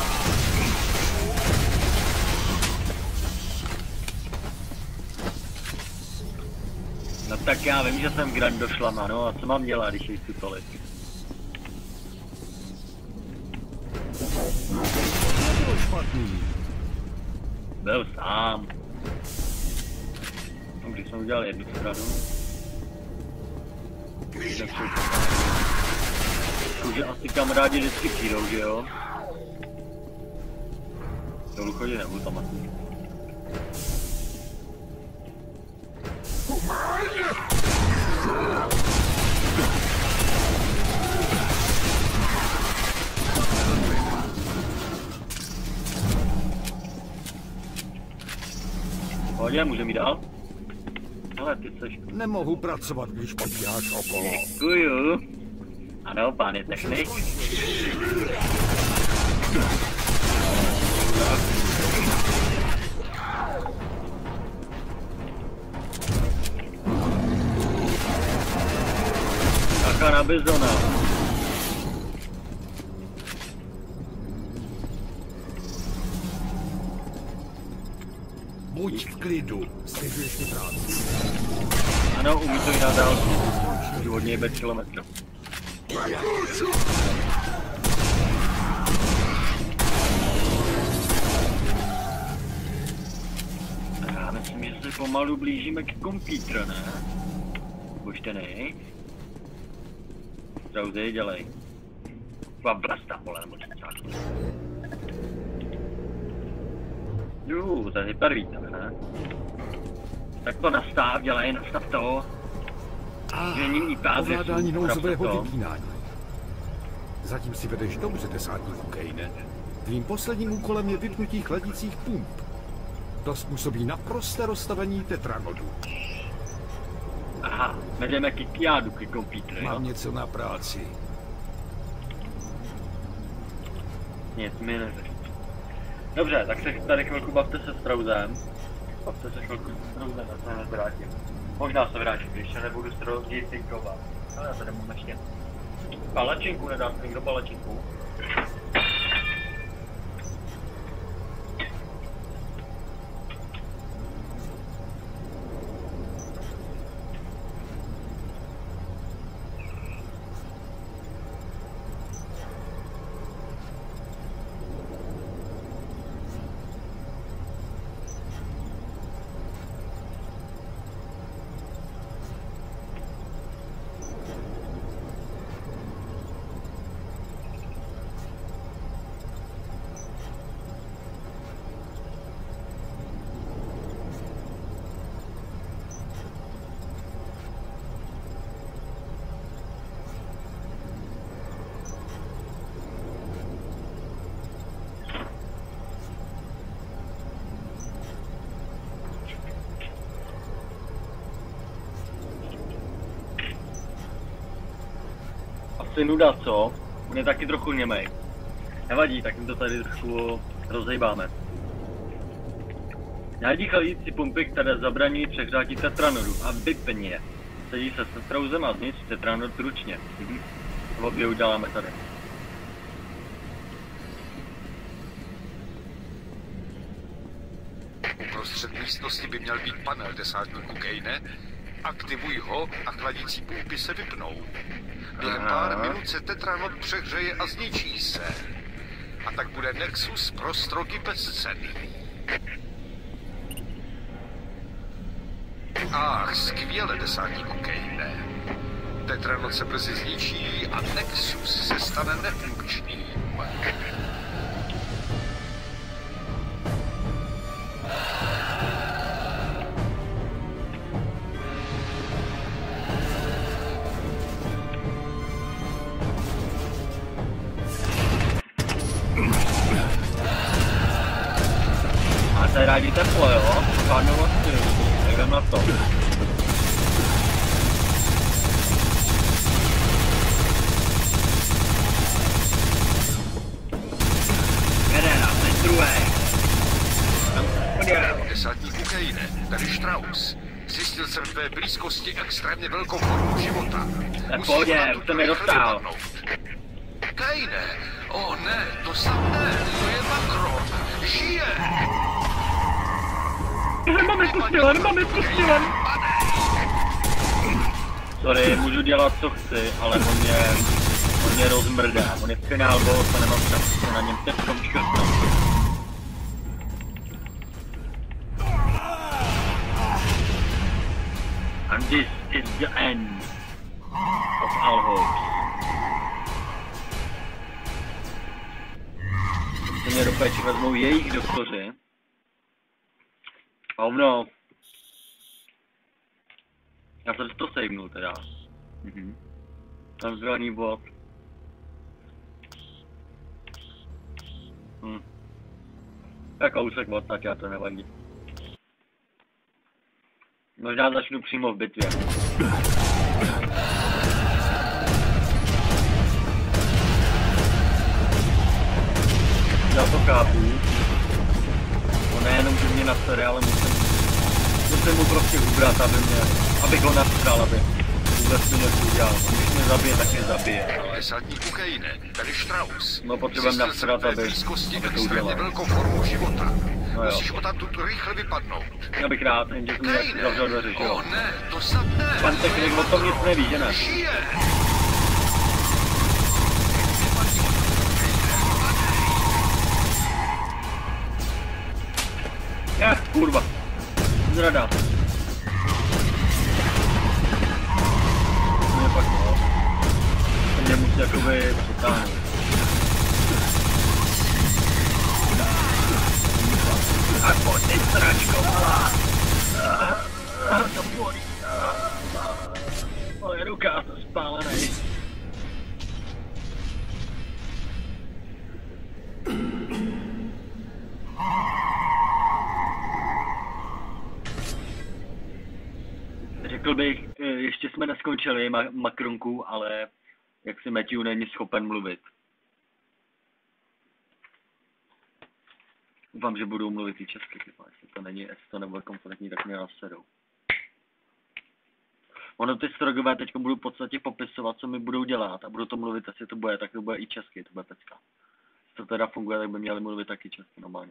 No tak já vím, že jsem Grand došlama, no a co mám dělat, když jsi tolik? Nebyl špatný. Byl sám. No, když jsme udělali jednu stranu. Takže asi kamarádi vždycky přijdou, že jo? Dolů chodit nebudu tam asi. Pohodě, můžeme jít dál? Ale ty seš... Nemohu pracovat, když pobíháš okolo. Děkuju. Ano, pán je technik. Taká na bizona. Buď v klidu, stěžuješ mi práci. Ano, umí to i na dálku. Hodně bez kilometru. Já myslím, že se pomalu blížíme k kompítru, ne? Poštěnej. Zauzy, dělej. Taková blasta, vole, nebo čáčku. To je hypervíta, ne? Tak to nastav, dělej, nastav to. Ovládání nouzového vypínání. Zatím si vedeš dobře, desátníku Kane. Tvým posledním úkolem je vypnutí chladicích pump. To způsobí naprosté rozstavení tetranodu. Aha, jdeme k jádu, k kompítru, Mám něco na práci. Nic mi neřeš. Dobře, tak se tady chvilku bavte se Strausem. Bavte se chvilku se Strausem, já se nevrátím. Možná se vrátím, když se nebudu stroudit tynkovat. Ale já tady mám ještě palačinku, nedá se někdo palačinku. Asi nuda, co? On je taky trochu němej. Nevadí, tak jim to tady trošku rozhejbáme. Najdi chladicí pumpy, které zabraňují přehřátí tetranodu a vypni je. Sedí se Strausem a znič tetranod ručně. Obě uděláme tady. Uprostřed místnosti by měl být panel desátníku Kane. Aktivuj ho a chladící pumpy se vypnou. Během pár minut se tetranod přehřeje a zničí se. A tak bude Nexus pro strogy bezcenný. Ach, skvěle, desátníku Kane. Tetranod se brzy zničí a Nexus se stane nefunkčným. Máte rádi teplo, jo? Pádnou ostru. Tak jdem na to. Jeden a ten druhý. Desátníku Kejne, tady Strauss. Zjistil jsem v tvé blízkosti extrémně velkou formu života. Pohodě, už jsem je dostal. Kejne, ne, to sam ne, to je Makron. Žije! Máme pustilem. Sorry, můžu dělat co chci, ale on mě rozmrdá. On je finál boss a nemám šanci se na něm teďkom škrtnout. And this is the end of all hopes. Se mě do péče vezmou jejich doktoři. A ono. Já jsem to savenul teda. Tam zelený bod. Tak kousek bod, tak já to nevadí. Možná začnu přímo v bitvě. Já to chápu. On nejenom, že mě nasere, ale musím mu prostě ubrat, abych ho nasral, aby vůbec mi něco udělal. On když mě zabije, tak mě zabije. Desátníku Kejne, tady Strauss. No potřebujeme nasrat, aby to udělal. Velkou formu života. No jo. Musíš odtamtud rychle vypadnout. Já bych rád, jenže jsem mi zavřel dveře, že jo? Ne, to snad ne. Pan technik o tom nic neví, že ne? Kurva. Zrada. To mě pak no. To mě musí jakoby přitáhnout. A pojď ty sračko, malá. To bolí. Moje ruka to spálenej. Řekl bych, ještě jsme neskončili Makronku, ale jak si Matthew není schopen mluvit. Doufám, že budou mluvit i česky, jestli to nebude kompletní, tak mě nasedou. Ono ty strogové teď budou v podstatě popisovat, co mi budou dělat a budou to mluvit, jestli to bude, tak to bude i česky, to bude pecka. Jestli to teda funguje, tak by měli mluvit taky česky normálně.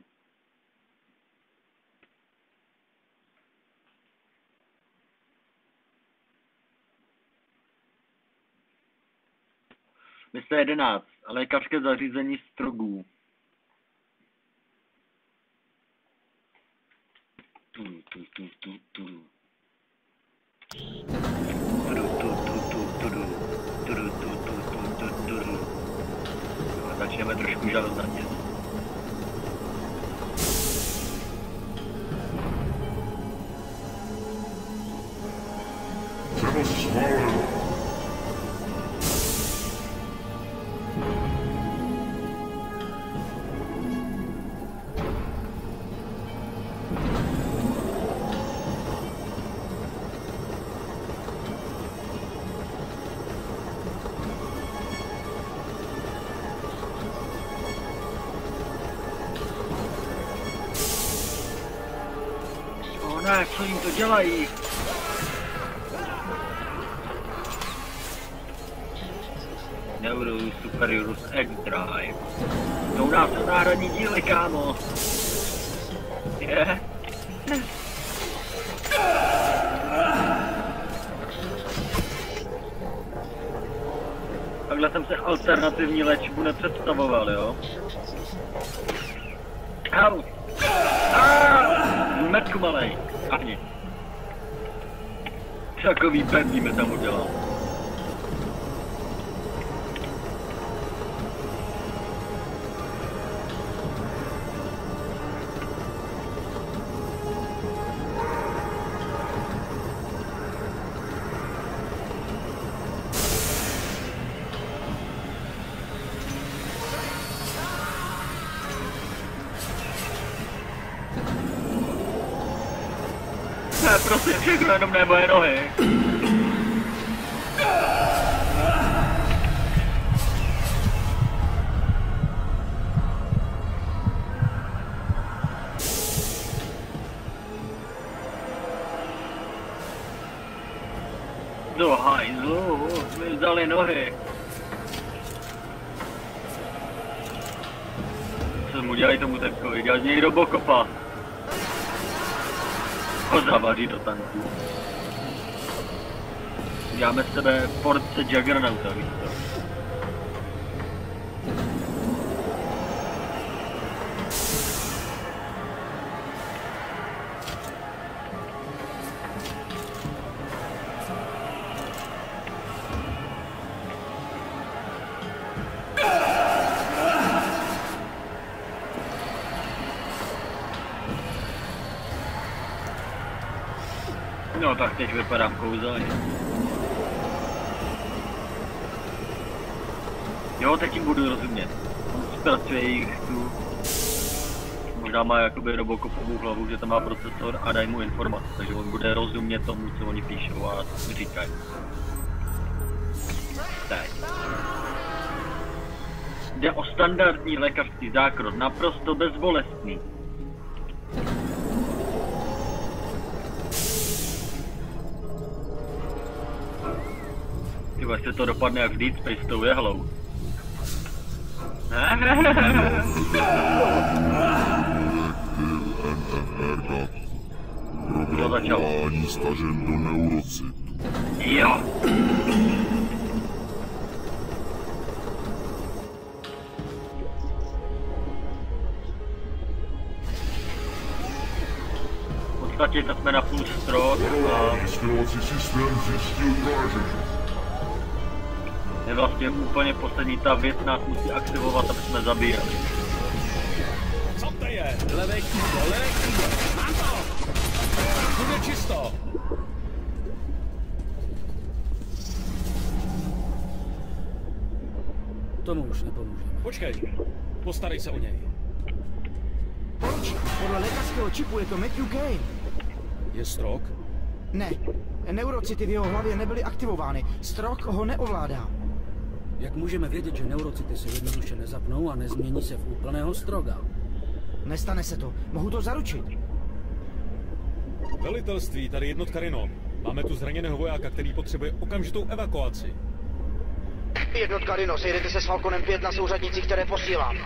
Mise 11. Lékařské zařízení Strogů. Začneme trošku žalostnatě. Převoz schváleno. Ne, co jim to dělají? Neurus Superiorus X-Drive. To u nás jsou národní díly, kámo. Je? Takhle jsem se alternativní léčbu nepředstavoval, jo? Au! Metku malej, ahni. Takový pevný mi tam udělal. Ne, prosím, všechno jenom ne moje nohy. Do hajzlu, mi vzali nohy. Co mu dělají tomu Tepkovi? Dělají z něj Robocopa. Ho zavadí do tanku. Děláme z tebe porce Juggernauta, víš to. No tak teď vypadám kouzelně. Jo, teď jim budu rozumět. On zpracuje jejich tu... Možná má jakoby Robocopovou hlavu, že tam má procesor a daj mu informace, takže on bude rozumět tomu, co oni píšou a říkají. Teď. Jde o standardní lékařský zákrok, naprosto bezbolestný. Tyhle se to dopadne jak v Dead Space s tou jehlou. Kdo začal? Stažen do neurocitu. Jo. V podstatě to jsme na půl strok a... Vysílací systém zjistil prážení. Je vlastně úplně poslední ta věc nás musí aktivovat, aby jsme zabíjeli. Co to je? Levej kýdo, levej kýdo. Mám to! Bude čisto. Tomu už nepomůžeme. Počkej, postarej se o něj. Proč? Podle lékařského čipu je to Matthew Kane. Je Strok? Ne, neurocity v jeho hlavě nebyly aktivovány. Strok ho neovládá. Jak můžeme vědět, že neurocity se jednoduše nezapnou a nezmění se v úplného Stroga? Nestane se to, mohu to zaručit. Velitelství, tady jednotka Rhino. Máme tu zraněného vojáka, který potřebuje okamžitou evakuaci. Jednotka Rhino, sejdete se s Falconem 5 na souřadnicích, které posílám.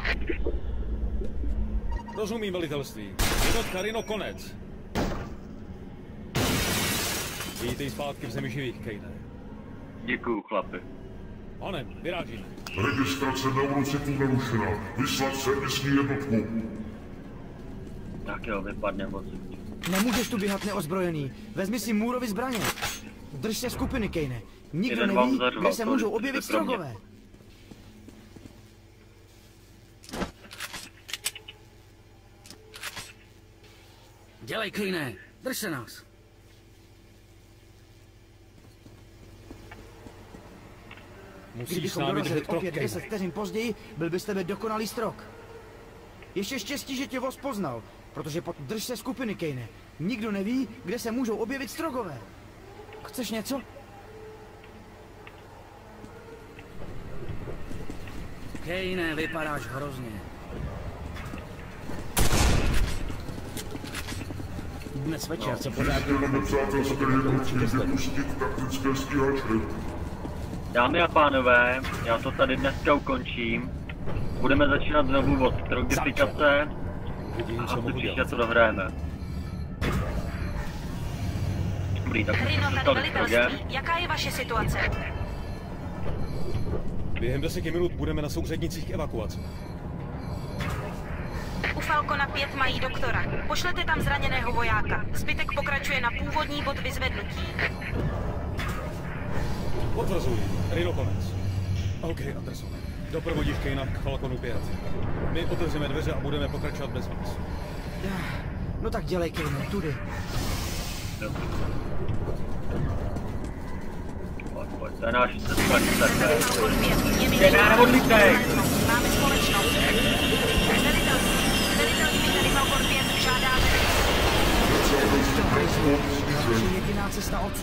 Rozumím, velitelství. Jednotka Rhino, konec. Vítej zpátky v zemi živých, Kane. Děkuju, chlapi. Panem, vyrážíme. Registrace neurocitů narušena. Vyslat servisní jednotku. Tak jo, vypadne moc. Nemůžeš tu běhat neozbrojený. Vezmi si Moorovy zbraně. Drž se skupiny, Kane. Nikdo neví, kde se můžou objevit Strogové. Dělej, Kane. Drž se nás. Kdybychom dorazili opět 10 vteřin později, byl by z tebe dokonalý Strok. Ještě štěstí, že tě Voss poznal, protože drž se skupiny, Kane. Nikdo neví, kde se můžou objevit Strogové. Chceš něco? Kane, vypadáš hrozně. Dnes večer se pořádně Dámy a pánové, já to tady dneska ukončím. Budeme začínat znovu od strogifikace a příště to dohrajeme. Dobrý, tak Rhino, tady velitelství. Jaká je vaše situace? Během 10 minut budeme na souřadnicích k evakuaci. U Falcona 5 mají doktora. Pošlete tam zraněného vojáka. Zbytek pokračuje na původní bod vyzvednutí. Potvrzuji. Rhino, konec. OK, Anderson. Doprovodíš Kanea k Falconu 5. My otevřeme dveře a budeme pokračovat bez vás. No tak dělej, Kane, tudy. Pojď, to je náš cesta. Je národlitej! Máme společnost. Velitelství tady Falcon 5 žádáme. cesta odsud.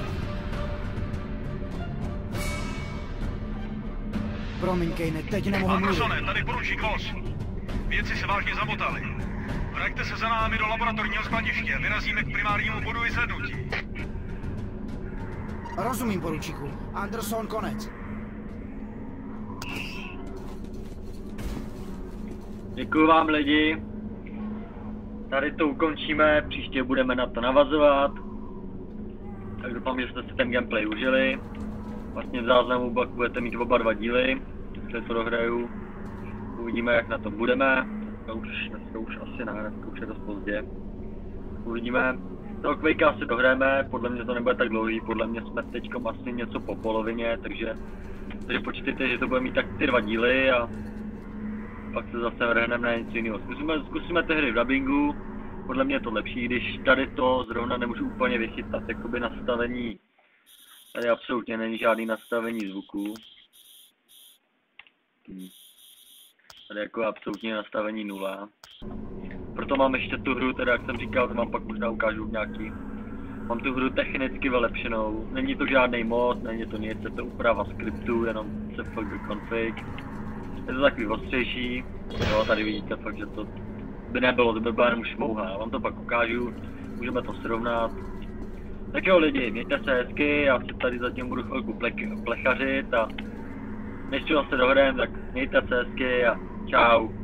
Promiň, Kane, teď nemohu mluvit. Andersone, tady poručík Voss. Věci se vážně zamotaly. Vraťte se za námi do laboratorního skladiště. Vyrazíme k primárnímu bodu vyzvednutí. Rozumím, poručíku. Anderson, konec. Děkuju vám, lidi. Tady to ukončíme, příště budeme na to navazovat. Tak doufám, že jste si ten gameplay užili. Vlastně v záznamu budete mít oba dva díly, když to dohraju. Uvidíme, jak na to budeme. Dneska už asi ne, dneska už je dost pozdě. Uvidíme. Toho Quakea asi dohráme, podle mě to nebude tak dlouhý, podle mě jsme teďkom asi něco po polovině, takže počítejte, že to bude mít tak ty 2 díly a pak se zase vrhneme na něco jiného. Zkusíme ty hry v dabingu, podle mě je to lepší, když tady to zrovna nemůžu úplně vychytat, jakoby nastavení. Tady absolutně není žádný nastavení zvuku. Tady jako absolutně nastavení 0. Proto mám ještě tu hru, teda jak jsem říkal, to vám pak možná ukážu v nějaký. Mám tu hru technicky vylepšenou, není to žádný mod, není to nic, je to úprava skriptu, jenom cfg config. Je to takový ostřejší, jo, tady vidíte fakt, že to by nebylo, to by byla jenom šmouha, já vám to pak ukážu, můžeme to srovnat. Tak jo lidi, mějte se hezky, já si tady zatím budu chvilku plechařit a než to zase dohrám, tak mějte se hezky a čau.